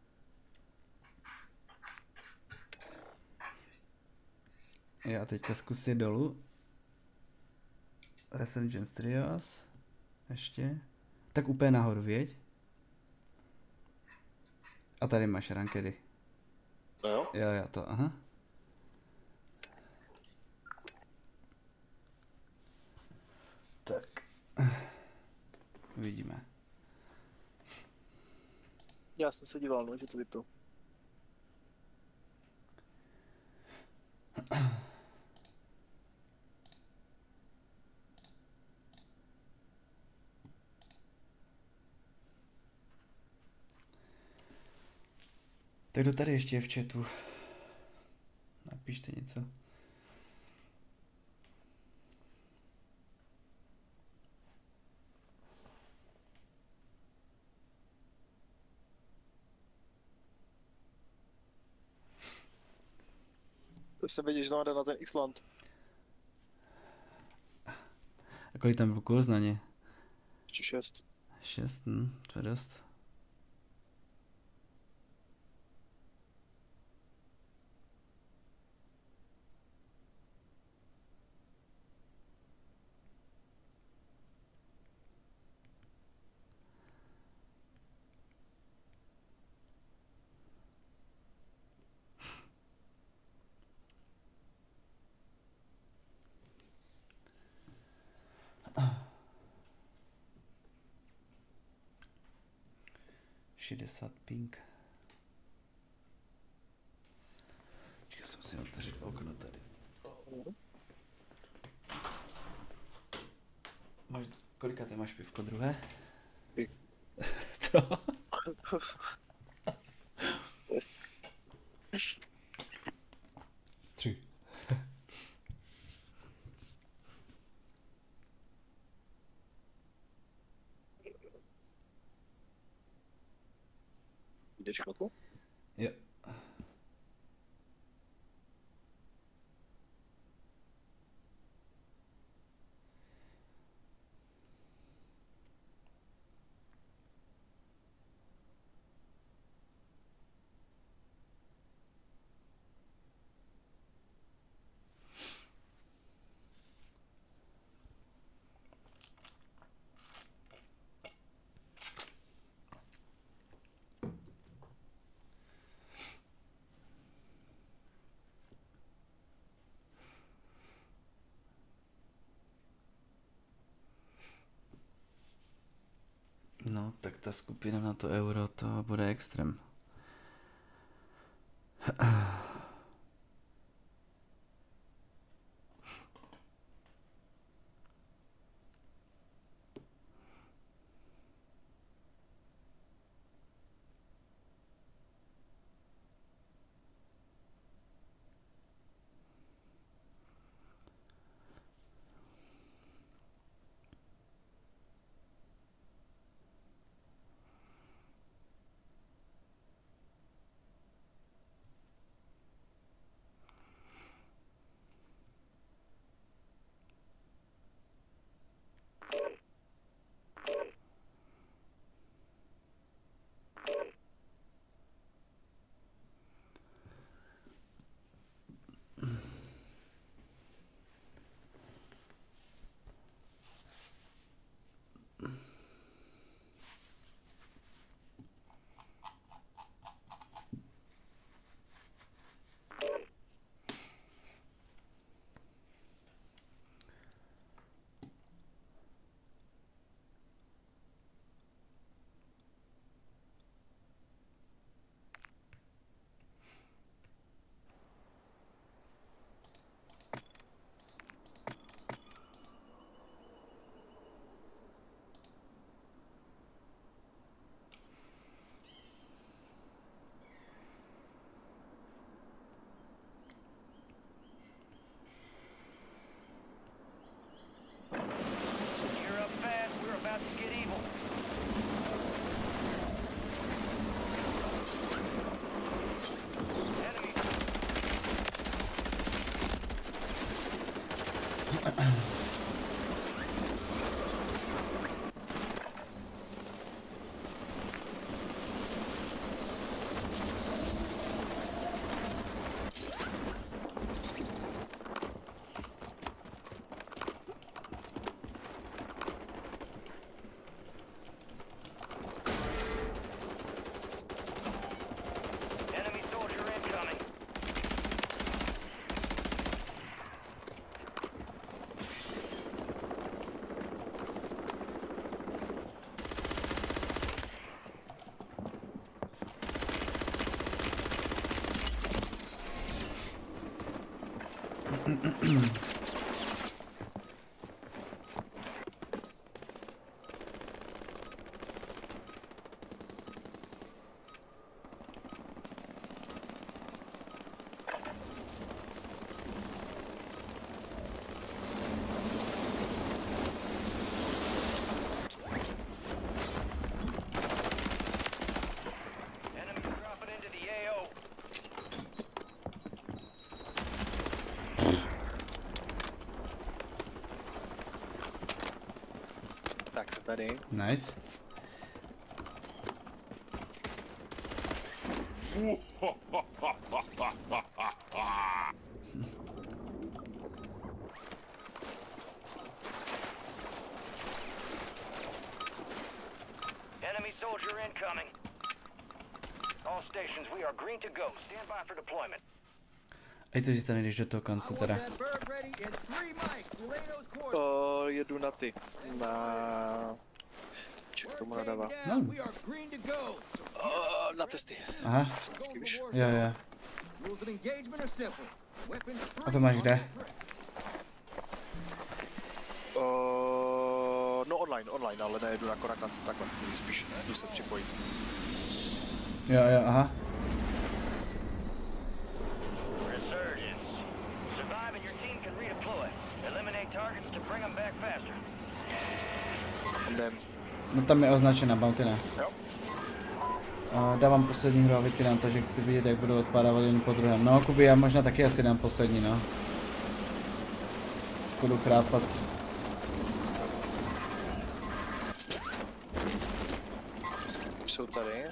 Jo, a teďka zkus je dolů. Resurgence Trios. Ještě. Tak úplně nahoru, věď? A tady máš rankedy. Jo? Jo, to, aha. Tak. Uvidíme. Já jsem se díval, no, že to vypil. Tak kdo tady ještě je v chatu? Napište něco. To jsem věděl, že tam jde na ten Island. A kolik tam byl kurz na ně? Ještě 6. 6, to je dost. Kolika ty máš pivko druhé? Co? Tři. Jdeš chvilku? Jo. No, tak ta skupina na to euro, to bude extrém. Tady. Nice. Enemy soldier incoming. All stations, we are green to go. Stand by for deployment. A co si stane, když do toho kanclu teda? Jedu na ty. Na... Ček tomu nadává. No. Na testy. Aha. Jo. A to máš kde? No online, ale nejedu na Korakans takhle, spíš jdu se připojit. Jo, aha. No tam je označena bounty, ne? Jo. Dávám poslední hru a vypínám to, že chci vidět, jak budou odpadávat jeden po druhém. No, Kuby, já možná taky asi dám poslední, no. Budu chrápat. Už jsou tady.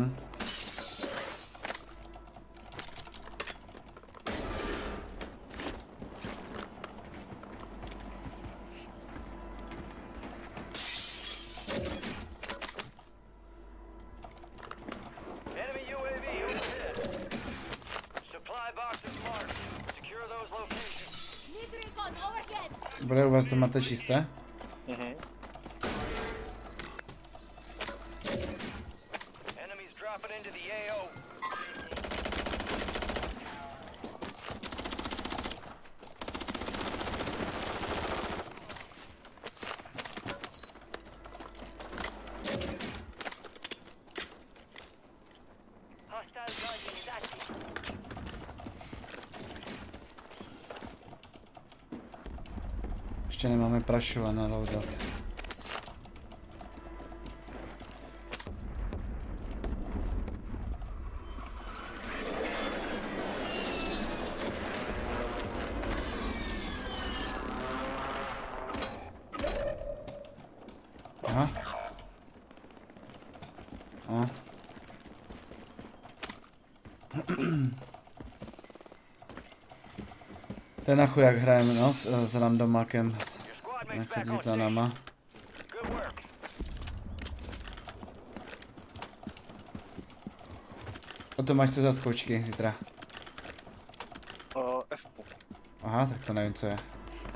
Bude u vás to máte čisté? Ještě nemáme prašule na loadout. Aha. To je na chuj, jak hrajeme, no, s randomákem. Nechodí to nama. O to máš co za zkoušky zítra? F. Aha, tak to nevím, co je.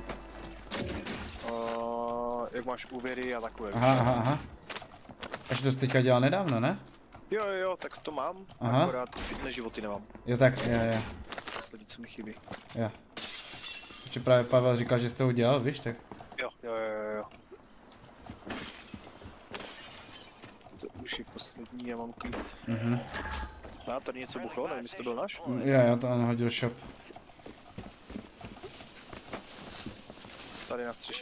Jak máš úvěry a takové. Aha. Až to jsi teďka dělal nedávno, ne? Jo, tak to mám. Aha. Akorát fitness životy nemám. Jo, tak, jo. Poslední, co mi chybí. Jo. Ještě právě Pavel říkal, že jsi to udělal, víš, tak? Jo. To už je poslední, já mám klid. Tady něco buchlo, nevím, jestli to byl náš? Jo, to on hodil shop. Tady na střeše.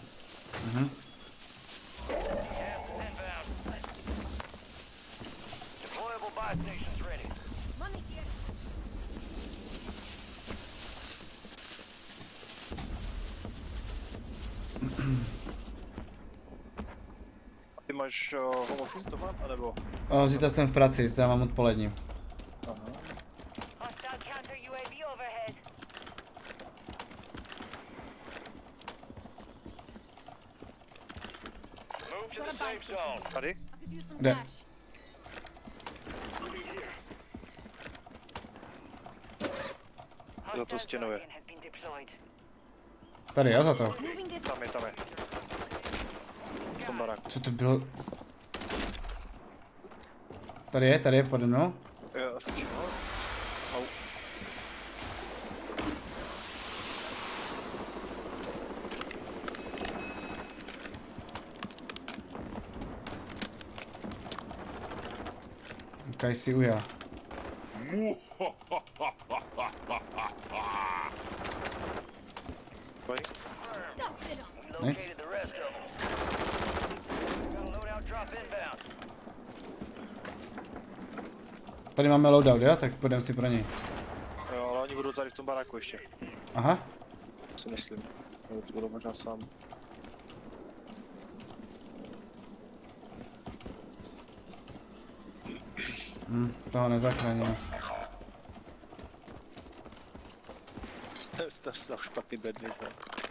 Ty máš home office doma, anebo? Zítra jsem v práci, zítra mám odpolední. Tady? Kde? Za tou stěnou je. Tady, jo, za to. Tam je. V tom baráku. Co to bylo? Tady je, pode mnou. Jo, slyším ho. Au. Kaj si ujel. Nice. Tady máme loadout, jo? Tak půjdeme si pro něj. Jo, ale oni budou tady v tom baráku ještě. Aha. Si myslím. Jo, to budou možná sám. Toho nezachráníme. To jsou špatný bedny, ne?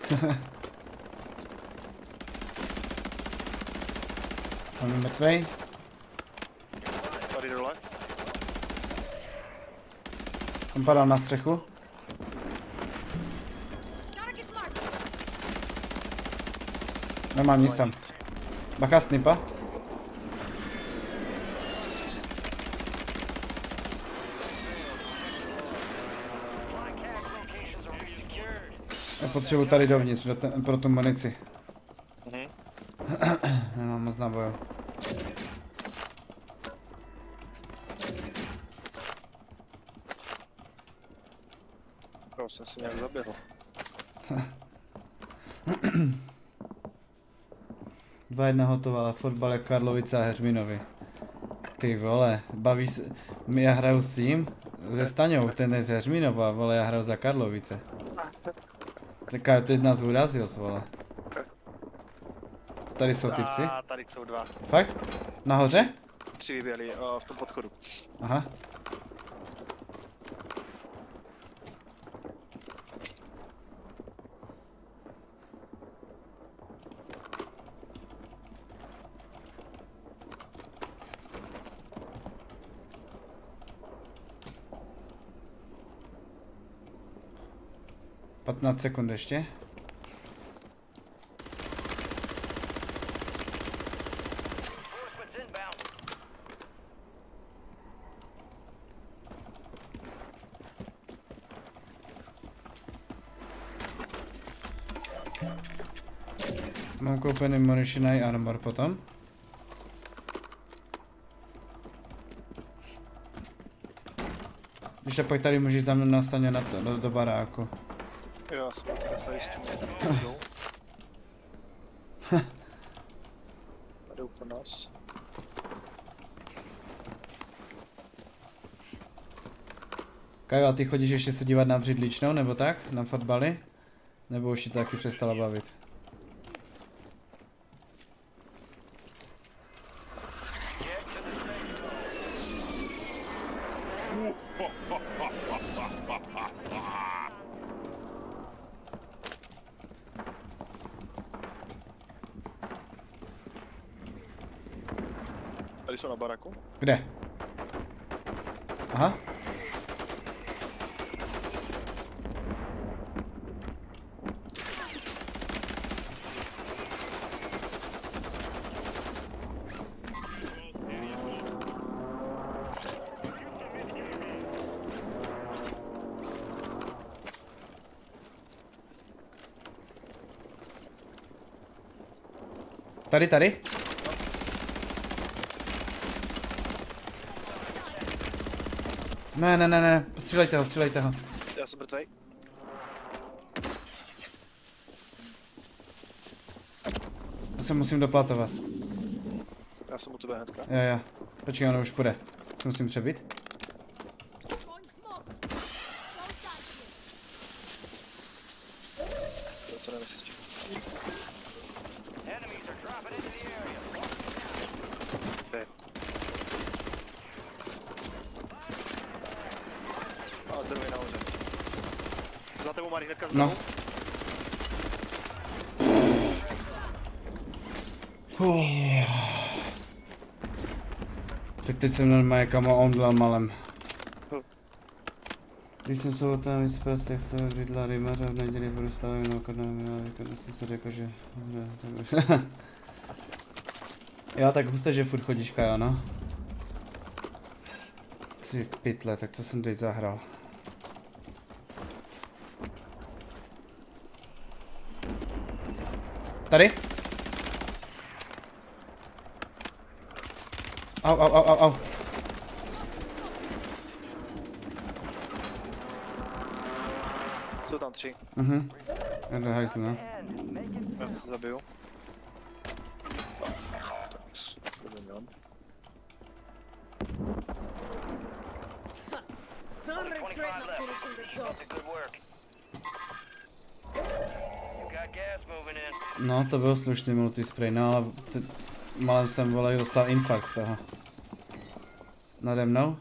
On je mrtvej. Tady dole. On padal na střechu. Nemám nic tam. Bacha, snipa. Já potřebuji tady dovnitř, pro tu munici. nábojů. Já jsem si nějak zaběhl. 2-1 hotovala, fotbal jak Karlovice a Heřminovi. Ty vole, baví se, já hraju s tím, se Staňou, ten je z Heřminova, vole, já hraju za Karlovice. Tak teď nás urazil, vole. Tady jsou typci? Tady jsou 2. Fakt? Nahoře? 3 vyběhli v tom podchodu. Aha. Patnáct sekund ještě. Mám koupený munition a armor potom. Když tak pojď tady můžeš za mnou na Staňu do baráku. Jo, jsem tady s tím tady po nás. Kajo, a ty chodíš ještě se dívat na břidličnou, nebo tak? Na fotbaly? Nebo už ti to taky přestala bavit? Tady jsou na baraku. Kde? Aha. Tady? Ne, střílejte ho. Já jsem mrtvej. Já se musím doplatovat. Já jsem u tebe hnedka. Jo. Počkej, ono už půjde. Se musím přebít. To nevysvětím. A druhý nahoře. Za tebou Mari, hnedka znovu. Tak teď jsem normálně kamo omdlel malem. Když jsem se o tom vyspěl, tak jste vidla rymaře v neděli budu stavit na akademii, ale jsem se řekl, že... Jo, tak husté, že furt chodíš, Kajo, no. Ty pytle, tak co jsem teď zahrál? Tady? Au. Jsou tam 3. Já do hajzlu, no. Já se zabiju. Tak, neměl. No, to byl slušný multispray, no ale malem jsem, vole, dostal infarkt z toho. Nade mnou?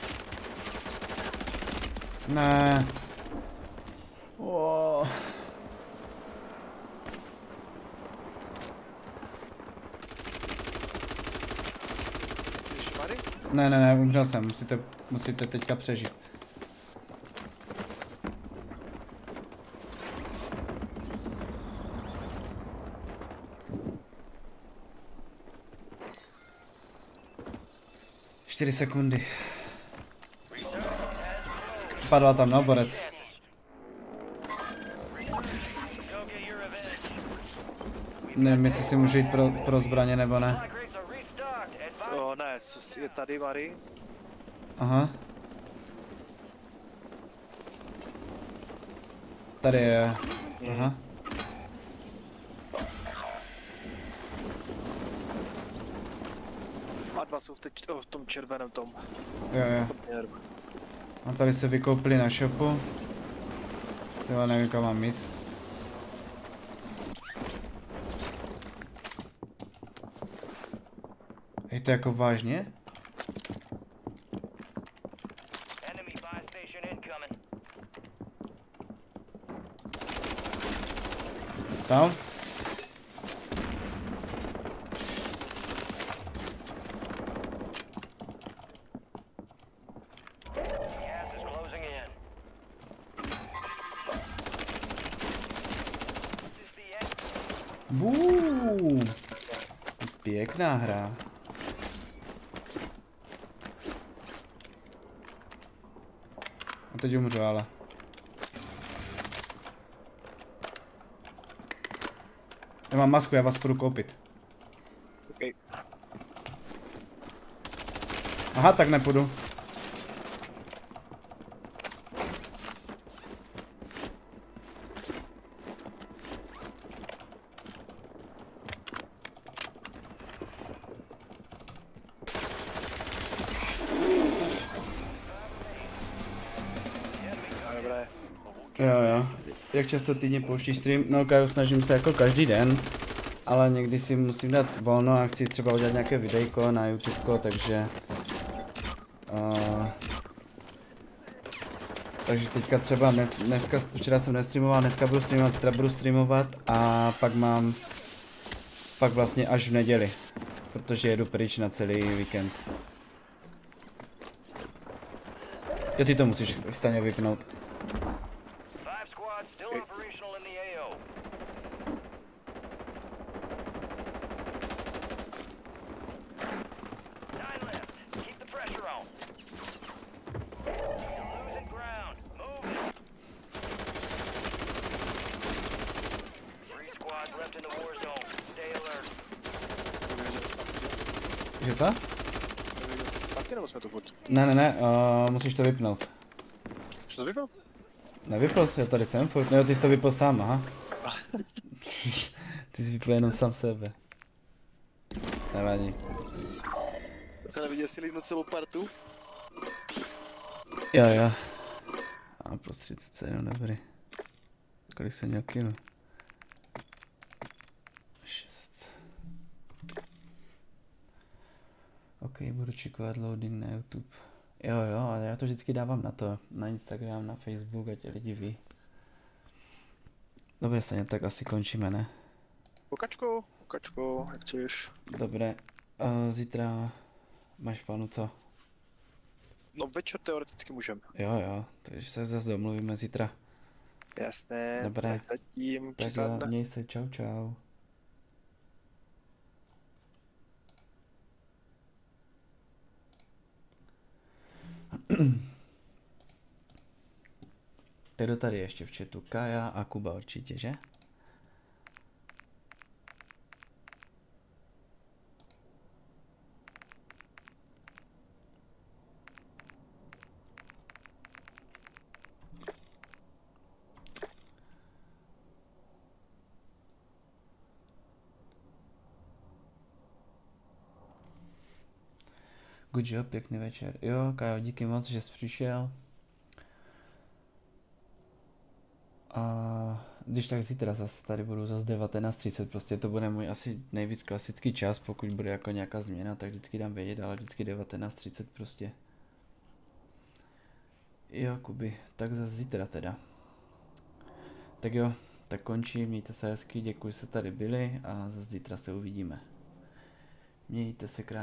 Ne. Ne, umřel jsem, musíte teďka přežít. Čtyři sekundy. Padla tam, no, borec. Nevím, jestli si můžu jít pro zbraně nebo ne. Ne, je tady Mary. Aha. Tady je. Aha. A dva jsou teď v tom červeném tom. Jo. A tady se vykoupili na shopu. Tyhle nevím, kam mám mít. Je to jako vážně? Tam? Pěkná hra. A teď umřu, ale. Já mám masku, já vás půjdu koupit. Okay. Aha, tak nepůjdu. Jo. Jak často týdně pouštíš stream? No, Kaju, snažím se jako každý den. Ale někdy si musím dát volno a chci třeba udělat nějaké videjko na YouTube, takže... takže teďka třeba včera jsem nestreamoval, dneska budu streamovat, zítra budu streamovat a pak vlastně až v neděli. Protože jedu pryč na celý víkend. Jo, ty to musíš stejně vypnout. Že co? Ne, musíš to vypnout. Už to vypnout? Nevypl jsi, tady jsem furt, no jo, ty jsi to vypl sám, aha. Ty jsi vypl jenom sám sebe. Nevadí. Se neviděl si líbnout celou partu? Jo. A plus 37, dobrý. Kolik jsem měl kilo? 6. OK, budu čekovat loading na YouTube. Jo, ale já to vždycky dávám na Instagram, na Facebook, ať lidi ví. Dobré, stejně tak asi končíme, ne? Pokačko, jak chceš. Dobré, zítra máš plánu co? No večer teoreticky můžem. Jo, takže se zase domluvíme zítra. Jasné, dobré. Tak zatím, tak měj se, čau. Kdo tady ještě v chatu? Kaja a Kuba určitě, že? Good job, pěkný večer. Jo, Kajo, díky moc, že jsi přišel. A když tak zítra zase tady budu zase 19:30, prostě to bude můj asi nejvíc klasický čas, pokud bude jako nějaká změna, tak vždycky dám vědět, ale vždycky 19:30 prostě. Jo, Kuby, tak zase zítra teda. Tak jo, tak končím, mějte se hezky, děkuji, že jste tady byli a zase zítra se uvidíme. Mějte se krásně.